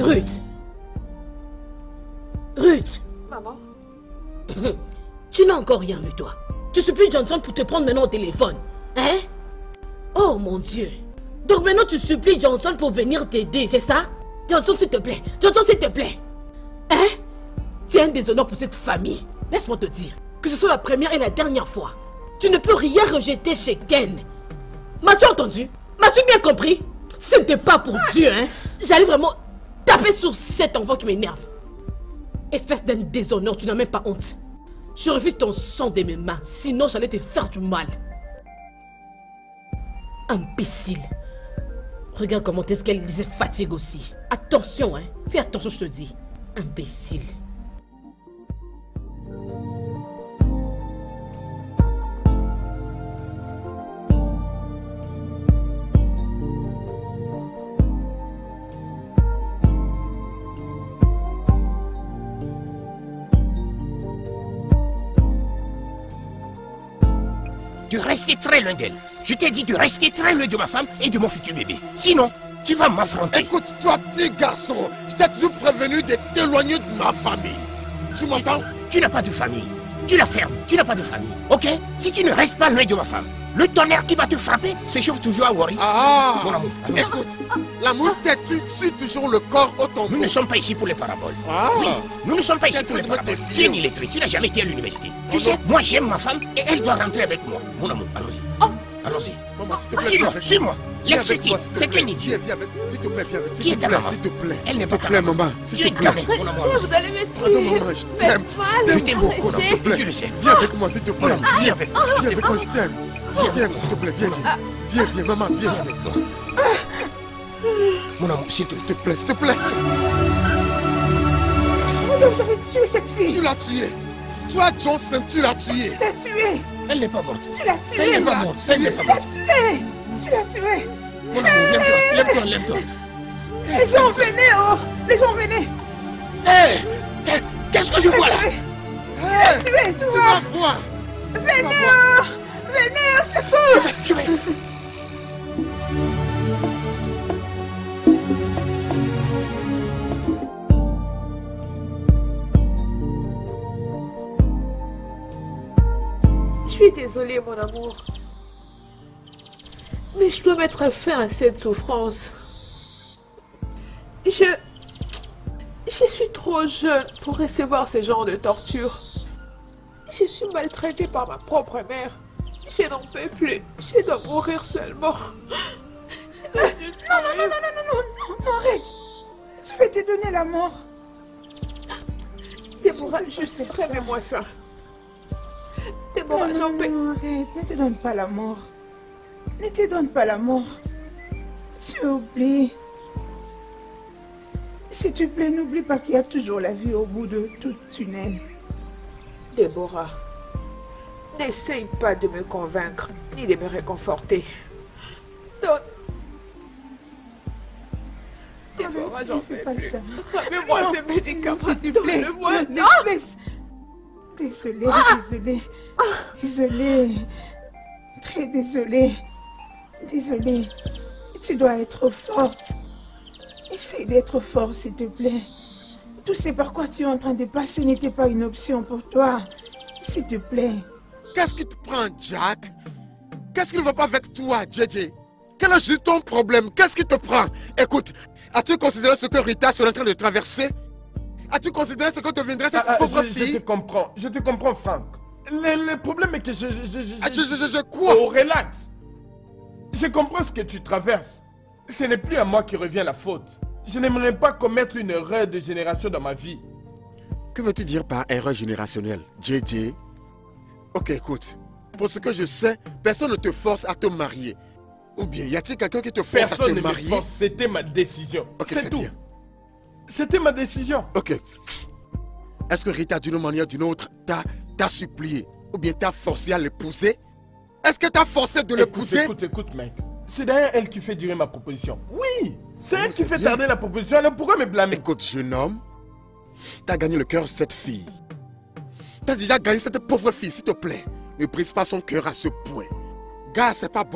Ruth. Ruth. Maman. Tu n'as encore rien vu, toi. Tu supplies Johnson pour te prendre maintenant au téléphone. Hein? Oh mon Dieu. Donc maintenant tu supplies Johnson pour venir t'aider, c'est ça? Johnson, s'il te plaît. Johnson, s'il te plaît. Hein? Tu es un déshonneur pour cette famille. Laisse-moi te dire que ce soit la première et la dernière fois. Tu ne peux rien rejeter chez Ken. M'as-tu entendu? M'as-tu bien compris? Ce n'était pas pour Dieu, hein? J'allais vraiment taper sur cet enfant qui m'énerve. Espèce d'un déshonneur, tu n'as même pas honte. Je refuse ton sang de mes mains, sinon j'allais te faire du mal. Imbécile. Regarde comment est-ce qu'elle se fatigue aussi. Attention, hein. Fais attention, je te dis. Imbécile. De rester très loin d'elle. Je t'ai dit de rester très loin de ma femme et de mon futur bébé. Sinon, tu vas m'affronter. Écoute, toi, petit garçon, je t'ai toujours prévenu de t'éloigner de ma famille. Tu m'entends? Tu n'as pas de famille. Tu la fermes. Tu n'as pas de famille. Ok? Si tu ne restes pas loin de ma femme, le tonnerre qui va te frapper s'échauffe toujours à Wari. Ah! Mon amour. Écoute, la moustache suit toujours le corps au tombeau. Nous ne sommes pas ici pour les paraboles. Ah. Oui, nous ne sommes pas ici pour les paraboles. Tu es illettré, tu n'as jamais été à l'université. Tu sais, moi j'aime ma femme et elle doit rentrer avec moi. Mon amour, allons-y. Oh. Allons-y. Maman, s'il te plaît, Suis-moi, suis-moi. Laisse-le dire, c'est un idiot. Viens avec, s'il te plaît, viens avec. Qui est ta maman? S'il te plaît. Elle n'est S'il pas te plaît, ta maman. Tu S'il es te plaît. gamin, mon amour. Vous allez me tuer. Pardon, maman, je t'aime. Je t'aime beaucoup, s'il te plaît. tu le sais. Viens avec moi, s'il te plaît. Viens avec moi. Viens avec moi, je t'aime. Je t'aime, s'il te plaît, viens, viens. Viens, viens, maman, viens. Viens avec moi. Mon amour, s'il te plaît. S'il te plaît. Vous avez tué cette fille. Tu l'as tuée. Toi, Johnson, tu l'as tuée. Tu l'as tuée. Elle n'est pas morte. Tu l'as Elle n'est tuée. pas morte. Elle n'est pas Tu l'as morte. tuée. Tu l'as tuée. Mon amour, lève-toi, lève-toi, lève-toi. Les gens venaient, oh. Les gens venaient. Hé! Qu'est-ce que je vois là? Tu l'as tuée, Tu toi. vas voir. Venez, oh. Venez, au secours. Je vais. Je suis désolée, mon amour. Mais je dois mettre fin à cette souffrance. Je suis trop jeune pour recevoir ce genre de torture. Je suis maltraitée par ma propre mère. Je n'en peux plus. Je dois mourir seulement. Non, arrête. Tu vas te donner la mort. Déborah, Je peux juste faire ça. remets-moi ça. Déborah, j'en peux. Non, arrête. Ne te donne pas la mort. Ne te donne pas la mort. Tu oublies. S'il te plaît, n'oublie pas qu'il y a toujours la vie au bout de tout tunnel. Déborah, n'essaye pas de me convaincre, ni de me réconforter. Donne. Déborah, j'en fais peux pas plus. ça. Ramène-moi Non, ces médicaments. s'il te plaît. Donne-le-moi. Non, laisse. Désolée, désolée. Désolée. Très désolée. Désolée. Tu dois être forte. Essaye d'être forte, s'il te plaît. Tout ce par quoi tu es en train de passer n'était pas une option pour toi. S'il te plaît. Qu'est-ce qui te prend, Jack? Qu'est-ce qui ne va pas avec toi, JJ? Quel est juste ton problème? Qu'est-ce qui te prend? Écoute, as-tu considéré ce que Rita est en train de traverser? As-tu considéré ce que deviendrait cette pauvre fille? Je te comprends, Franck. Le problème est que je quoi? Oh, relax. Je comprends ce que tu traverses. Ce n'est plus à moi qui revient la faute. Je n'aimerais pas commettre une erreur de génération dans ma vie. Que veux-tu dire par erreur générationnelle, JJ? Ok, écoute. Pour ce que je sais, personne ne te force à te marier. Ou bien, y a-t-il quelqu'un qui te force à te marier? Personne ne me force, c'était ma décision. Ok, c'est tout. bien. C'était ma décision. Ok. Est-ce que Rita, d'une manière ou d'une autre, t'a supplié? Ou bien t'a forcé à l'épouser? Est-ce que t'as forcé de l'épouser? Écoute, mec. C'est d'ailleurs elle qui fait durer ma proposition. Oui, c'est elle qui fait bien. tarder la proposition. Elle pourrait me blâmer. Écoute, jeune homme, t'as gagné le cœur de cette fille. T'as déjà gagné cette pauvre fille, s'il te plaît. Ne brise pas son cœur à ce point. Gars, c'est pas bon.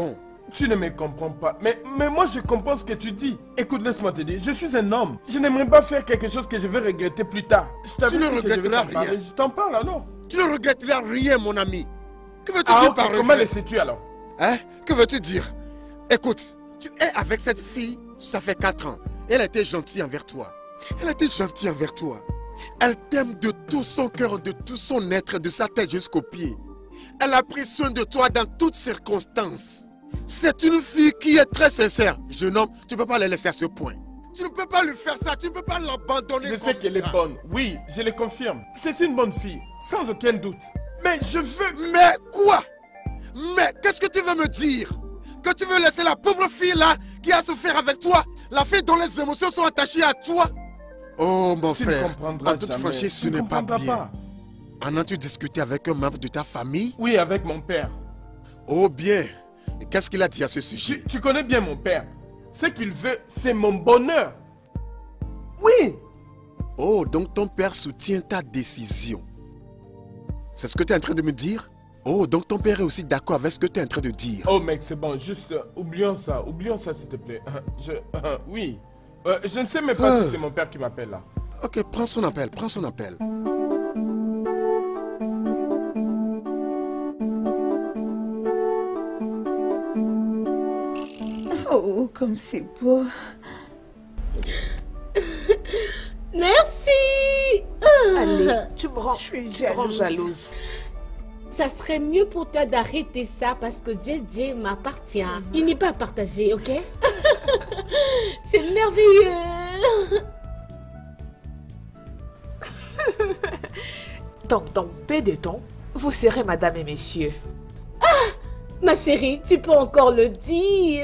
Tu ne me comprends pas. Mais moi, je comprends ce que tu dis. Écoute, laisse-moi te dire, je suis un homme. Je n'aimerais pas faire quelque chose que je vais regretter plus tard. Tu ne regretteras rien. Je t'en parle alors. Tu ne regretteras rien, mon ami. Que veux-tu Ah, dire ok, par regret? comment le sais-tu alors? Hein? Que veux-tu dire? Écoute, tu es avec cette fille, ça fait 4 ans. Elle a été gentille envers toi. Elle a été gentille envers toi. Elle t'aime de tout son cœur, de tout son être, de sa tête jusqu'aux pieds. Elle a pris soin de toi dans toutes circonstances. C'est une fille qui est très sincère. Jeune homme, tu ne peux pas la laisser à ce point. Tu ne peux pas lui faire ça, tu ne peux pas l'abandonner comme ça. Je sais qu'elle est bonne, oui, je le confirme. C'est une bonne fille, sans aucun doute. Mais je veux... Mais quoi? Mais qu'est-ce que tu veux me dire? Que tu veux laisser la pauvre fille là qui a souffert avec toi? La fille dont les émotions sont attachées à toi? Oh mon frère, en toute franchise, ce n'est pas bien. En as-tu discuté avec un membre de ta famille? Oui, avec mon père. Oh bien. Et qu'est-ce qu'il a dit à ce sujet? Tu connais bien mon père. Ce qu'il veut, c'est mon bonheur. Oui. Oh, donc ton père soutient ta décision. C'est ce que tu es en train de me dire? Oh, donc ton père est aussi d'accord avec ce que tu es en train de dire. Oh mec, c'est bon, juste oublions ça s'il te plaît. Oui. Je ne sais même pas si c'est mon père qui m'appelle là. Ok, prends son appel, prends son appel. Oh, comme c'est beau. Merci. Allez, tu me rends, Je suis jalouse. Ça serait mieux pour toi d'arrêter ça parce que JJ m'appartient. Il n'est pas à partager, ok? C'est merveilleux. Donc, dans peu de temps, vous serez madame et messieurs. Ma chérie, tu peux encore le dire.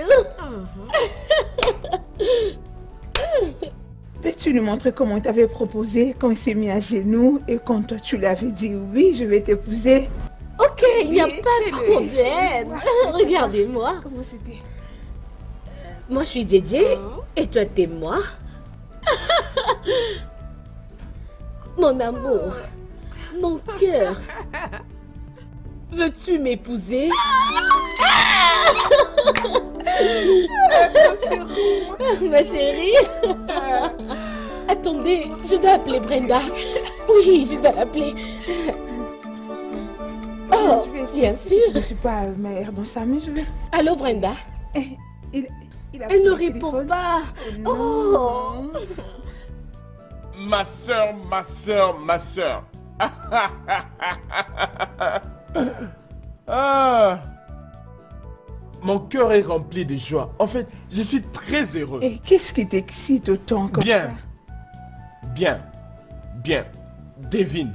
Peux-tu lui montrer comment il t'avait proposé quand il s'est mis à genoux et quand toi tu lui avais dit oui, je vais t'épouser? Ok, il n'y a pas de problème. Regardez-moi. Comment c'était? Moi, je suis JJ et toi, t'es moi. Mon amour, mon cœur. Veux-tu m'épouser? Ma chérie. Attendez, je dois appeler Brenda. Oui, je dois l'appeler. Oh, bien sûr. Je ne suis pas meilleure dans ça, mais je vais... Allô, Brenda? Elle ne répond pas. Oh. Ma soeur. Ah. Mon cœur est rempli de joie. En fait, je suis très heureux. Et qu'est-ce qui t'excite autant comme ça? Bien. Devine.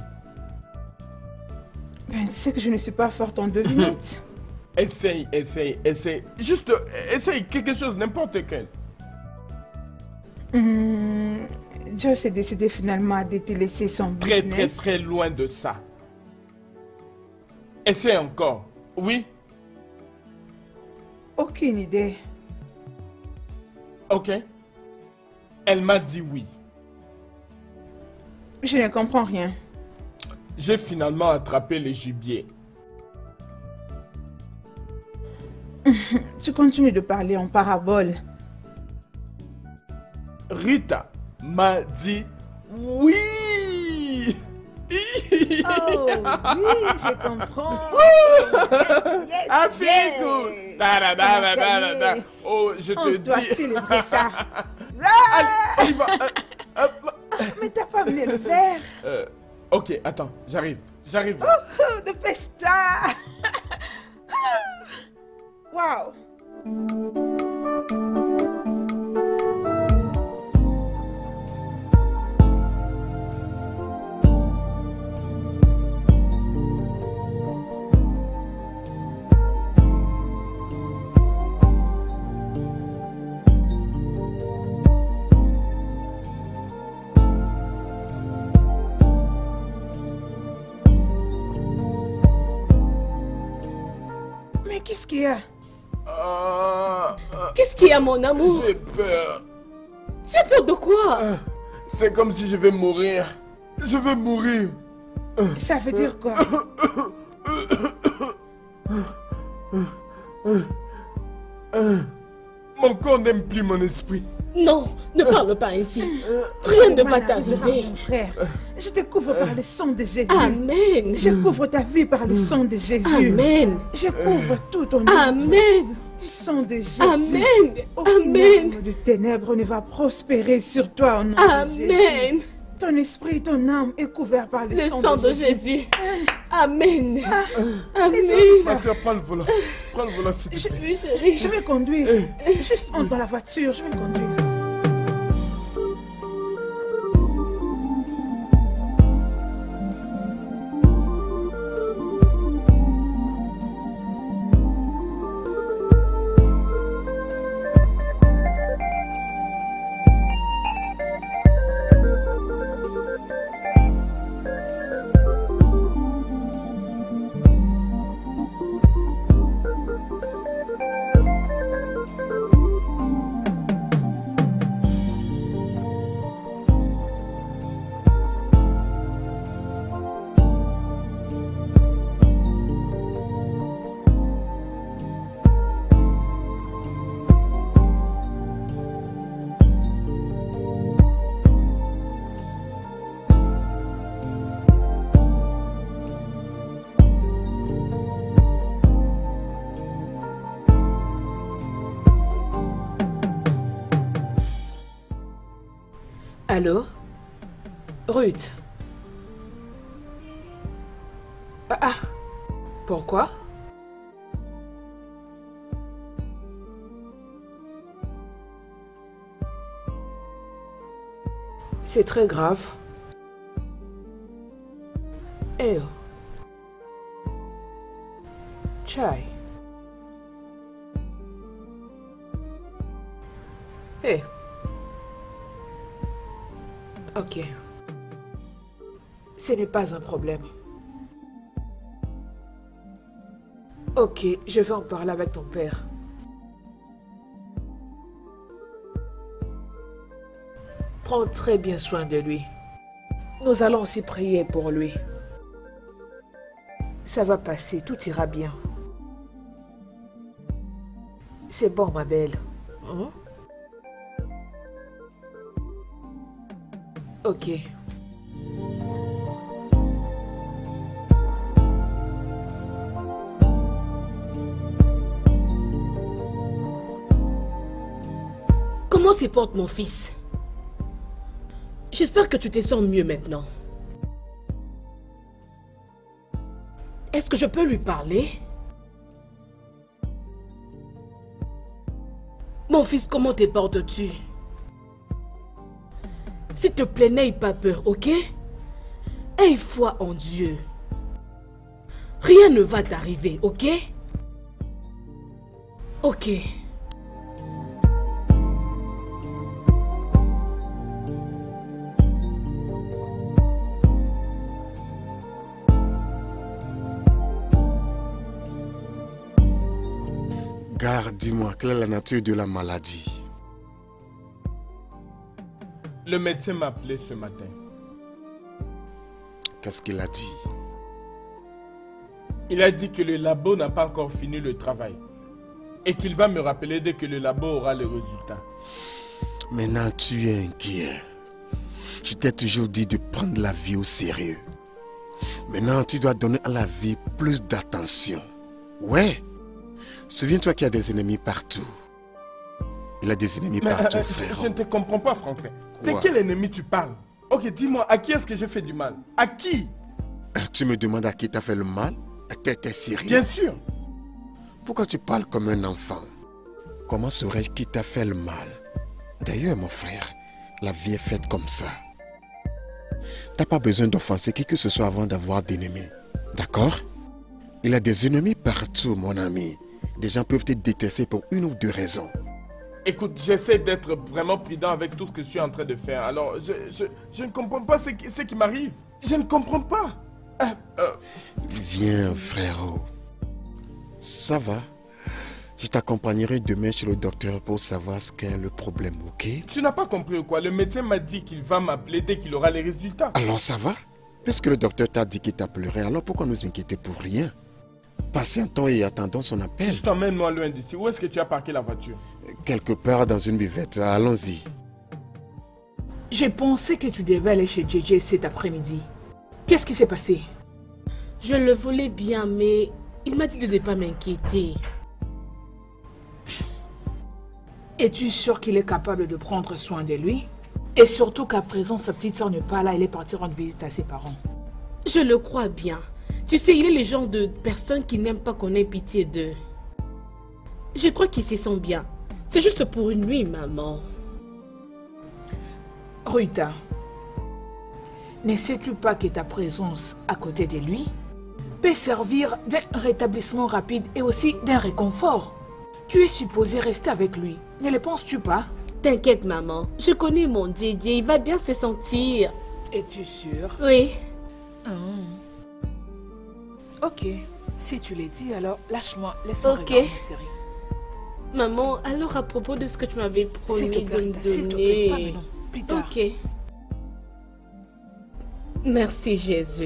Ben, tu sais que je ne suis pas forte en devinette. Essaye. Juste, essaye quelque chose, n'importe quel. Joe s'est décidé finalement de te laisser son business. Très loin de ça. Essaye encore. Oui? Aucune idée. Ok. Elle m'a dit oui. Je ne comprends rien. J'ai finalement attrapé le gibier. Tu continues de parler en parabole. Rita m'a dit oui. Oh oui, je comprends. Yes, Afikou. Oh, je te on doit dis. célébrer ça. Allez, va. Mais t'as pas amené le verre. Ok, attends, j'arrive. Oh, dépêche-toi. Wow. Mais qu'est-ce qu'il y a? Qu'est-ce qu'il y a, mon amour? J'ai peur. Tu as peur de quoi? C'est comme si je vais mourir. Je vais mourir. Ça veut dire quoi? Mon corps n'aime plus mon esprit. Non, ne parle pas ainsi. Rien ne va t'arriver. Mon frère, je te couvre par le sang de Jésus. Amen. Je couvre ta vie par le sang de Jésus. Amen. Je couvre tout ton Amen. du sang de Jésus. Amen. Aucune Amen. arme de ténèbres ne va prospérer sur toi au nom de Amen. Jésus. Ton esprit, ton âme est couvert par le sang de Jésus. Amen. Amen. Ma soeur, prends le volant. Prends le volant, s'il te plaît. Oui, chérie. Je vais conduire. Juste entre dans la voiture, je vais conduire. Allô? Ruth? Ah, pourquoi? C'est très grave. Eh oh. Chai. Eh. Ok. Ce n'est pas un problème. Ok, je vais en parler avec ton père. Prends très bien soin de lui. Nous allons aussi prier pour lui. Ça va passer, tout ira bien. C'est bon, ma belle. Hein? Ok. Comment se porte mon fils? J'espère que tu te sens mieux maintenant. Est-ce que je peux lui parler? Mon fils, comment te portes-tu? S'il te plaît, n'aie pas peur, ok? Aie foi en Dieu. Rien ne va t'arriver, ok? Ok. Gare, dis-moi, quelle est la nature de la maladie? Le médecin m'a appelé ce matin. Qu'est-ce qu'il a dit? Il a dit que le labo n'a pas encore fini le travail. Et qu'il va me rappeler dès que le labo aura le résultat. Maintenant, tu es inquiet. Je t'ai toujours dit de prendre la vie au sérieux. Maintenant, tu dois donner à la vie plus d'attention. Ouais. Souviens-toi qu'il y a des ennemis partout. Il y a des ennemis partout, frère. Je ne te comprends pas, Franklin. De Quoi? quel ennemi tu parles? Ok, dis-moi, à qui est-ce que j'ai fait du mal? À qui? Tu me demandes à qui t'as fait le mal? T'es sérieux? Bien sûr. Pourquoi tu parles comme un enfant? Comment saurais-je qui t'a fait le mal? D'ailleurs, mon frère, la vie est faite comme ça. T'as pas besoin d'offenser qui que ce soit avant d'avoir d'ennemis. D'accord? Il y a des ennemis partout, mon ami. Des gens peuvent te détester pour une ou deux raisons. Écoute, j'essaie d'être vraiment prudent avec tout ce que je suis en train de faire. Alors, je ne comprends pas ce qui m'arrive. Je ne comprends pas. Viens, frérot. Ça va? Je t'accompagnerai demain chez le docteur pour savoir ce qu'est le problème, ok? Tu n'as pas compris ou quoi? Le médecin m'a dit qu'il va m'appeler dès qu'il aura les résultats. Alors ça va? Puisque le docteur t'a dit qu'il t'appellerait, alors pourquoi nous inquiéter pour rien? Patientons et attendons son appel. Je t'emmène moi loin d'ici. Où est-ce que tu as parqué la voiture? Quelque part dans une buvette. Allons-y. J'ai pensé que tu devais aller chez JJ cet après-midi. Qu'est-ce qui s'est passé? Je le voulais bien, mais il m'a dit de ne pas m'inquiéter. Es-tu sûr qu'il est capable de prendre soin de lui? Et surtout qu'à présent, sa petite soeur n'est pas là, elle est partie rendre visite à ses parents. Je le crois bien. Tu sais, il est le genre de personne qui n'aime pas qu'on ait pitié d'eux. Je crois qu'il s'y sent bien. C'est juste pour une nuit, maman. Ruta, ne sais-tu pas que ta présence à côté de lui peut servir d'un rétablissement rapide et aussi d'un réconfort? Tu es supposé rester avec lui, ne le penses-tu pas? T'inquiète, maman. Je connais mon Didier, il va bien se sentir. Es-tu sûre? Oui. Ok, si tu l'as dit, alors lâche-moi, laisse-moi Ok. regarder la série. Maman, alors à propos de ce que tu m'avais promis S'il te de plaît, me s'il te plaît, pas donner. maintenant, plus tard. Ok. Merci Jésus.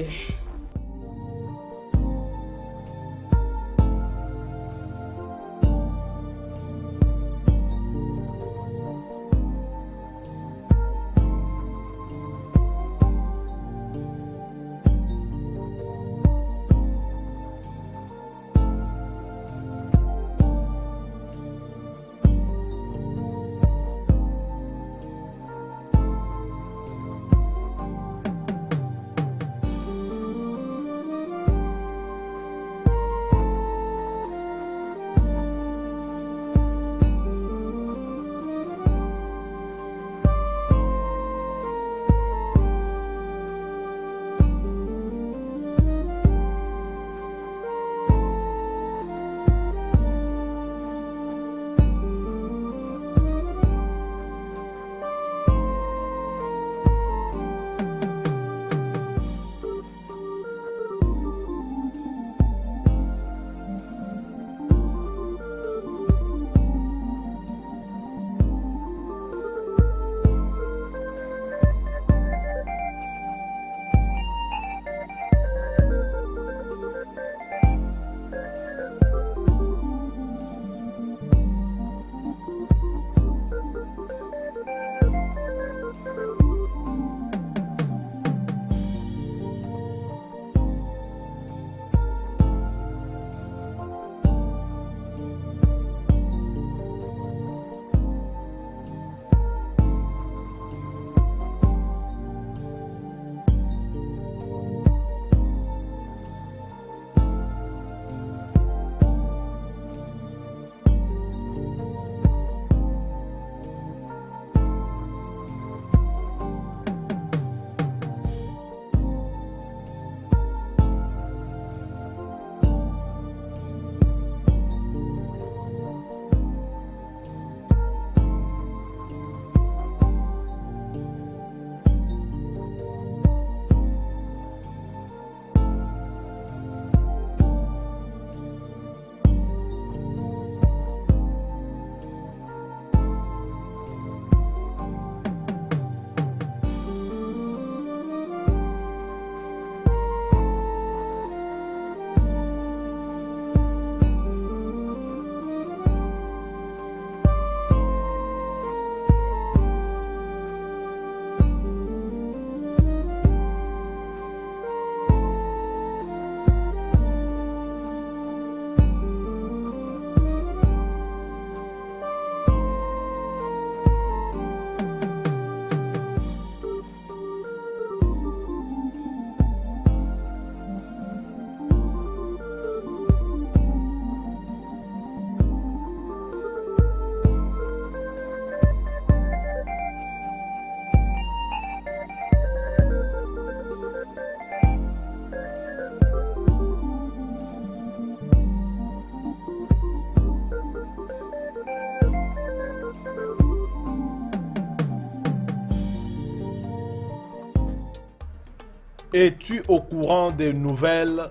Es-tu au courant des nouvelles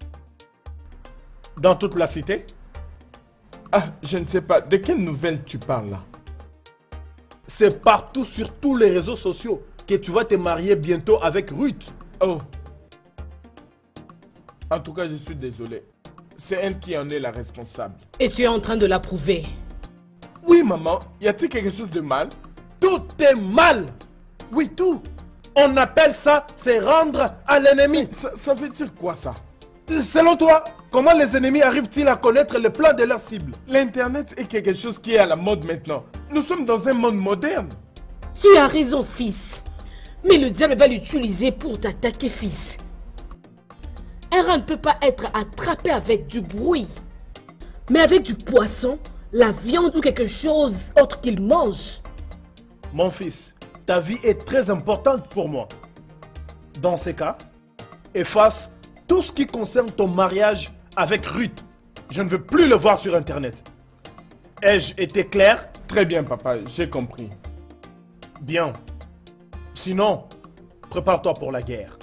dans toute la cité? Ah, je ne sais pas. De quelles nouvelles tu parles là? C'est partout sur tous les réseaux sociaux que tu vas te marier bientôt avec Ruth. Oh. En tout cas, je suis désolé. c'est elle qui en est la responsable. Et tu es en train de la prouver. Oui, maman. Y a-t-il quelque chose de mal? Tout est mal. Oui, tout. On appelle ça se rendre à l'ennemi. Ça veut dire quoi, ça? Selon toi, comment les ennemis arrivent-ils à connaître le plan de leur cible? L'Internet est quelque chose qui est à la mode maintenant. Nous sommes dans un monde moderne. Tu as raison, fils. Mais le diable va l'utiliser pour t'attaquer, fils. Un rat ne peut pas être attrapé avec du bruit. Mais avec du poisson, la viande ou quelque chose autre qu'il mange. Mon fils, ta vie est très importante pour moi. Dans ces cas, efface tout ce qui concerne ton mariage avec Ruth. Je ne veux plus le voir sur Internet. Ai-je été clair? Très bien, papa, j'ai compris. Bien. Sinon, prépare-toi pour la guerre.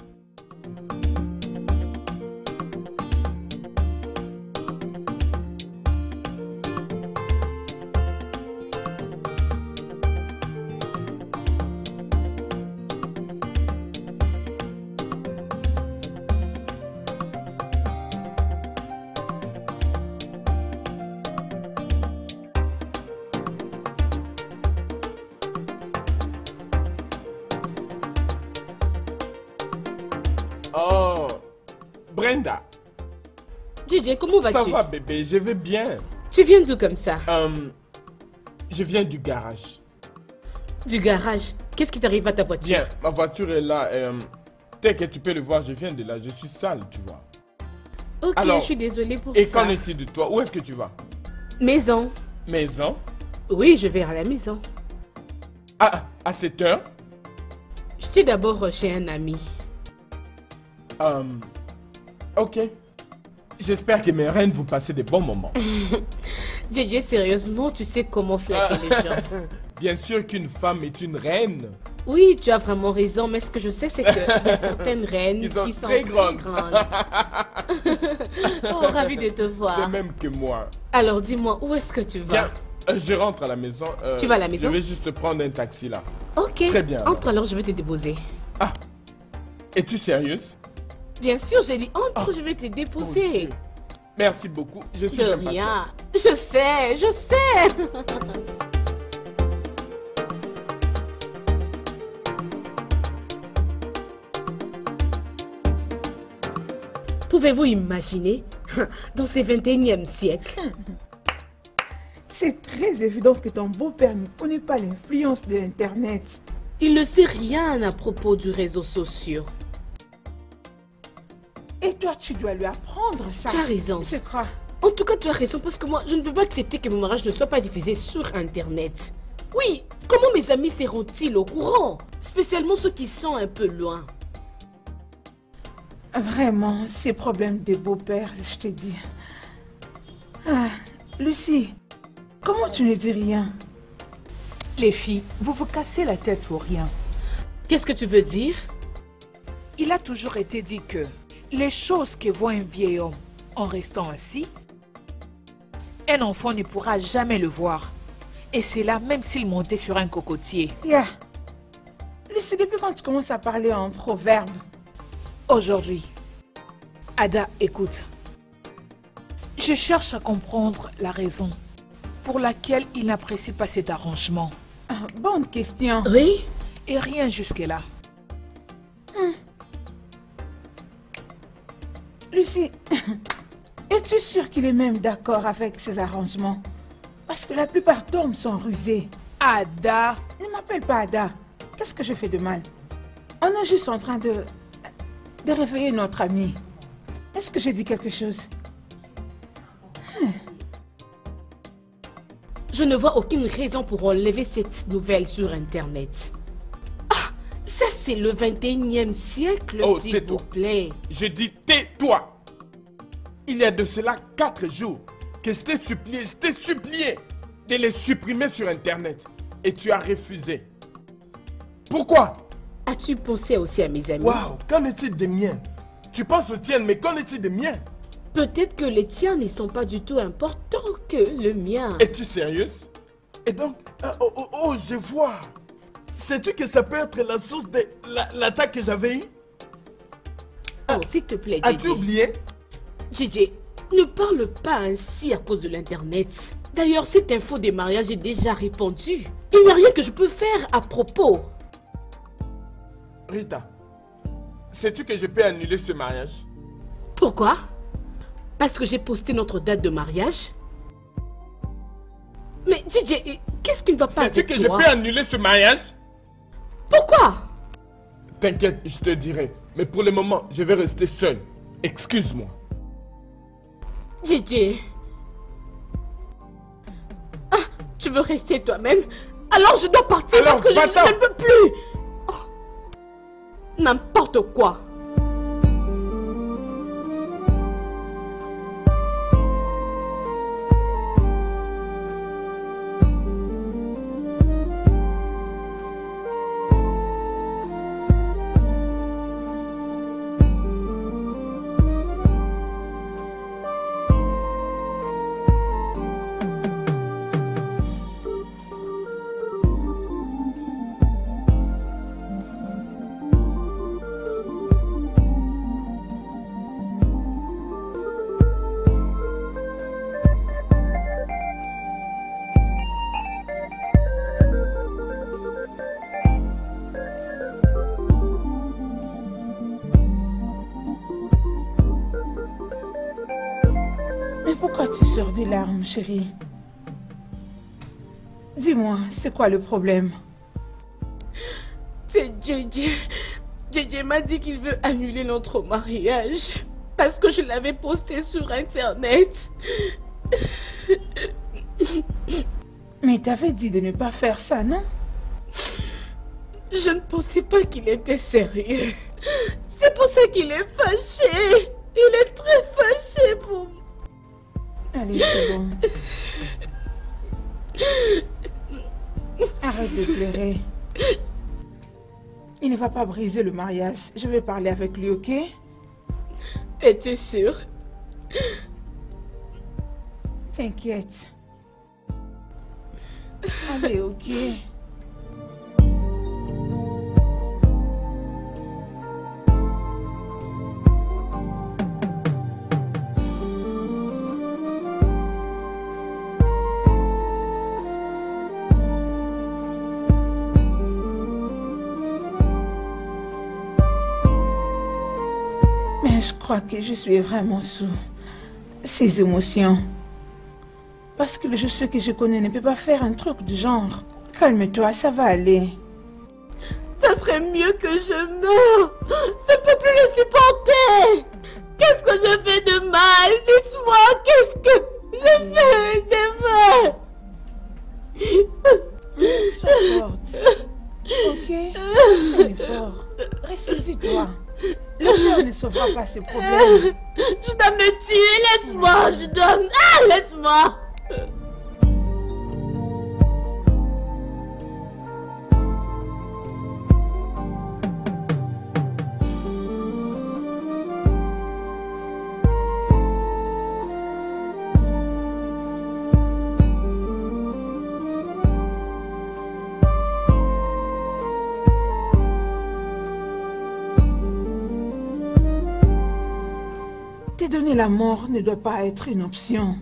Oh, Brenda. JJ, comment vas-tu? Ça va, bébé, je vais bien. Tu viens d'où comme ça? Je viens du garage. Du garage? Qu'est-ce qui t'arrive à ta voiture? Bien, ma voiture est là. Dès que tu peux le voir, je viens de là. Je suis sale, tu vois. Ok, alors, je suis désolée pour et ça. qu'en est-il de toi? Où est-ce que tu vas? Maison. Maison? Oui, je vais à la maison. Ah, à cette heure? J'étais d'abord chez un ami. Ok. J'espère que mes reines vous passez des bons moments. JJ, sérieusement, tu sais comment flatter les gens. Bien sûr qu'une femme est une reine. Oui, tu as vraiment raison, mais ce que je sais, c'est qu'il y a certaines reines qui sont très grandes. Oh, ravi de te voir. De même que moi. Alors, dis-moi, où est-ce que tu vas? Bien, je rentre à la maison. Tu vas à la maison? Je vais juste prendre un taxi là. Ok. Très bien. Entre alors, je vais te déposer. Ah, es-tu sérieuse? Bien sûr, j'ai dit entre, je vais te déposer. Oh, merci beaucoup, je suis de impatient. rien. Je sais, je sais. Pouvez-vous imaginer, dans ce 21e siècle? C'est très évident que ton beau-père ne connaît pas l'influence de l'Internet. Il ne sait rien à propos du réseau social. Et toi, tu dois lui apprendre ça. Tu as raison. Je crois. En tout cas, tu as raison, parce que moi, je ne veux pas accepter que mon mariage ne soit pas diffusé sur Internet. Oui, comment mes amis seront-ils au courant? Spécialement ceux qui sont un peu loin. Vraiment, ces problèmes de beau-père, je te dis. Ah, Lucie, comment tu ne dis rien? Les filles, vous vous cassez la tête pour rien. Qu'est-ce que tu veux dire? Il a toujours été dit que les choses que voit un vieil homme en restant assis, un enfant ne pourra jamais le voir. Et c'est là même s'il montait sur un cocotier. Yeah. Lucie, depuis quand tu commences à parler en proverbe? Aujourd'hui, Ada, écoute. Je cherche à comprendre la raison pour laquelle il n'apprécie pas cet arrangement. Ah, bonne question. Oui? Et rien jusque-là. Lucie, es-tu sûre qu'il est même d'accord avec ces arrangements? Parce que la plupart d'hommes sont rusés. Ada! Ne m'appelle pas Ada. Qu'est-ce que je fais de mal? On est juste en train de réveiller notre ami. Est-ce que j'ai dit quelque chose? Je ne vois aucune raison pour enlever cette nouvelle sur Internet. Ah, ça c'est le 21e siècle, Oh, s'il vous plaît. Je dis tais-toi. Il y a de cela 4 jours que je t'ai supplié de les supprimer sur Internet. Et tu as refusé. Pourquoi? As-tu pensé aussi à mes amis? Waouh, qu'en est-il des miens? Tu penses aux tiennes, mais qu'en est-il des miens? Peut-être que les tiens ne sont pas du tout importants que le mien. Es-tu sérieuse? Et donc, je vois. Sais-tu que ça peut être la source de l'attaque que j'avais eue? Oh, s'il te plaît, As-tu JJ. oublié? JJ, Ne parle pas ainsi à cause de l'internet. D'ailleurs, cette info des mariages est déjà répandue. Il n'y a rien que je peux faire à propos. Rita, sais-tu que je peux annuler ce mariage? Pourquoi? Parce que j'ai posté notre date de mariage? Mais DJ, qu'est-ce qui ne va pas avec toi? Sais-tu que je peux annuler ce mariage? Pourquoi? T'inquiète, je te dirai. Mais pour le moment, je vais rester seul. Excuse-moi. DJ. Ah, tu veux rester toi-même? Alors je dois partir parce que je ne peux plus. Oh. N'importe quoi. Pourquoi tu sors des larmes, chérie? Dis-moi, c'est quoi le problème? C'est JJ. JJ m'a dit qu'il veut annuler notre mariage parce que je l'avais posté sur Internet. Mais t'avais dit de ne pas faire ça, non? Je ne pensais pas qu'il était sérieux. C'est pour ça qu'il est fâché. Il est très fâché pour moi. Allez, c'est bon. Arrête de pleurer. Il ne va pas briser le mariage. Je vais parler avec lui, ok? Es-tu sûre? T'inquiète. Allez, ok. Je crois que je suis vraiment sous ces émotions. Parce que le monsieur que je connais ne peut pas faire un truc du genre. Calme-toi, ça va aller. Ça serait mieux que je meure. Je ne peux plus le supporter. Qu'est-ce que je fais de mal? Dites-moi, qu'est-ce que je fais de mal? Sois forte. Ok? Sois fort. Ressaisis-toi. Le cœur ne sauvera pas ces problèmes. Je dois me tuer, laisse-moi, je dois... Ah, laisse-moi. Te donner la mort ne doit pas être une option.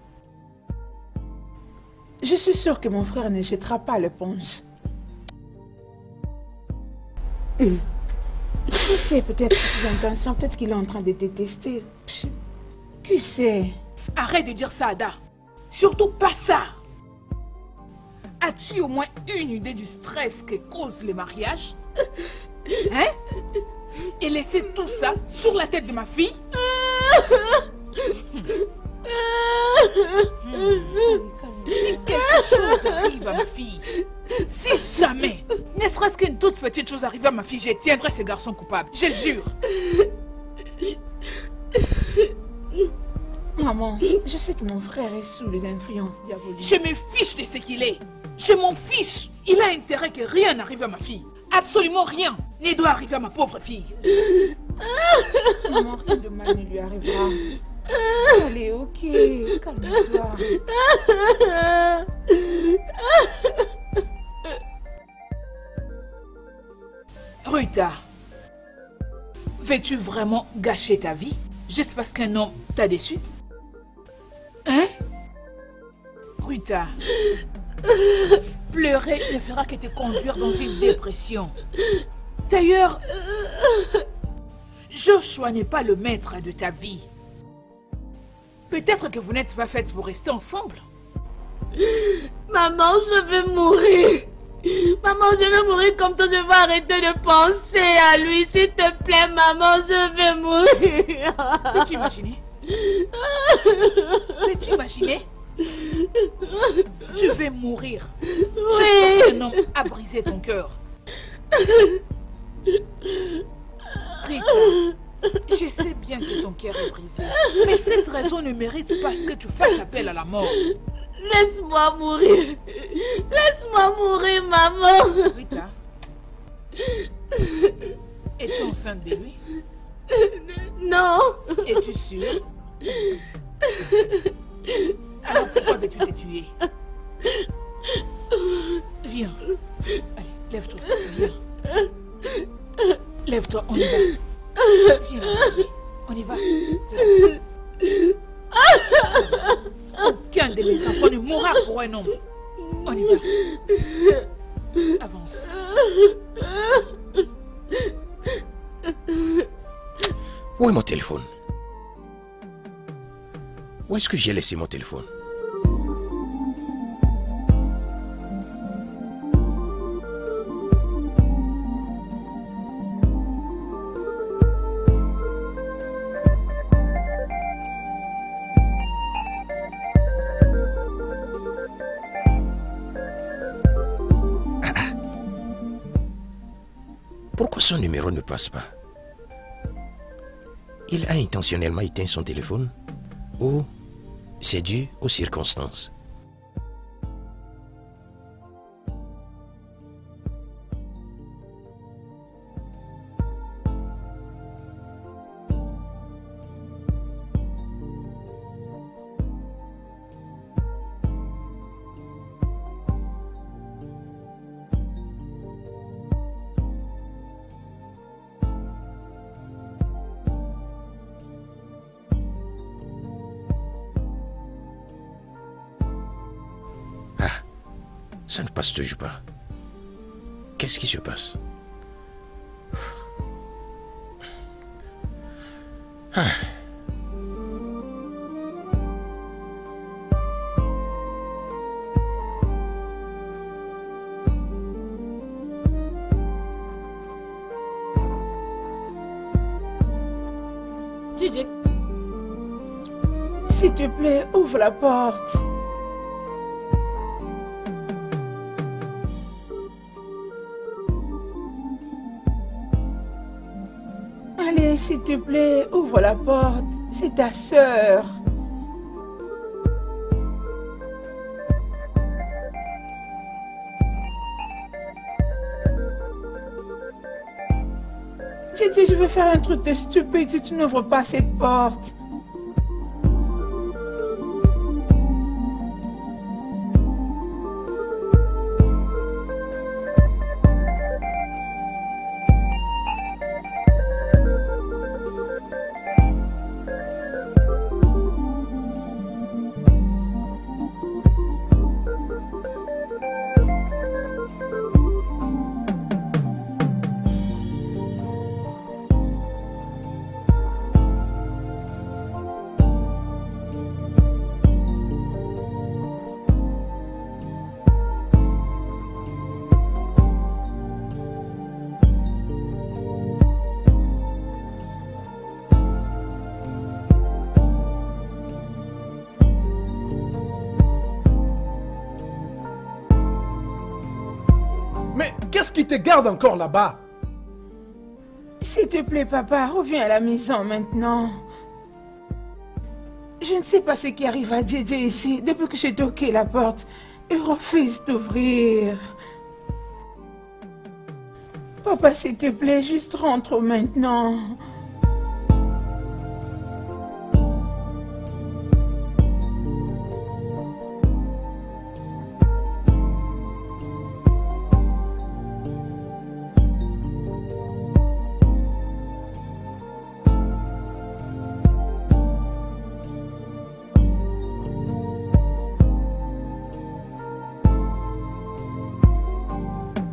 Je suis sûre que mon frère ne jettera pas l'éponge. Qui sait, peut-être ses intentions, peut-être qu'il est en train de te tester. Qui sait? Arrête de dire ça, Ada. Surtout pas ça. As-tu au moins une idée du stress que cause le mariage? Hein? Et laisser tout ça sur la tête de ma fille? Si quelque chose arrive à ma fille, si jamais, ne serait-ce qu'une toute petite chose arrive à ma fille, je tiendrai ce garçon coupable, je jure. Maman, je sais que mon frère est sous les influences diaboliques. Je me fiche de ce qu'il est. Je m'en fiche. Il a intérêt que rien n'arrive à ma fille. Absolument rien ne doit arriver à ma pauvre fille. Maman, rien de mal ne lui arrivera. Allez, ok, calme-toi. Rita, veux-tu vraiment gâcher ta vie juste parce qu'un homme t'a déçu? Rita, pleurer ne fera que te conduire dans une dépression. D'ailleurs, Joshua n'est pas le maître de ta vie. Peut-être que vous n'êtes pas faites pour rester ensemble. Maman, je vais mourir. Maman, je vais mourir comme toi. Je vais arrêter de penser à lui. S'il te plaît, maman, je vais mourir. Peux-tu imaginer? Peux-tu imaginer? Tu vais mourir. Oui. Juste parce qu'un homme a brisé ton cœur. Rita, je sais bien que ton cœur est brisé. Mais cette raison ne mérite pas que tu fasses appel à la mort. Laisse-moi mourir. Laisse-moi mourir, maman. Rita, es-tu enceinte de lui? Non. Es-tu sûre? Alors pourquoi veux-tu te tuer? Viens. Allez, lève-toi. Viens. Lève-toi, on y va. Viens. On y va. Aucun de mes enfants ne mourra pour un homme. On y va. Avance. Où est mon téléphone? Où est-ce que j'ai laissé mon téléphone? Pourquoi son numéro ne passe pas? Il a intentionnellement éteint son téléphone ou c'est dû aux circonstances? Ça ne passe toujours pas. Qu'est-ce qui se passe? Gigi, s'il te plaît, ouvre la porte. Allez, s'il te plaît, ouvre la porte. C'est ta sœur. Gigi, je vais faire un truc de stupide si tu n'ouvres pas cette porte. Qu'est-ce qui te garde encore là-bas? S'il te plaît, papa, reviens à la maison maintenant. Je ne sais pas ce qui arrive à JJ ici. Depuis que j'ai toqué la porte, il refuse d'ouvrir. Papa, s'il te plaît, juste rentre maintenant.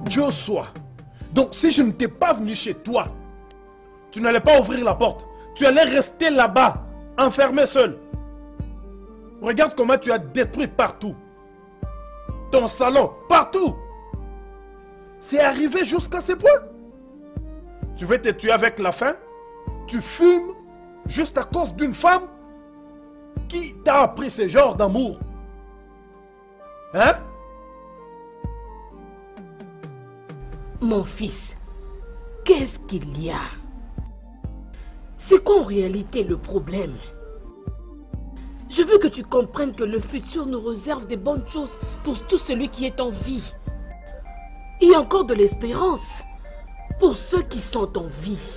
Joshua, donc si je ne t'ai pas venu chez toi, tu n'allais pas ouvrir la porte. Tu allais rester là-bas, enfermé seul. Regarde comment tu as détruit partout. Ton salon, partout. C'est arrivé jusqu'à ce point. Tu veux te tuer avec la faim? Tu fumes juste à cause d'une femme? Qui t'a appris ce genre d'amour? Hein? Mon fils, qu'est-ce qu'il y a? C'est quoi en réalité le problème? Je veux que tu comprennes que le futur nous réserve des bonnes choses pour tout celui qui est en vie. Il y a encore de l'espérance pour ceux qui sont en vie.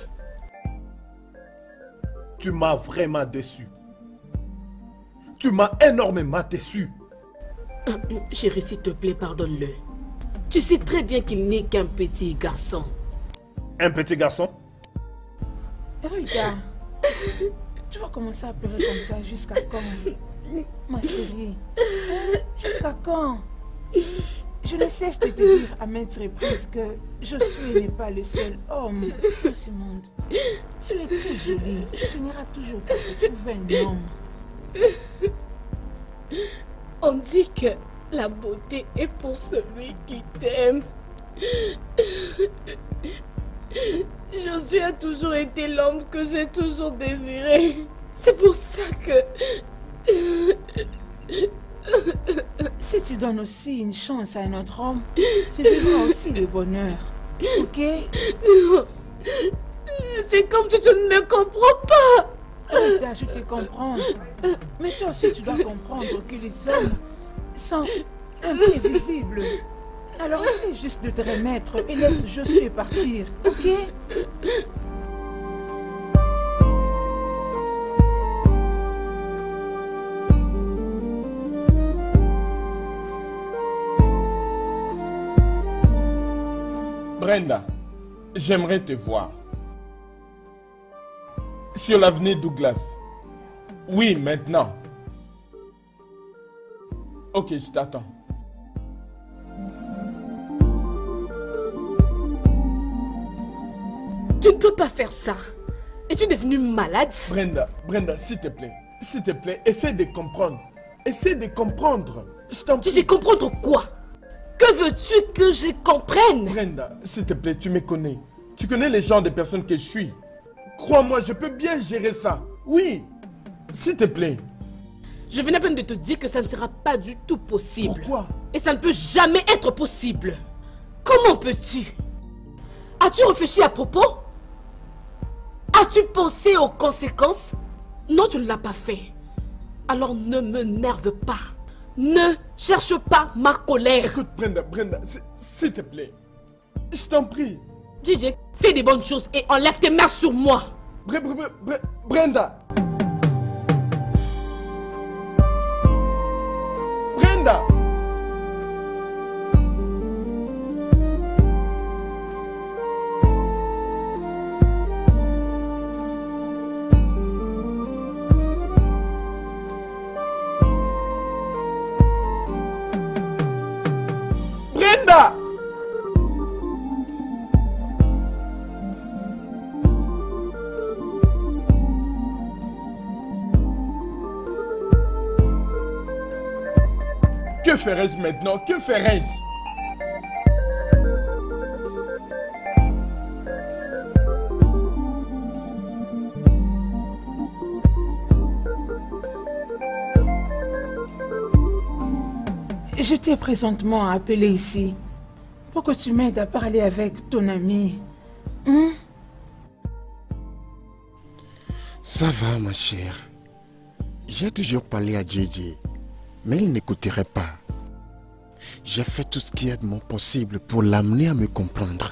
Tu m'as vraiment déçu. Tu m'as énormément déçu. Chérie, s'il te plaît, pardonne-le. Tu sais très bien qu'il n'est qu'un petit garçon. Un petit garçon? Regarde, tu vas commencer à pleurer comme ça jusqu'à quand? Ma chérie, jusqu'à quand? Je ne cesse de te dire à maintes reprises que Josué n'est pas le seul homme de ce monde. Tu es très jolie, tu finiras toujours par trouver un homme. On dit que la beauté est pour celui qui t'aime. Josué a toujours été l'homme que j'ai toujours désiré. C'est pour ça que... Si tu donnes aussi une chance à un autre homme, tu vivras aussi le bonheur. Ok? C'est comme si tu ne me comprends pas. Rita, je te comprends. Mais toi aussi, tu dois comprendre que les hommes sont imprévisibles. Alors essaie juste de te remettre et laisse Josué partir, ok? Brenda, j'aimerais te voir. Sur l'avenue Douglas. Oui, maintenant. Ok, je t'attends. Tu ne peux pas faire ça. Es-tu devenue malade? Brenda, s'il te plaît, essaie de comprendre. Essaie de comprendre. Je t'en prie. Tu sais comprendre quoi? Que veux-tu que je comprenne? Brenda, s'il te plaît, tu me connais. Tu connais les genres de personnes que je suis. Crois-moi, je peux bien gérer ça. Oui, s'il te plaît. Je venais à peine de te dire que ça ne sera pas du tout possible. Pourquoi? Et ça ne peut jamais être possible. Comment peux-tu? As-tu réfléchi à propos? As-tu pensé aux conséquences? Non, tu ne l'as pas fait. Alors ne me nerve pas. Ne cherche pas ma colère. Écoute, Brenda, s'il te plaît. Je t'en prie. DJ, fais des bonnes choses et enlève tes mains sur moi. Brenda. Brenda. Brenda. Que ferais-je maintenant? Que ferais-je? Je t'ai présentement appelé ici pour que tu m'aides à parler avec ton ami. Ça va, ma chère. J'ai toujours parlé à JJ, mais il n'écouterait pas. J'ai fait tout ce qui est de mon possible pour l'amener à me comprendre.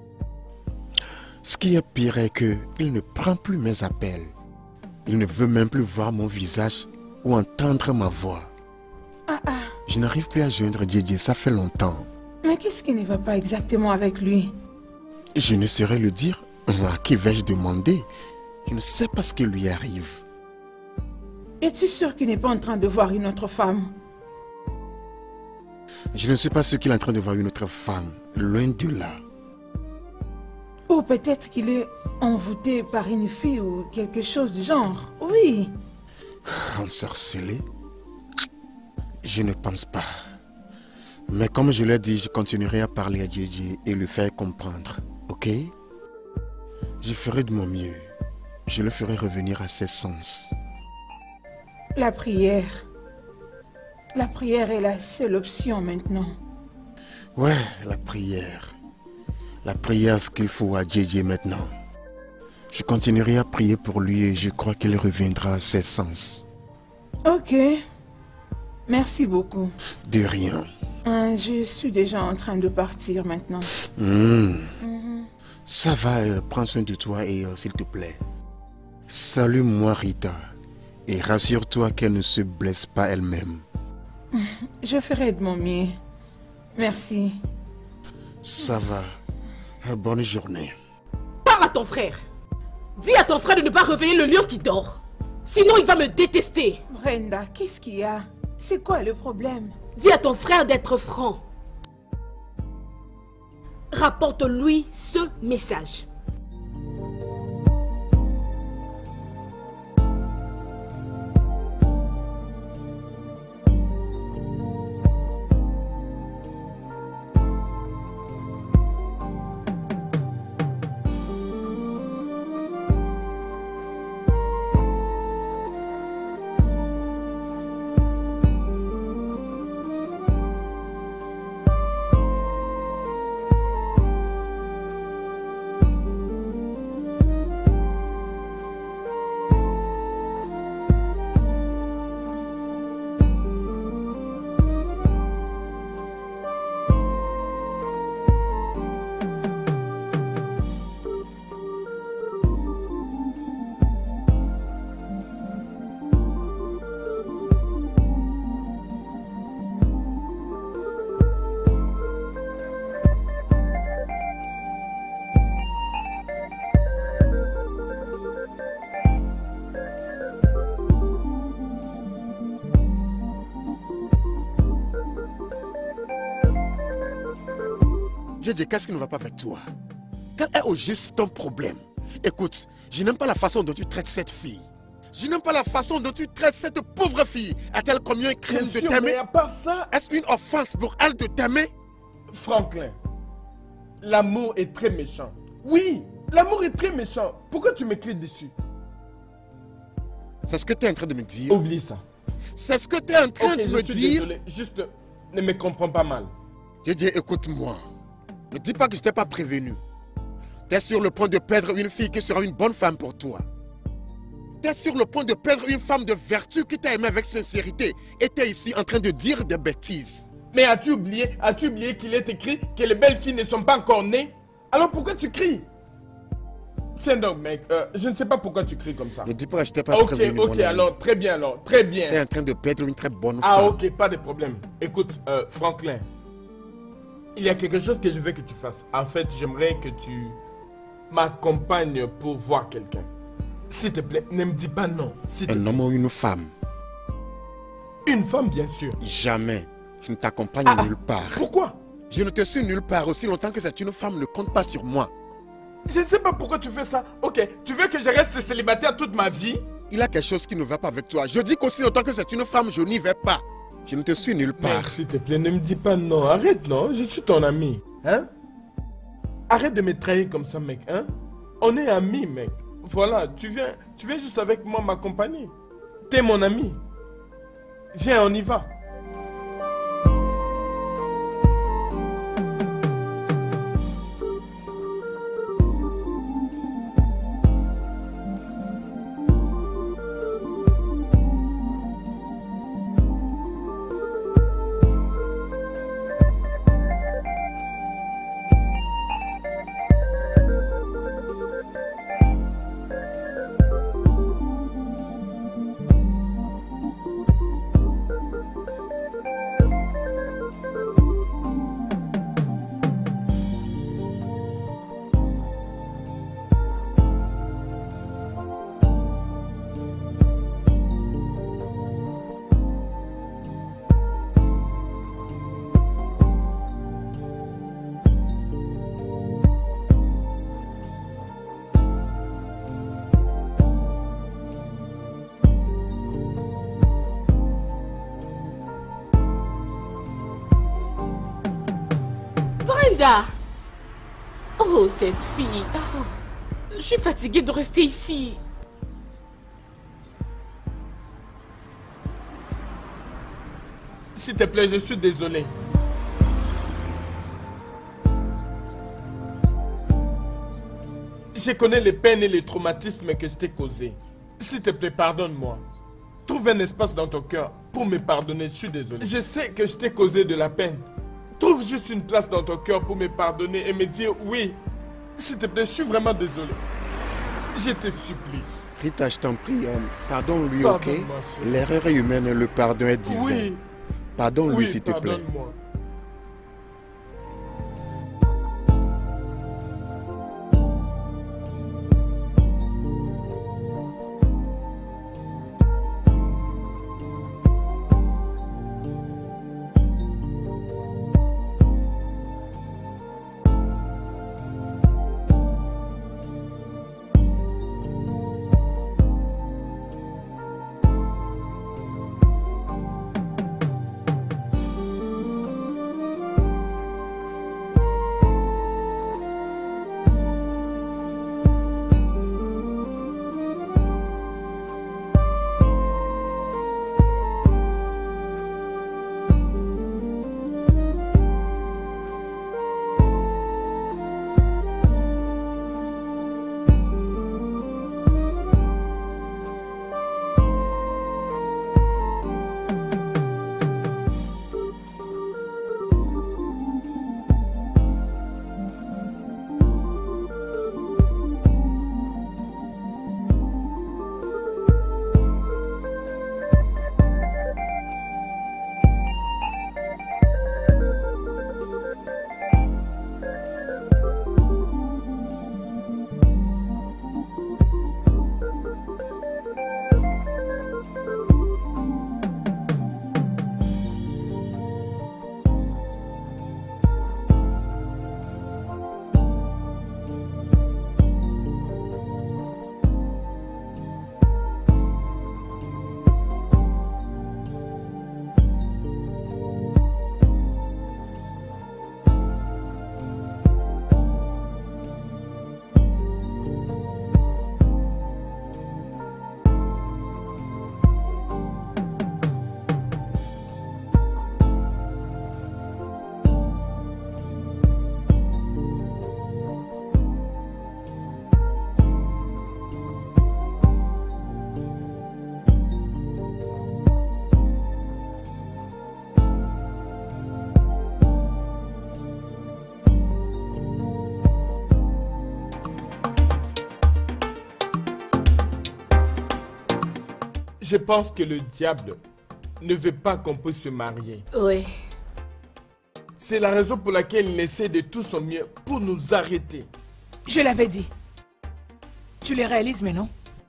Ce qui est pire est qu'il ne prend plus mes appels. Il ne veut même plus voir mon visage ou entendre ma voix. Je n'arrive plus à joindre JJ, ça fait longtemps. Mais qu'est-ce qui ne va pas exactement avec lui? Je ne saurais le dire. À qui vais-je demander? Je ne sais pas ce qui lui arrive. Es-tu sûr qu'il n'est pas en train de voir une autre femme? Je ne suis pas sûr qu'il est en train de voir une autre femme. Loin de là. Ou peut-être qu'il est envoûté par une fille ou quelque chose du genre. Oui. Ensorcelé? Je ne pense pas. Mais comme je l'ai dit, je continuerai à parler à JJ et lui faire comprendre. Ok? Je ferai de mon mieux. Je le ferai revenir à ses sens. La prière. La prière est la seule option maintenant. Ouais, la prière. La prière, ce qu'il faut à JJ maintenant. Je continuerai à prier pour lui et je crois qu'il reviendra à ses sens. Ok. Merci beaucoup. De rien. Je suis déjà en train de partir maintenant. Ça va, prends soin de toi et s'il te plaît. Salue-moi Rita. Et rassure-toi qu'elle ne se blesse pas elle-même. Je ferai de mon mieux. Merci. Ça va. Bonne journée. Parle à ton frère. Dis à ton frère de ne pas réveiller le lion qui dort. Sinon, il va me détester. Brenda, qu'est-ce qu'il y a? C'est quoi le problème? Dis à ton frère d'être franc. Rapporte-lui ce message. JJ, qu'est-ce qui ne va pas avec toi? Quel est au juste ton problème? Écoute, je n'aime pas la façon dont tu traites cette fille. Je n'aime pas la façon dont tu traites cette pauvre fille. A-t-elle commis un crime de t'aimer? Mais à part ça... Est-ce une offense pour elle de t'aimer? Franklin, l'amour est très méchant. Oui, l'amour est très méchant. Pourquoi tu m'écris dessus? C'est ce que tu es en train de me dire? Oublie ça. C'est ce que tu es en train de me dire? Désolé, juste ne me comprends pas mal. JJ, écoute-moi. Ne dis pas que je t'ai pas prévenu. Tu es sur le point de perdre une fille qui sera une bonne femme pour toi. Tu es sur le point de perdre une femme de vertu qui t'a aimé avec sincérité. Et tu es ici en train de dire des bêtises. Mais as-tu oublié qu'il est écrit que les belles filles ne sont pas encore nées? Alors pourquoi tu cries? Tiens donc mec, je ne sais pas pourquoi tu cries comme ça. Ne dis pas que je t'ai pas prévenu. Ok, alors, très bien alors, très bien. Tu es en train de perdre une très bonne femme. Ah ok, pas de problème. Écoute, Franklin, il y a quelque chose que je veux que tu fasses. En fait, j'aimerais que tu m'accompagnes pour voir quelqu'un. S'il te plaît, ne me dis pas non. Un homme ou une femme? Une femme, bien sûr. Jamais. Je ne t'accompagne nulle part. Pourquoi? Je ne te suis nulle part aussi longtemps que c'est une femme ne compte pas sur moi. Je ne sais pas pourquoi tu fais ça. Ok, tu veux que je reste célibataire toute ma vie? Il y a quelque chose qui ne va pas avec toi. Je dis qu'aussi longtemps que c'est une femme, je n'y vais pas. Je ne te suis nulle part. Mec, s'il te plaît, ne me dis pas non. Arrête, non. Je suis ton ami. Hein? Arrête de me trahir comme ça, mec. Hein? On est amis, mec. Voilà, tu viens juste avec moi m'accompagner. T'es mon ami. Viens, on y va. Brenda! Oh, cette fille. Oh, je suis fatiguée de rester ici. S'il te plaît, je suis désolé. Je connais les peines et les traumatismes que je t'ai causés. S'il te plaît, pardonne-moi. Trouve un espace dans ton cœur pour me pardonner, je suis désolé. Je sais que je t'ai causé de la peine. Trouve juste une place dans ton cœur pour me pardonner et me dire oui. S'il te plaît, je suis vraiment désolé. Je te supplie. Rita, je t'en prie, pardonne-lui, ok? L'erreur est humaine, le pardon est divin. Oui. Pardonne-lui, Oui, s'il te plaît. pardonne-moi. Je pense que le diable ne veut pas qu'on puisse se marier. Oui. C'est la raison pour laquelle il essaie de tout son mieux pour nous arrêter. Je l'avais dit. Tu les réalises maintenant?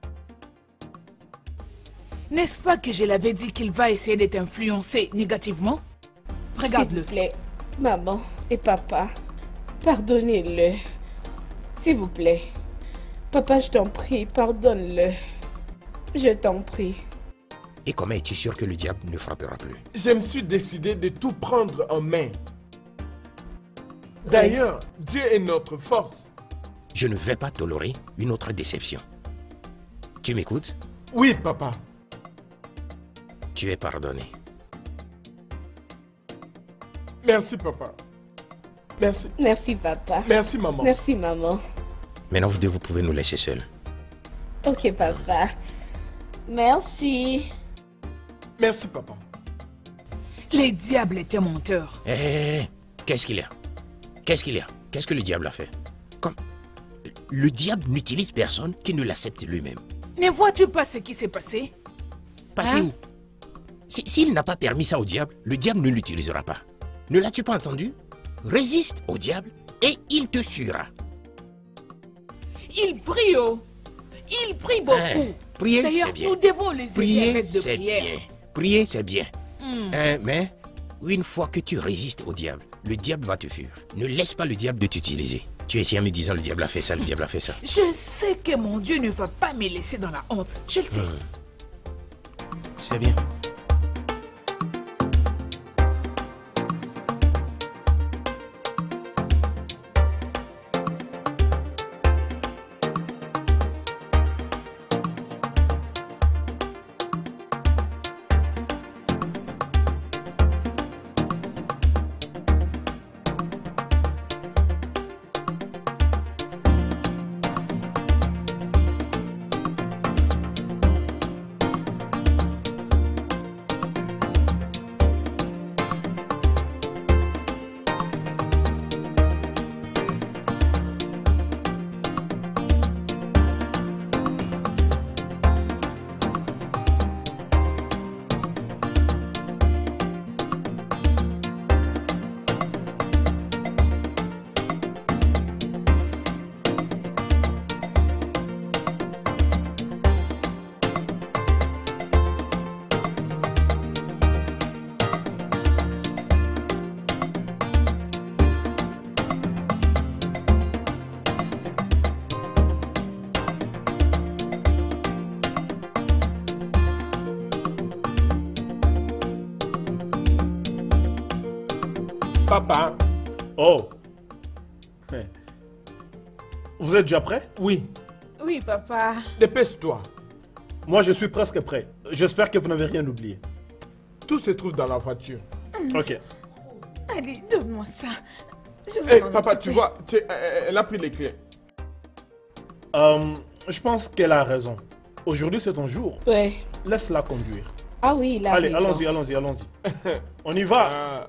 N'est-ce pas que je l'avais dit qu'il va essayer de t'influencer négativement? Regarde-le. S'il vous plaît, maman et papa, pardonnez-le. S'il vous plaît. Papa, je t'en prie, pardonne-le. Je t'en prie. Et comment es-tu sûr que le diable ne frappera plus? Je me suis décidé de tout prendre en main. D'ailleurs, Dieu est notre force. Je ne vais pas tolérer une autre déception. Tu m'écoutes? Oui, papa. Tu es pardonné. Merci, papa. Merci. Merci, papa. Merci, maman. Merci, maman. Maintenant, vous pouvez nous laisser seuls. Ok, papa. Merci. Merci, papa. Les diables étaient menteurs. Hé, qu'est-ce qu'il y a? Qu'est-ce qu'il y a? Qu'est-ce que le diable a fait? Comme le diable n'utilise personne qui ne l'accepte lui-même. Ne vois-tu pas ce qui s'est passé? Passé où? S'il n'a pas permis ça au diable, le diable ne l'utilisera pas. Ne l'as-tu pas entendu? Résiste au diable et il te fuira. Il prie, oh. Il prie beaucoup. Prier, c'est D'ailleurs, bien. nous devons les aider Prier, avec de c'est prière. bien. Prier, c'est bien. Mais une fois que tu résistes au diable, le diable va te fuir. Ne laisse pas le diable de t'utiliser. Tu es ici en me disant le diable a fait ça, le diable a fait ça. Je sais que mon Dieu ne va pas me laisser dans la honte. Je le sais. C'est bien. Papa. Oh. Vous êtes déjà prêt? Oui. Oui, papa. Dépêche-toi. Moi, je suis presque prêt. J'espère que vous n'avez rien oublié. Tout se trouve dans la voiture. Ok. Allez, donne-moi ça. Je vais m'en Papa, occuper. tu vois, elle a pris les clés. Je pense qu'elle a raison. Aujourd'hui, c'est ton jour. Ouais. Laisse-la conduire. Ah oui, il a Allez, raison. allons-y, allons-y, allons-y. On y va. Ah.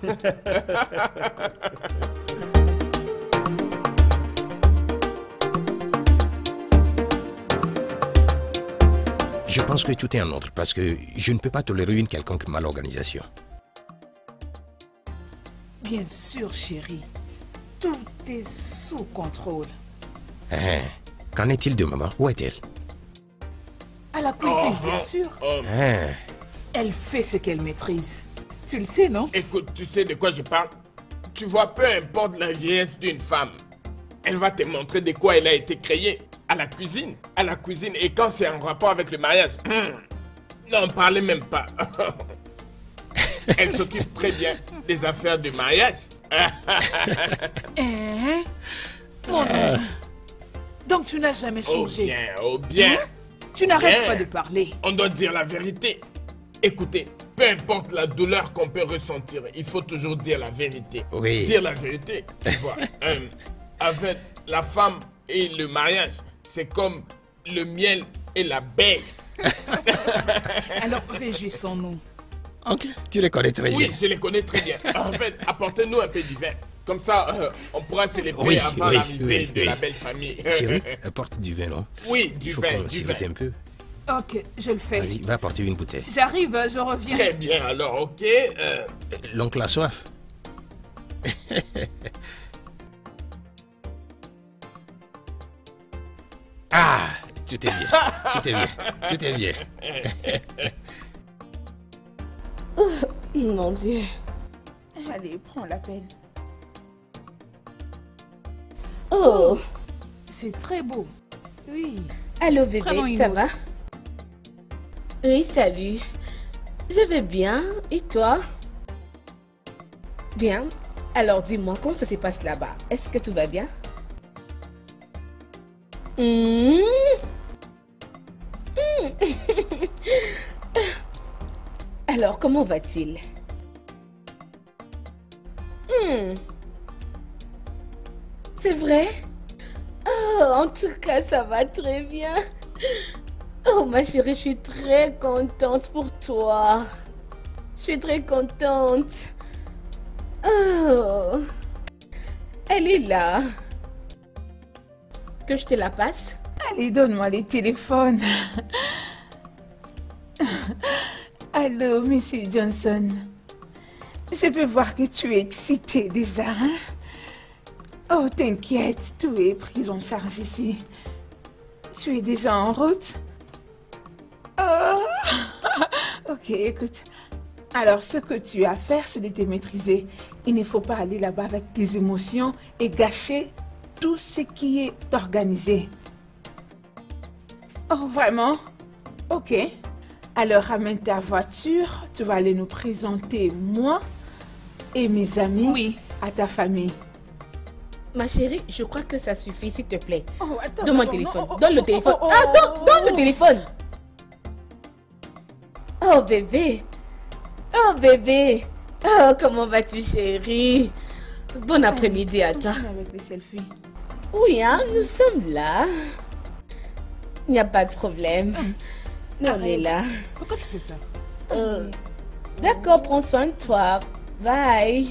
Je pense que tout est en ordre parce que je ne peux pas tolérer une quelconque malorganisation. Bien sûr, chérie. Tout est sous contrôle. Hein? Qu'en est-il de maman? Où est-elle? À la cuisine, bien sûr. Hein? Elle fait ce qu'elle maîtrise. Tu le sais, non? Écoute, tu sais de quoi je parle? Tu vois, peu importe la vieillesse d'une femme, elle va te montrer de quoi elle a été créée. À la cuisine. À la cuisine. Et quand c'est en rapport avec le mariage, n'en parlez même pas. Elle s'occupe très bien des affaires du mariage. Hein? Mon ami. Donc tu n'as jamais changé. Oh bien. Tu n'arrêtes Bien. pas de parler. On doit dire la vérité. Écoutez, peu importe la douleur qu'on peut ressentir, il faut toujours dire la vérité. Oui. Dire la vérité, tu vois. Avec la femme et le mariage, c'est comme le miel et l'abeille. Alors réjouissons-nous. Ok, tu les connais très Oui, bien. je les connais très bien. En fait, apportez-nous un peu du vin. Comme ça, on pourra célébrer Oui, avant oui, l'arrivée oui, de oui. la belle famille. Chérie, apporte du vin, non? Oui, Il du faut vin, qu'on du vin. sirote un peu. Ok, je le fais. Vas-y, va apporter une bouteille. J'arrive, je reviens. Très bien, alors, ok. L'oncle a soif. Ah, tout est bien, tout est bien, tout est bien. Mon Dieu. Allez, prends l'appel. Oh. C'est très beau. Oui. Allô bébé, Prenons une ça autre. va? Oui, salut. Je vais bien. Et toi? Bien. Alors dis-moi, comment ça se passe là-bas? Est-ce que tout va bien? Hmm? Alors, comment va-t-il? C'est vrai? Oh, en tout cas, ça va très bien. Oh, ma chérie, je suis très contente pour toi. Je suis très contente. Oh, elle est là. Que je te la passe? Allez, donne-moi les téléphones. Allô, Monsieur Johnson. Je peux voir que tu es excité déjà, hein? Oh, t'inquiète, tout est pris en charge ici. Tu es déjà en route? Oh! Ok, écoute. Alors, ce que tu as à faire, c'est de te maîtriser. Il ne faut pas aller là-bas avec tes émotions et gâcher tout ce qui est organisé. Oh, vraiment? Ok. Alors, ramène ta voiture. Tu vas aller nous présenter, moi et mes amis, Oui. à ta famille. Ma chérie, je crois que ça suffit, s'il te plaît. Oh, attends, Donne-moi le attends, téléphone. non, oh, Donne le oh, téléphone. oh, oh, Ah, oh, donne le oh. téléphone. Oh, bébé. Oh, bébé. Oh, comment vas-tu, chérie? Bon après-midi à toi. Continue avec les selfies. Oui, hein, nous sommes là. Il n'y a pas de problème. Nous, on est là. Pourquoi tu fais ça? D'accord, prends soin de toi. Bye.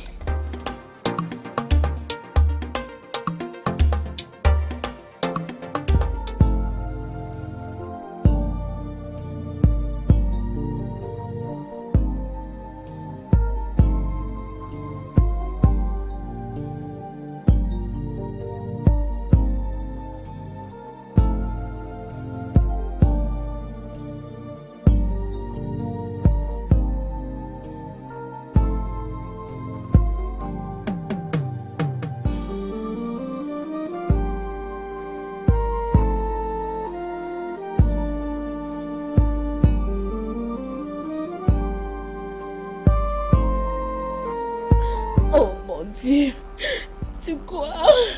Dieu. Tu crois?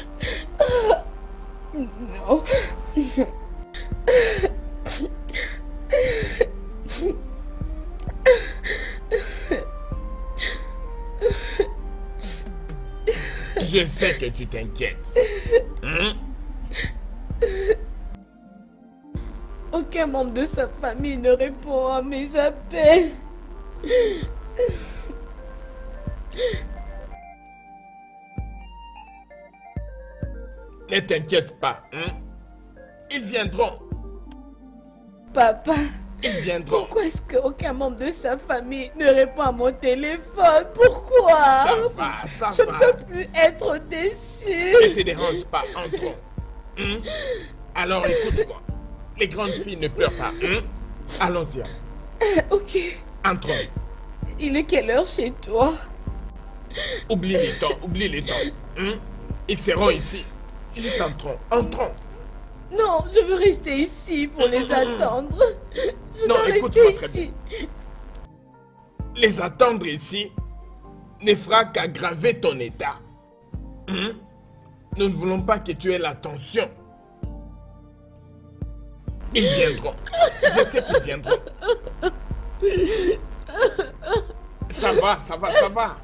Non. Je sais que tu t'inquiètes. Hein? Aucun membre de sa famille ne répond à mes appels. Ne t'inquiète pas. Hein? Ils viendront. Papa, Ils viendront. pourquoi est-ce qu'aucun membre de sa famille ne répond à mon téléphone? Pourquoi? Ça va, ça Je va. ne peux plus être déçue. Ne te dérange pas, entrons. Hein? Alors écoute-moi. Les grandes filles ne pleurent pas. Hein? Allons-y. Ok. Entrons. Il est quelle heure chez toi? Oublie les temps, oublie les temps. Hein? Ils seront ici. Juste entrons, entrons. Non, je veux rester ici pour les attendre. Je Non, dois écoute-moi rester très bien. ici. Les attendre ici ne fera qu'aggraver ton état. Hein? Nous ne voulons pas que tu aies l'attention. Ils viendront. Je sais qu'ils viendront. Ça va, ça va, ça va.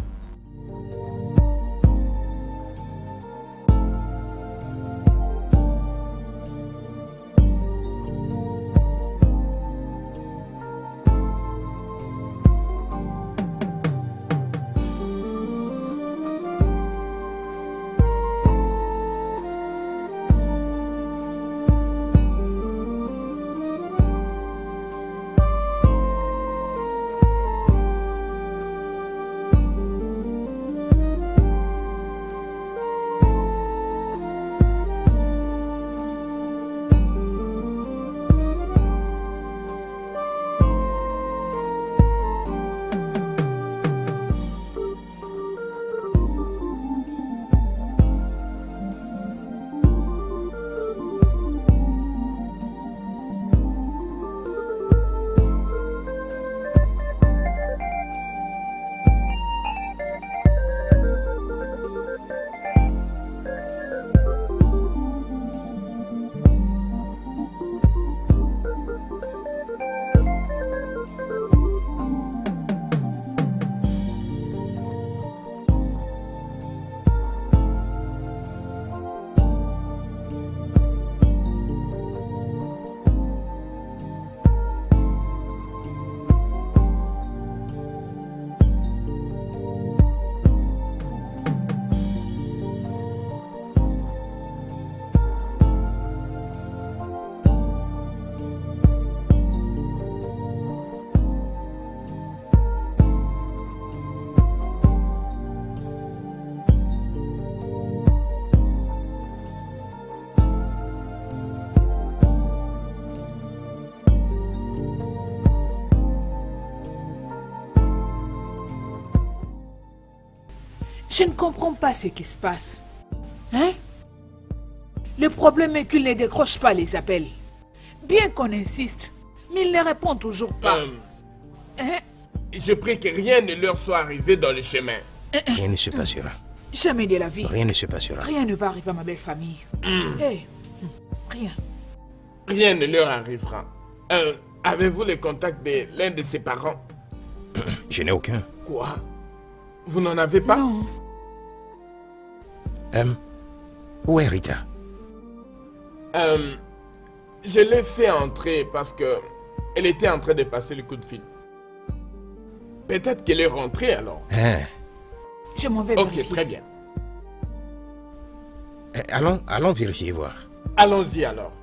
Je ne comprends pas ce qui se passe. Hein? Le problème est qu'il ne décroche pas les appels. Bien qu'on insiste, mais il ne répond toujours pas. Hein? Je prie que rien ne leur soit arrivé dans le chemin. Rien ne se passera. Jamais de la vie. Rien ne se passera. Rien ne va arriver à ma belle famille. Hey, rien. Rien ne leur arrivera. Avez-vous le contact de l'un de ses parents? Je n'ai aucun. Quoi? Vous n'en avez pas? Non. Où est Rita? Je l'ai fait entrer parce que elle était en train de passer le coup de fil. Peut-être qu'elle est rentrée alors. Je m'en vais Ok, vérifier. très bien. Allons vérifier voir. Allons-y alors.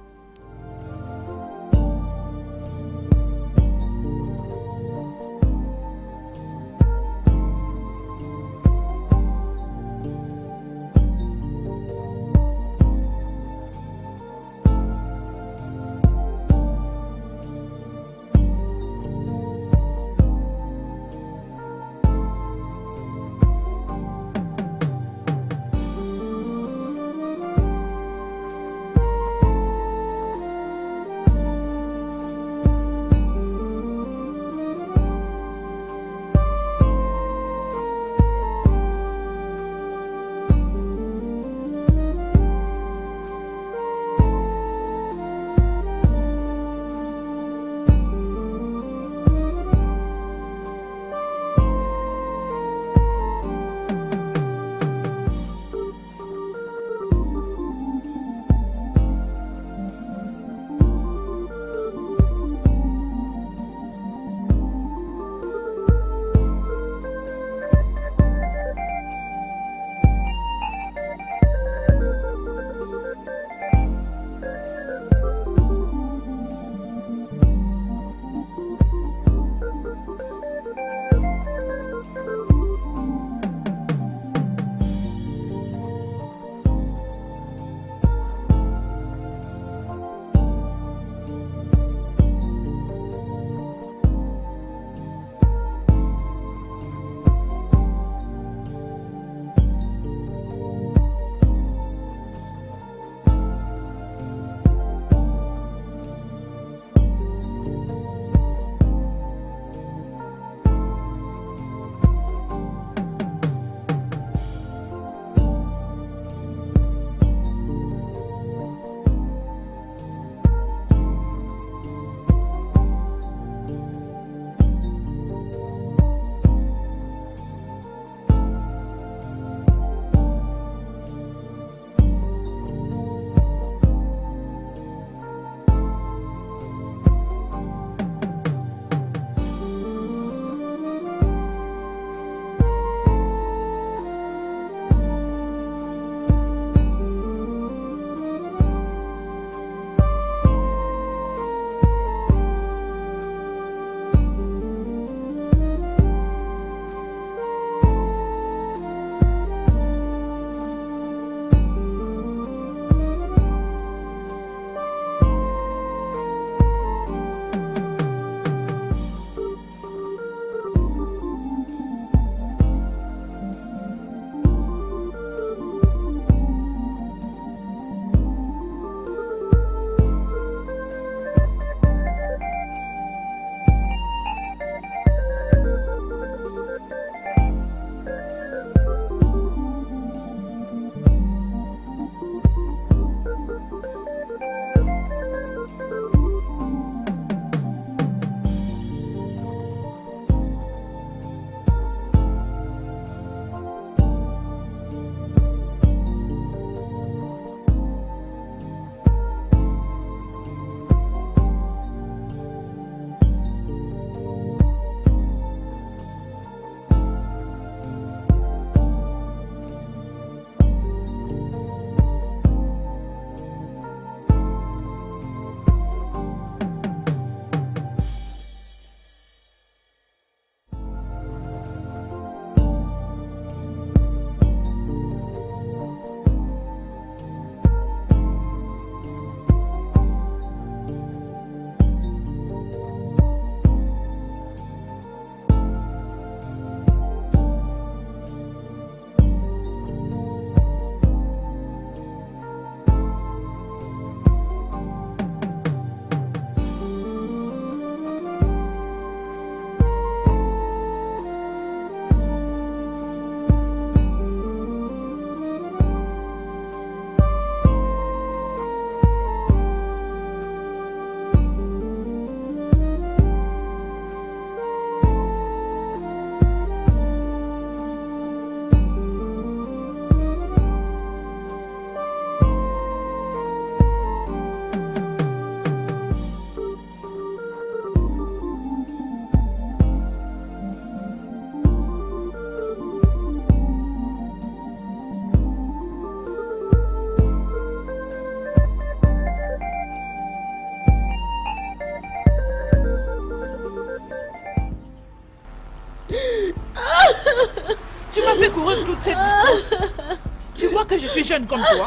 de toute cette distance? Tu vois que je suis jeune comme toi?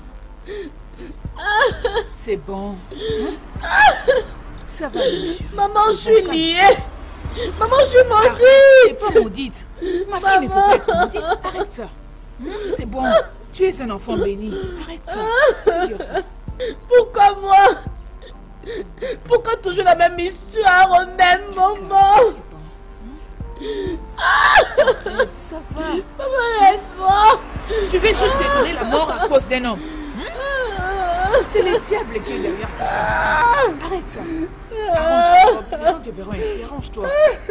C'est bon. Ça va, monsieur. Maman, je suis liée. Maman, je suis maudite. T'es pas maudite. Ma fille ne peut pas être maudite. Arrête ça. C'est bon. Tu es un enfant béni. Arrête ça. Dire ça. Pourquoi moi? Pourquoi toujours la même histoire au même moment? Ça va. Maman, laisse-moi. Tu veux juste te donner la mort à cause d'un homme. C'est le diable qui est derrière tout ça. Arrête ça. Arrange-toi. Les gens te verront ici. Arrange-toi.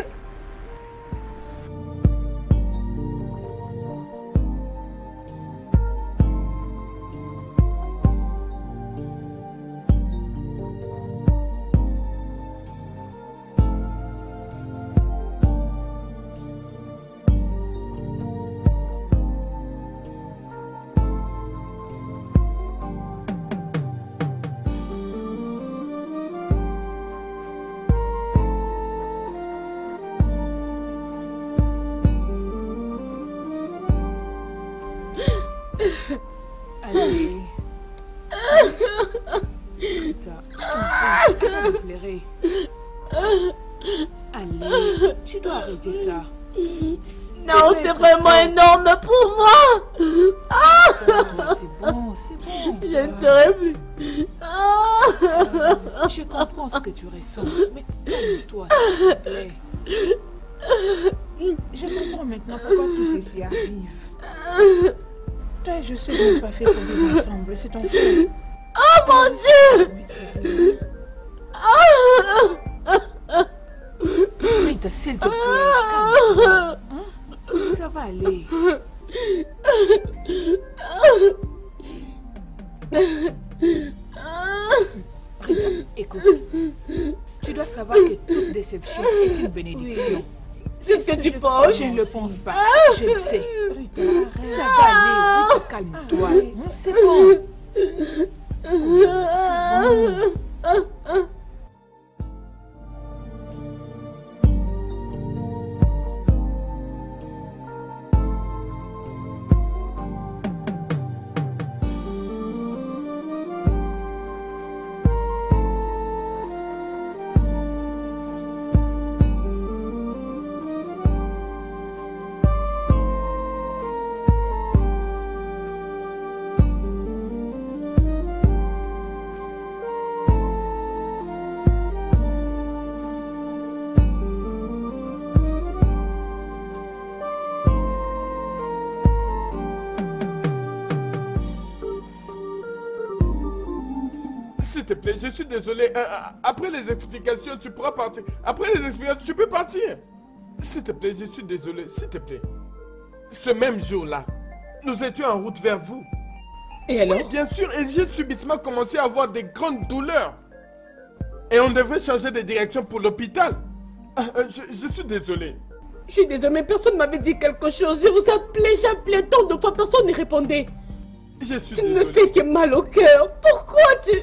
Allez. Rita, je t'en prie, arrête de pleurer. Allez, tu dois arrêter ça. Non, c'est vraiment énorme pour moi. C'est bon, c'est bon. Je ne serai plus. Je comprends ce que tu ressens, mais calme-toi, s'il te plaît. Je comprends maintenant pourquoi tout ceci arrive. Toi et je sais qu'on n'est pas fait pour vivre ensemble, c'est ton frère. Oh mon Dieu! Rita, s'il te plaît, calme-toi. Ça va aller. Rita, écoute. Tu dois savoir que toute déception est une bénédiction. C'est ce que tu penses? Je ne le pense pas. Je le sais. Ça va aller. Rita, calme-toi. C'est bon. C'est bon. S'il te plaît, je suis désolé. Après les explications, tu pourras partir. Après les explications, tu peux partir. S'il te plaît, je suis désolé. S'il te plaît. Ce même jour-là, nous étions en route vers vous. Et alors? Oui, bien sûr, et j'ai subitement commencé à avoir des grandes douleurs. Et on devait changer de direction pour l'hôpital. Je suis désolé. Je suis désolée, mais personne ne m'avait dit quelque chose. Je vous appelais, j'appelais tant de fois, personne ne répondait. Je suis Tu ne désolé. me fais que mal au cœur. Pourquoi tu...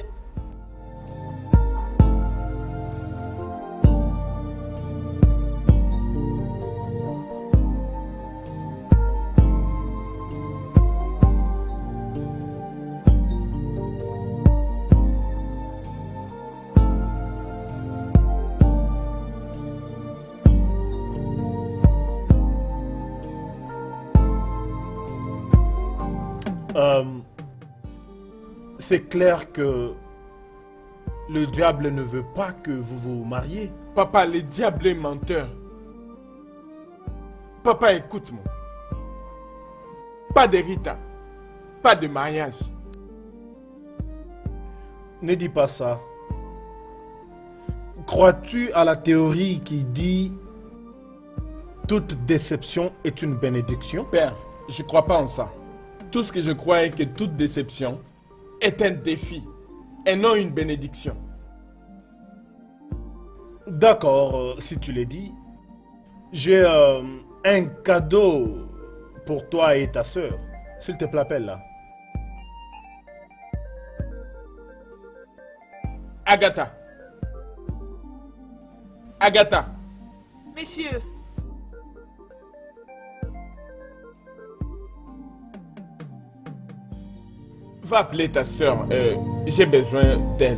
C'est clair que le diable ne veut pas que vous vous mariez. Papa, le diable est menteur. Papa, écoute-moi. Pas de Rita. Pas de mariage. Ne dis pas ça. Crois-tu à la théorie qui dit toute déception est une bénédiction? Père, je ne crois pas en ça. Tout ce que je crois est que toute déception est un défi et non une bénédiction. D'accord, si tu le dis. J'ai un cadeau pour toi et ta sœur. S'il te plaît, appelle là. Agatha. Agatha. Messieurs. Va appeler ta soeur. J'ai besoin d'elle.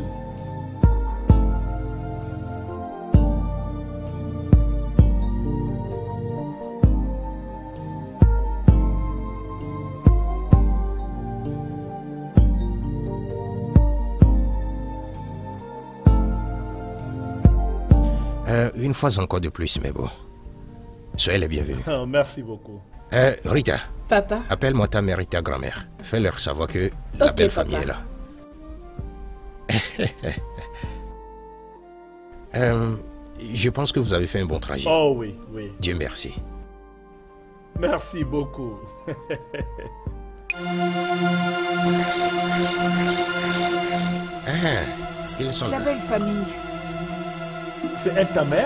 Une fois encore de plus, mais bon. Soyez les bienvenus. Oh, merci beaucoup. Rita. Papa. Appelle-moi ta mère et ta grand-mère. Fais-leur savoir que la belle papa. famille est là. Je pense que vous avez fait un bon trajet. Oh oui, oui. Dieu merci. Merci beaucoup. Ils sont là. La belle famille. C'est elle ta mère?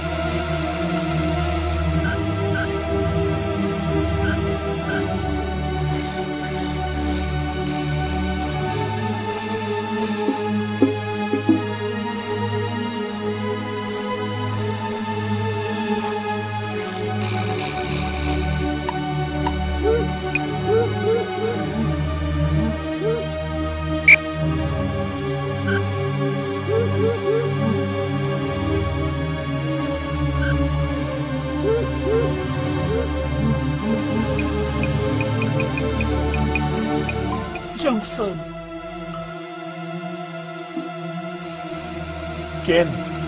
Johnson. Ken.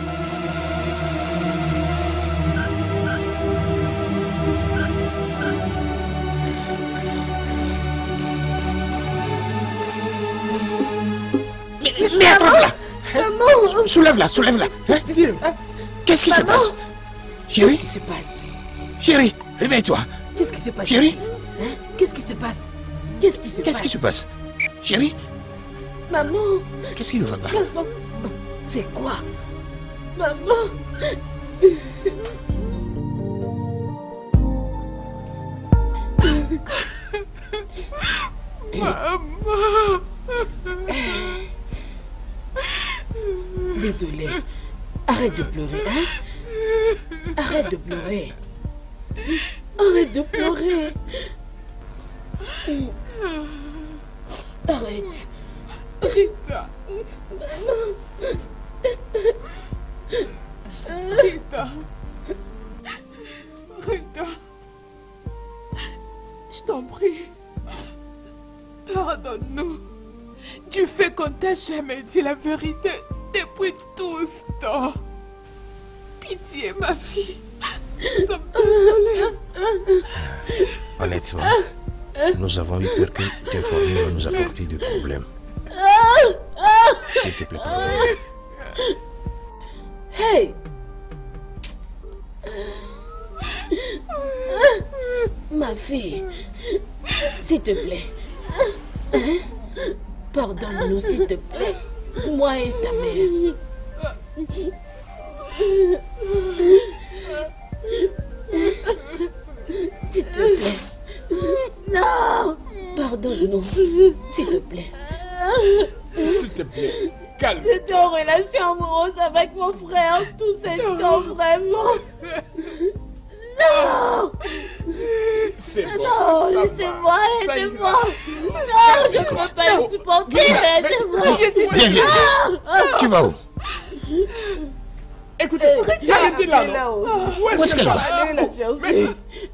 Mais attends là. Soulève-la, soulève-la. Qu'est-ce qui se passe? Chérie? Qu'est-ce qui se passe? Chérie, réveille-toi. Qu'est-ce qui se passe? Chérie? Qu'est-ce qui se passe? Qu'est-ce qui se passe? Qu'est-ce qui se passe? Chérie? Maman. Qu'est-ce qui ne va pas? Maman. C'est quoi? Maman. Maman. Désolée. Arrête de pleurer, hein? Arrête de pleurer. Arrête de pleurer. Arrête. Rita. Rita. Rita. Je t'en prie. Pardonne-nous. Du fait qu'on t'a jamais dit la vérité depuis tout ce temps. Pitié, ma fille. Nous sommes désolés. Honnêtement, nous avons eu peur que t'informer va nous apporter des problèmes. S'il te plaît, pardonne. Hey! Ma fille, s'il te plaît. Pardonne-nous, s'il te plaît. Moi et ta mère. S'il te plaît. Non! Pardonne-nous, s'il te plaît. S'il te plaît, calme. J'étais en relation amoureuse avec mon frère tout ce temps, vraiment. Non! C'est bon. Non, laissez-moi, aidez-moi. Non, je ne peux pas le supporter, laissez-moi. Viens. Tu vas où? Écoutez, arrêtez là, non? Où est-ce qu'elle va? Allez la chercher.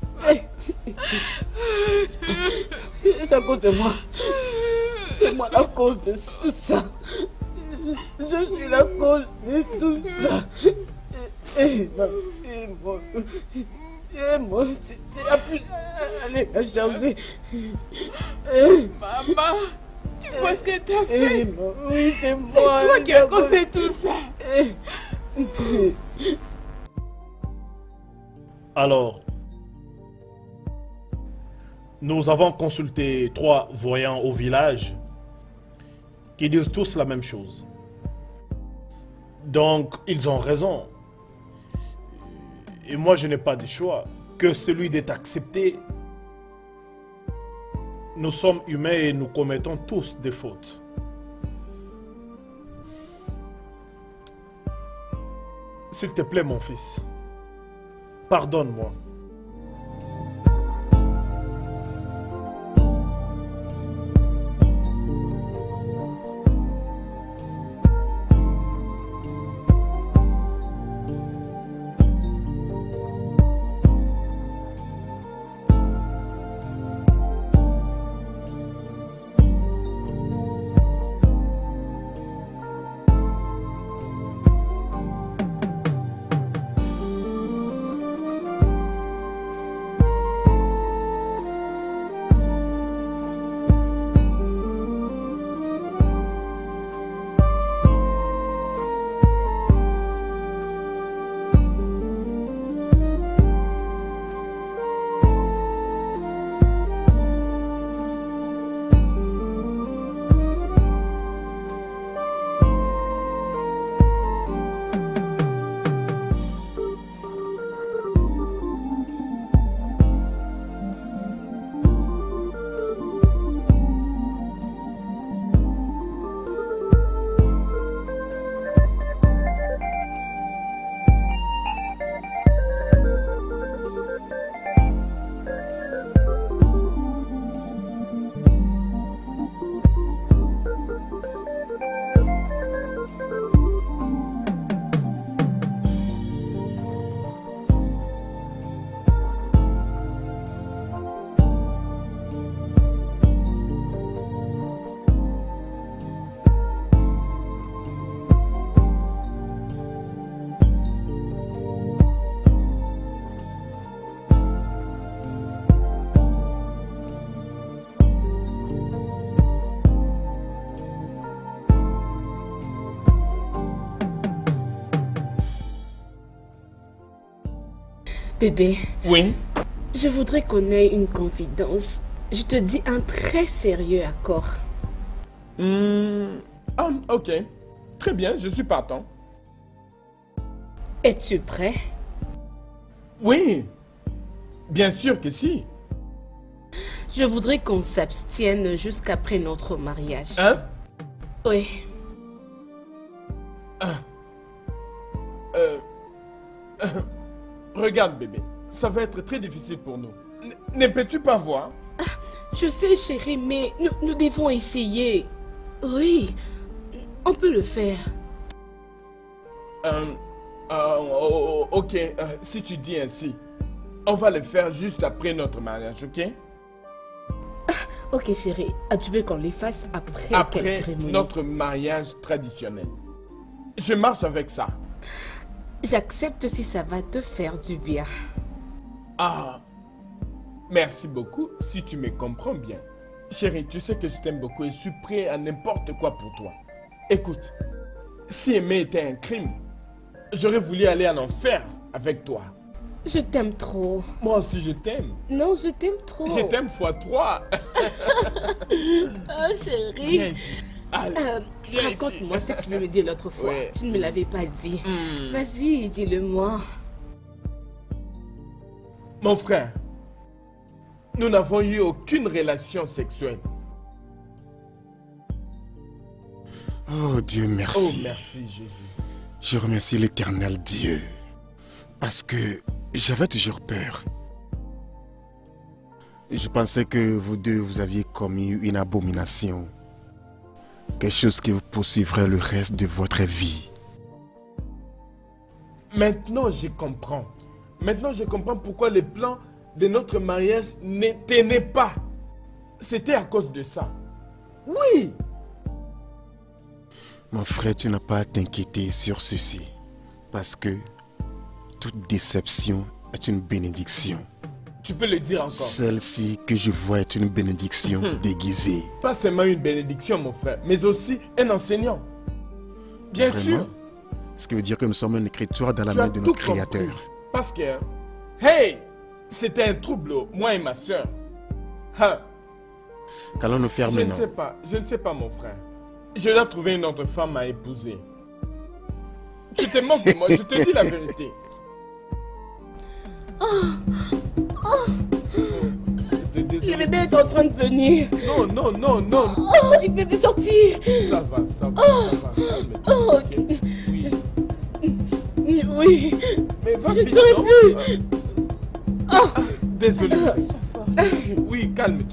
C'est à cause de moi. C'est moi la cause de tout ça. Je suis la cause de tout ça. Et moi, c'était à plus. Allez la chercher. Maman, tu vois ce que t'as fait? Oui, c'est moi. C'est toi qui as causé tout ça. Alors, nous avons consulté 3 voyants au village qui disent tous la même chose. Donc, ils ont raison. Et moi, je n'ai pas de choix que celui d'être accepté. Nous sommes humains et nous commettons tous des fautes. S'il te plaît, mon fils, pardonne-moi. Bébé. Oui? Je voudrais qu'on ait une confidence. Je te dis un très sérieux accord. Ok. Très bien, je suis partant. Es-tu prêt? Oui. Bien sûr que si. Je voudrais qu'on s'abstienne jusqu'après notre mariage. Hein? Oui. Regarde, bébé. Ça va être très difficile pour nous. Ne peux-tu pas voir? Je sais, chérie, mais nous devons essayer. Oui, on peut le faire. Ok, si tu dis ainsi, on va le faire juste après notre mariage, ok? Ok, chérie. Tu veux qu'on les fasse après quelle Après cérémonie? notre mariage traditionnel. Je marche avec ça. J'accepte si ça va te faire du bien. Ah, merci beaucoup si tu me comprends bien. Chérie, tu sais que je t'aime beaucoup et je suis prêt à n'importe quoi pour toi. Écoute, si aimer était un crime, j'aurais voulu aller en enfer avec toi. Je t'aime trop. Moi aussi, je t'aime. Non, je t'aime trop. Je t'aime x3. Oh, chérie. Viens ici. Raconte-moi ce que tu veux me dire l'autre fois. Ouais. Tu ne me l'avais pas dit. Vas-y, dis-le-moi. Mon frère, nous n'avons eu aucune relation sexuelle. Oh Dieu, merci. Oh, merci Jésus. Je remercie l'Éternel Dieu. Parce que j'avais toujours peur. Je pensais que vous deux, vous aviez commis une abomination. Quelque chose qui vous poursuivrait le reste de votre vie. Maintenant, je comprends. Maintenant, je comprends pourquoi les plans de notre mariage ne tenaient pas. C'était à cause de ça. Oui! Mon frère, tu n'as pas à t'inquiéter sur ceci. Parce que toute déception est une bénédiction. Tu peux le dire encore. Celle-ci que je vois est une bénédiction déguisée. Pas seulement une bénédiction, mon frère, mais aussi un enseignant. Bien Vraiment? sûr. Ce qui veut dire que nous sommes une écriture dans la Tu main as de tout notre Créateur. compris. Parce que, hey, c'était un trouble, moi et ma soeur. Qu'allons-nous faire Je maintenant? ne sais pas, mon frère. Je dois trouver une autre femme à épouser. Tu te moques de moi, je te dis la vérité. Le bébé est en train de venir. Non, non, non, non. Oh, il veut sortir. Ça va, ça va, ça va. Calme-toi, Oh. ok? Oui. Oui. Mais va Je vite, t'aurais non? pu. Désolé. Oui, calme-toi.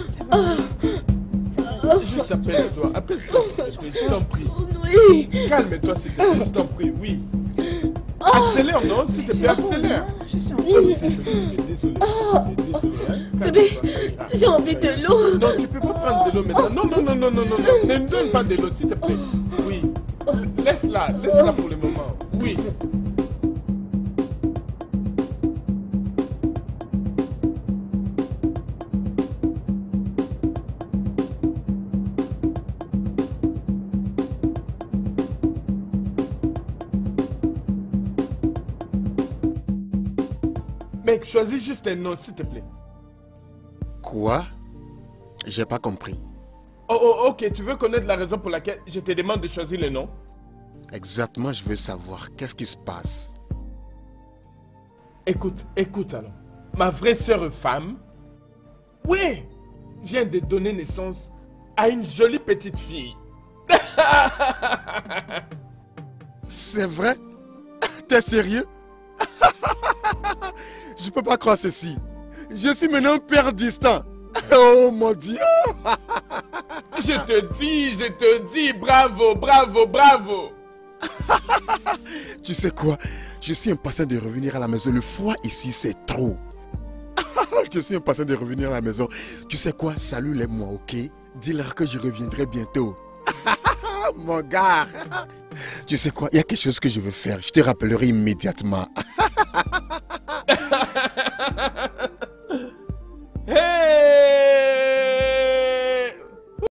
Juste apaise-toi. Apaise-toi, s'il te plaît, je t'en prie. Oui. Calme-toi, s'il te plaît, je t'en prie, oui. Accélère, non? S'il te plaît, accélère. Je suis en Désolé, désolé, hein. Bébé, Calme-toi, ça ira. j'ai envie de l'eau. Non, tu peux pas prendre de l'eau maintenant. Non, non, non, non, non, non, non. Ne me donne pas de l'eau, s'il te plaît. Oui. Laisse-la pour le moment. Oui. Mec, choisis juste un nom, s'il te plaît. Quoi? J'ai pas compris. Oh, ok, tu veux connaître la raison pour laquelle je te demande de choisir le nom? Exactement, je veux savoir. Qu'est-ce qui se passe? Écoute alors. Ma vraie sœur femme, oui, vient de donner naissance à une jolie petite fille. C'est vrai? T'es sérieux? Je peux pas croire ceci. Je suis maintenant un père distant. Oh mon Dieu! Je te dis, bravo, bravo, bravo! Tu sais quoi? Je suis impatient de revenir à la maison. Le froid ici, c'est trop. Je suis impatient de revenir à la maison. Tu sais quoi? Salue-les-moi, ok? Dis-leur que je reviendrai bientôt. Mon gars! Tu sais quoi? Il y a quelque chose que je veux faire. Je te rappellerai immédiatement.